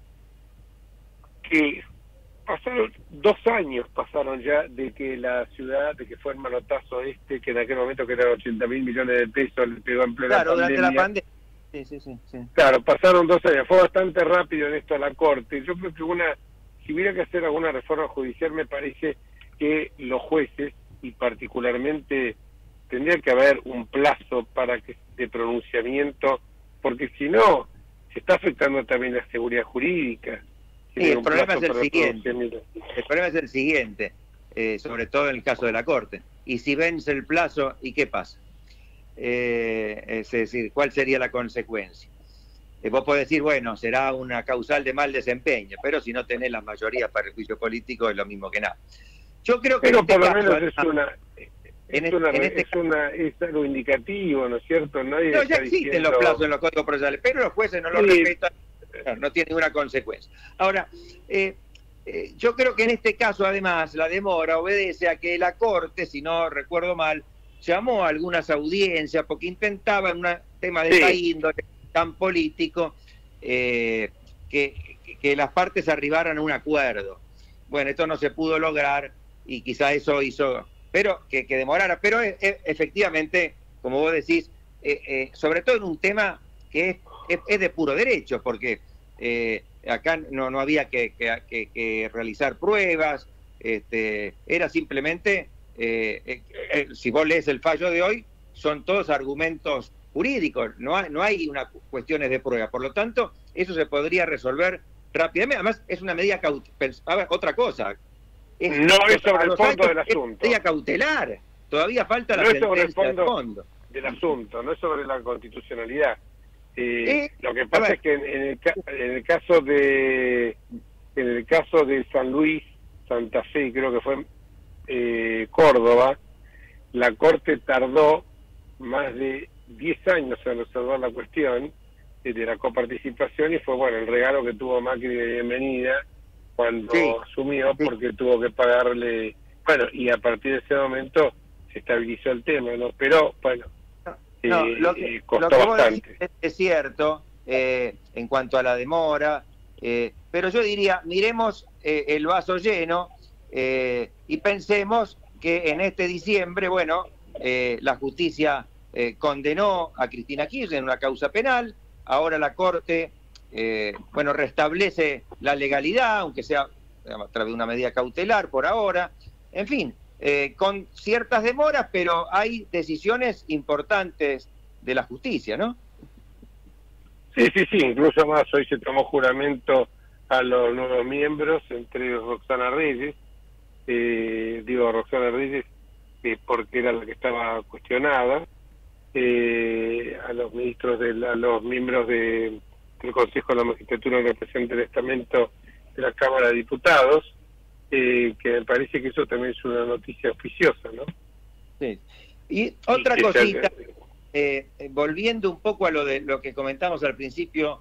que pasaron dos años pasaron ya de que la ciudad, de que fue el manotazo este, que en aquel momento que eran ochenta mil millones de pesos, le pegó en plena Claro, durante pandemia. la pandemia. Sí, sí, sí, sí. Claro, pasaron dos años, fue bastante rápido en esto a la Corte. Yo creo que una, si hubiera que hacer alguna reforma judicial, me parece que los jueces, y particularmente tendría que haber un plazo para que de pronunciamiento, porque si no, se está afectando también la seguridad jurídica. Si Sí, no hay el un problema plazo es el para siguiente. pronunciamiento. El problema es el siguiente, eh, sobre todo en el caso de la Corte. Y si vence el plazo, ¿y qué pasa? Eh, es decir, ¿cuál sería la consecuencia? Eh, vos podés decir, bueno, será una causal de mal desempeño, pero si no tenés la mayoría para el juicio político es lo mismo que nada. Yo creo que Pero en este por lo caso, menos además, es una... en Es, este- una, en este es, una, es algo indicativo, ¿no es cierto? Nadie No, está ya existen diciendo- los plazos en los códigos procesales, pero los jueces no los Sí. respetan, no, no tiene ninguna consecuencia. Ahora, eh, eh, yo creo que en este caso, además, la demora obedece a que la Corte, si no recuerdo mal, llamó a algunas audiencias porque intentaba en un tema de Sí. esta índole tan político eh, que, que- que las partes arribaran a un acuerdo. Bueno, esto no se pudo lograr y quizá eso hizo, pero que, que demorara. Pero e- e- efectivamente, como vos decís, eh, eh, sobre todo en un tema que es, es, es de puro derecho, porque eh, acá no, no había que, que- que- que realizar pruebas, este, era simplemente, eh, eh, eh, si vos lees el fallo de hoy, son todos argumentos jurídicos, no hay, no hay una cuestiones de prueba, por lo tanto, eso se podría resolver rápidamente. Además, es una medida cautelar. A ver, otra cosa. No es sobre a el los fondo años del es asunto. medida cautelar. Todavía falta la No es sobre el sentencia de fondo, fondo. del asunto, no es sobre la constitucionalidad. Eh, Eh, lo que a pasa ver. es que en, en el, ca- en el caso de en el caso de San Luis, Santa Fe, creo que fue eh, Córdoba, la Corte tardó más de diez años en resolver la cuestión eh, de la coparticipación y fue bueno el regalo que tuvo Macri de bienvenida cuando Sí. asumió porque tuvo que pagarle, bueno, y a partir de ese momento se estabilizó el tema, ¿no? Pero, bueno, no, eh, lo que, costó lo que vos bastante. decís es, es cierto eh, en cuanto a la demora, eh, pero yo diría, miremos eh, el vaso lleno eh, y pensemos que en este diciembre, bueno, eh, la justicia eh, condenó a Cristina Kirchner en una causa penal, ahora la Corte, eh, bueno, restablece la legalidad, aunque sea digamos, a través de una medida cautelar por ahora, en fin, eh, con ciertas demoras, pero hay decisiones importantes de la justicia, ¿no? Sí, sí, sí, incluso más, hoy se tomó juramento a los nuevos miembros, entre ellos Roxana Reyes, eh, digo Roxana Reyes eh, porque era la que estaba cuestionada, eh, a los ministros, de la, a los miembros de, del Consejo de la Magistratura que representa el estamento de la Cámara de Diputados, eh, que me parece que eso también es una noticia auspiciosa, ¿no? Sí. Y otra y cosita, eh, volviendo un poco a lo de lo que comentamos al principio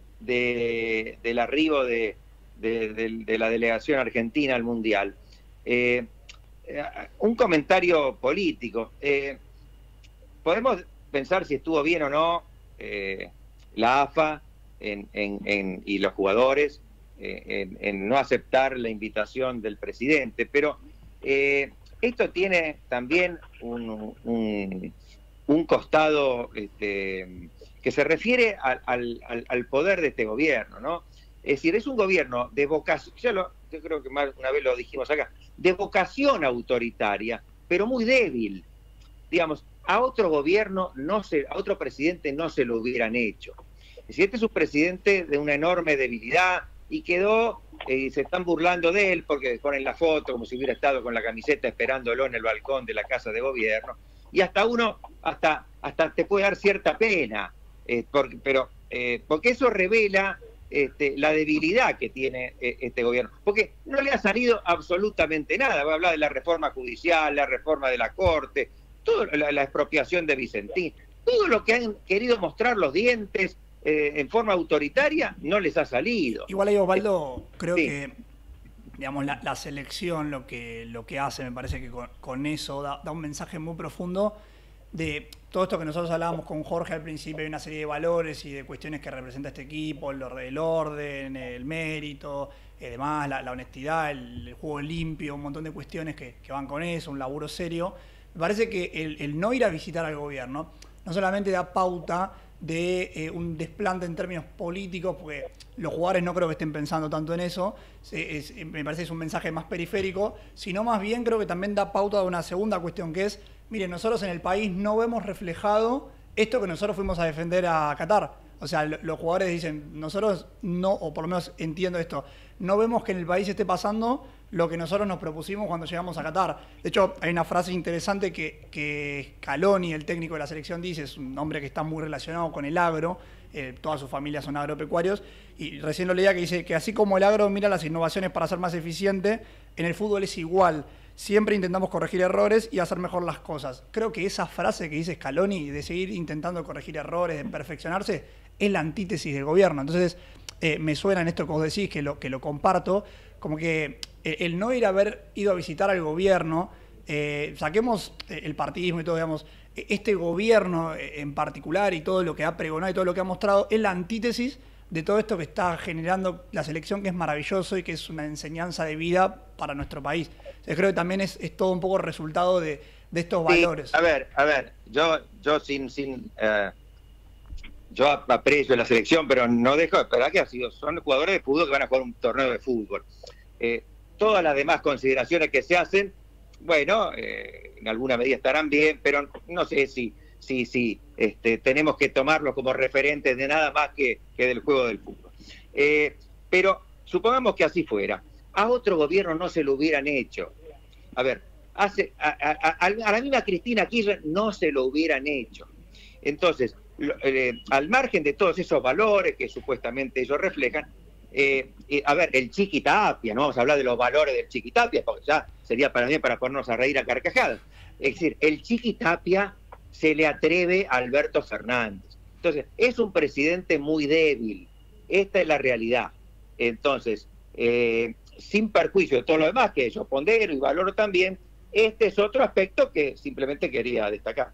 de, del arribo de, de, de, de la delegación argentina al Mundial, eh, un comentario político. Eh, podemos pensar si estuvo bien o no eh, la A F A en, en, en, y los jugadores eh, en, en no aceptar la invitación del presidente, pero eh, esto tiene también un, un, un costado este, que se refiere al, al, al poder de este gobierno, ¿no? Es decir, es un gobierno de vocación, ya lo, yo creo que más una vez lo dijimos acá, de vocación autoritaria, pero muy débil. Digamos, a otro gobierno, no se, a otro presidente no se lo hubieran hecho. Es decir, este es un presidente de una enorme debilidad y quedó, eh, se están burlando de él porque ponen la foto como si hubiera estado con la camiseta esperándolo en el balcón de la Casa de Gobierno. Y hasta uno, hasta, hasta te puede dar cierta pena, eh, porque, pero, eh, porque eso revela Este, la debilidad que tiene eh, este gobierno, porque no le ha salido absolutamente nada. Va a hablar de la reforma judicial, la reforma de la Corte, todo, la, la expropiación de Vicentín, todo lo que han querido mostrar los dientes eh, en forma autoritaria no les ha salido. Igual ahí, Osvaldo, creo sí. que digamos la, la selección lo que, lo que hace, me parece que con, con eso da, da un mensaje muy profundo de todo esto que nosotros hablábamos con Jorge al principio. Hay una serie de valores y de cuestiones que representa este equipo, el, el orden, el mérito, y demás, la, la honestidad, el, el juego limpio, un montón de cuestiones que, que van con eso, un laburo serio. Me parece que el, el no ir a visitar al gobierno no solamente da pauta de eh, un desplante en términos políticos, porque los jugadores no creo que estén pensando tanto en eso, es, es, me parece que es un mensaje más periférico, sino más bien creo que también da pauta de una segunda cuestión que es, miren, nosotros en el país no vemos reflejado esto que nosotros fuimos a defender a Qatar. O sea, los jugadores dicen, nosotros no, o por lo menos entiendo esto, no vemos que en el país esté pasando lo que nosotros nos propusimos cuando llegamos a Qatar. De hecho, hay una frase interesante que, que Scaloni, el técnico de la selección, dice, es un hombre que está muy relacionado con el agro, eh, toda su familia son agropecuarios, y recién lo leía que dice que así como el agro mira las innovaciones para ser más eficiente, en el fútbol es igual. Siempre intentamos corregir errores y hacer mejor las cosas. Creo que esa frase que dice Scaloni de seguir intentando corregir errores, de perfeccionarse, es la antítesis del gobierno. Entonces, eh, me suena en esto que vos decís, que lo, que lo comparto, como que el no ir a haber ido a visitar al gobierno, eh, saquemos el partidismo y todo, digamos, este gobierno en particular y todo lo que ha pregonado y todo lo que ha mostrado es la antítesis de todo esto que está generando la selección, que es maravilloso y que es una enseñanza de vida para nuestro país. Yo creo que también es, es todo un poco resultado de, de estos sí, valores. A ver, a ver, yo, yo sin, sin eh, yo aprecio la selección, pero no dejo de esperar que ha sido, son jugadores de fútbol que van a jugar un torneo de fútbol. Eh, todas las demás consideraciones que se hacen, bueno, eh, en alguna medida estarán bien, pero no sé si, si, si este, tenemos que tomarlos como referentes de nada más que, que del juego del fútbol. Eh, pero supongamos que así fuera. A otro gobierno no se lo hubieran hecho. A ver, hace, a, a, a, a la misma Cristina Kirchner no se lo hubieran hecho. Entonces, lo, eh, al margen de todos esos valores que supuestamente ellos reflejan, eh, eh, a ver, el Chiquitapia, no vamos a hablar de los valores del Chiquitapia, porque ya sería para mí para ponernos a reír a carcajadas. Es decir, el Chiquitapia se le atreve a Alberto Fernández. Entonces, es un presidente muy débil. Esta es la realidad. Entonces, eh, sin perjuicio de todo lo demás, que yo pondero y valoro también, este es otro aspecto que simplemente quería destacar.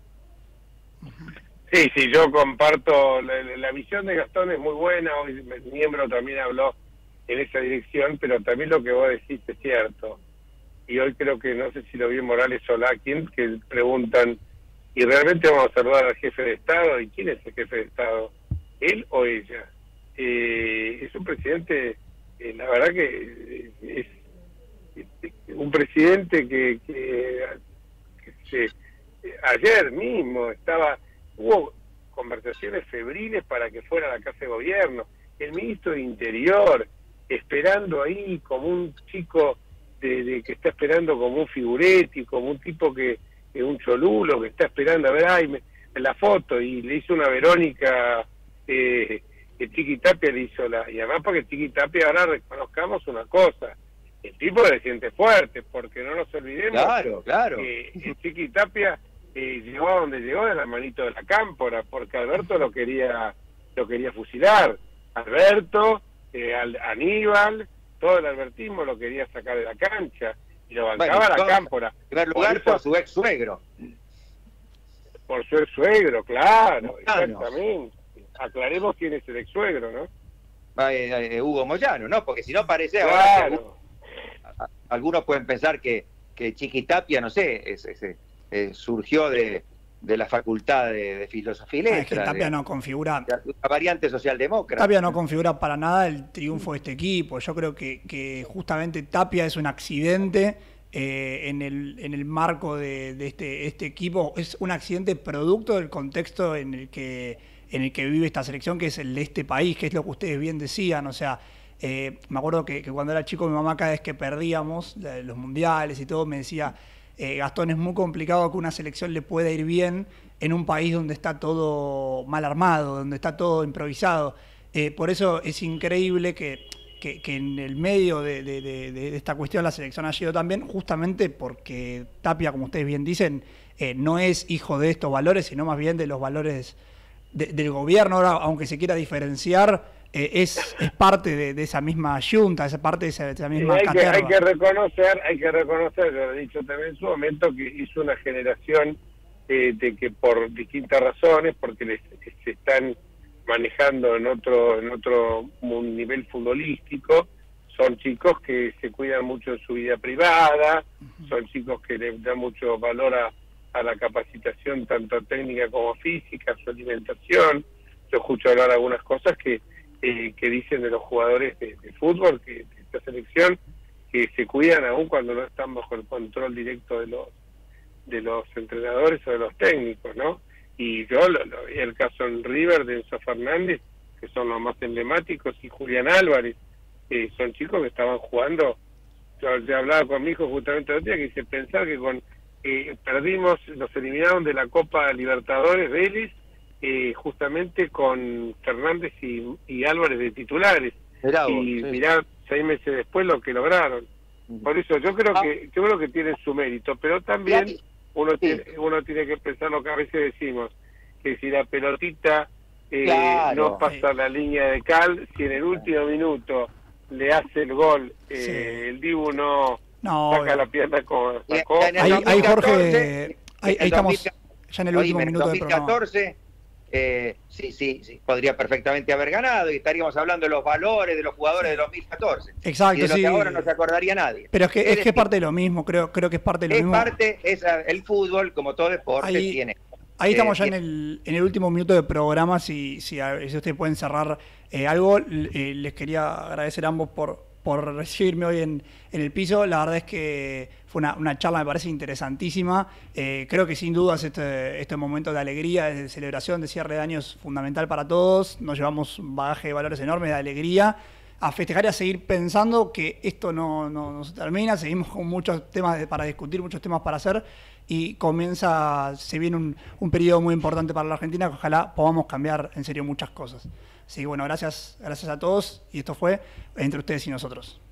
Sí, sí, yo comparto, la, la visión de Gastón es muy buena, hoy el miembro también habló en esa dirección, pero también lo que vos decís es cierto. Y hoy creo que, no sé si lo vi Morales o la quien, que preguntan, ¿y realmente vamos a saludar al jefe de Estado? ¿Y quién es el jefe de Estado? ¿Él o ella? Eh, es un presidente, eh, la verdad que es, es, es un presidente que, que, que se, ayer mismo estaba, hubo conversaciones febriles para que fuera a la Casa de Gobierno, el ministro de Interior esperando ahí como un chico de, de que está esperando como un figuretti, como un tipo que, que un cholulo que está esperando a ver, ay, me, la foto, y le hizo una Verónica eh, que Chiqui Tapia le hizo la, y además porque Chiqui Tapia, ahora reconozcamos una cosa, el tipo se siente fuerte, porque no nos olvidemos claro, claro. que eh, Chiqui Tapia eh, llegó a donde llegó de la manito de la Cámpora, porque Alberto lo quería, lo quería fusilar, Alberto, eh, al, Aníbal, todo el albertismo lo quería sacar de la cancha, y lo bancaba bueno, la Cámpora. En primer lugar, por, por su ex suegro. Por su ex suegro, claro, Moyano. Exactamente. Aclaremos quién es el ex suegro, ¿no? Eh, eh, Hugo Moyano, ¿no? Porque si no parece claro. ahora que Hugo, a, a, algunos pueden pensar que, que Chiqui Tapia, no sé, es, es, es, surgió de, de la facultad de, de filosofía y letras. Es que Tapia de, no configura... La variante socialdemócrata. Tapia no configura para nada el triunfo de este equipo. Yo creo que, que justamente Tapia es un accidente eh, en, el, en el marco de, de este, este equipo. Es un accidente producto del contexto en el que, en el que vive esta selección, que es el de este país, que es lo que ustedes bien decían. O sea, eh, me acuerdo que, que cuando era chico mi mamá, cada vez que perdíamos los mundiales y todo, me decía... Eh, Gastón, es muy complicado que una selección le pueda ir bien en un país donde está todo mal armado, donde está todo improvisado. Eh, por eso es increíble que, que, que en el medio de, de, de, de esta cuestión la selección ha ido también, justamente porque Tapia, como ustedes bien dicen, eh, no es hijo de estos valores, sino más bien de los valores de, del gobierno. Ahora, aunque se quiera diferenciar, Eh, es, es parte de, de esa misma yunta, es parte de esa, de esa misma hay caterva. Que, hay que reconocer, hay que reconocer, lo he dicho también en su momento, que hizo una generación eh, de que por distintas razones, porque les, se están manejando en otro en otro nivel futbolístico, son chicos que se cuidan mucho en su vida privada, uh-huh. son chicos que le dan mucho valor a, a la capacitación tanto técnica como física, su alimentación. Yo escucho hablar algunas cosas que Eh, que dicen de los jugadores de, de fútbol, que de esta selección, que se cuidan aún cuando no están bajo el control directo de los de los entrenadores o de los técnicos, ¿no? Y yo lo, lo vi el caso en River de Enzo Fernández, que son los más emblemáticos, y Julián Álvarez, eh, son chicos que estaban jugando. Yo, yo hablaba con mi hijo justamente el otro día, que dice, pensar que con eh, perdimos, nos eliminaron de la Copa Libertadores Vélez, Eh, justamente con Fernández y, y Álvarez de titulares. Mirá vos, y sí. mirá seis meses después lo que lograron. Por eso yo creo ah. que yo creo que tienen su mérito, pero también sí. uno tiene, uno tiene que pensar lo que a veces decimos, que si la pelotita eh, claro. no pasa sí. la línea de cal, si en el último minuto le hace el gol, eh, sí. el Dibu no, no saca la pierna como sacó. Ahí, ahí Jorge, ahí, ahí estamos ya en el último minuto del programa. dos mil catorce Eh, sí, sí, sí, podría perfectamente haber ganado y estaríamos hablando de los valores de los jugadores de dos mil catorce. Exacto, y de lo sí. que ahora no se acordaría nadie. Pero es que es, es, que es parte de lo mismo, creo creo que es parte de lo es mismo. Es parte, es el fútbol, como todo deporte, ahí, tiene. Ahí estamos eh, ya en el, en el último minuto de programa, si, si, si ustedes pueden cerrar eh, algo. Eh, les quería agradecer a ambos por, por recibirme hoy en, en el piso. La verdad es que fue una, una charla, me parece interesantísima. Eh, creo que sin dudas este, este momento de alegría, de celebración, de cierre de año es fundamental para todos. Nos llevamos un bagaje de valores enorme, de alegría, a festejar y a seguir pensando que esto no, no, no se termina. Seguimos con muchos temas de, para discutir, muchos temas para hacer, y comienza, se viene un, un periodo muy importante para la Argentina, que ojalá podamos cambiar en serio muchas cosas. Así que bueno, gracias, gracias a todos, y esto fue Entre Ustedes y Nosotros.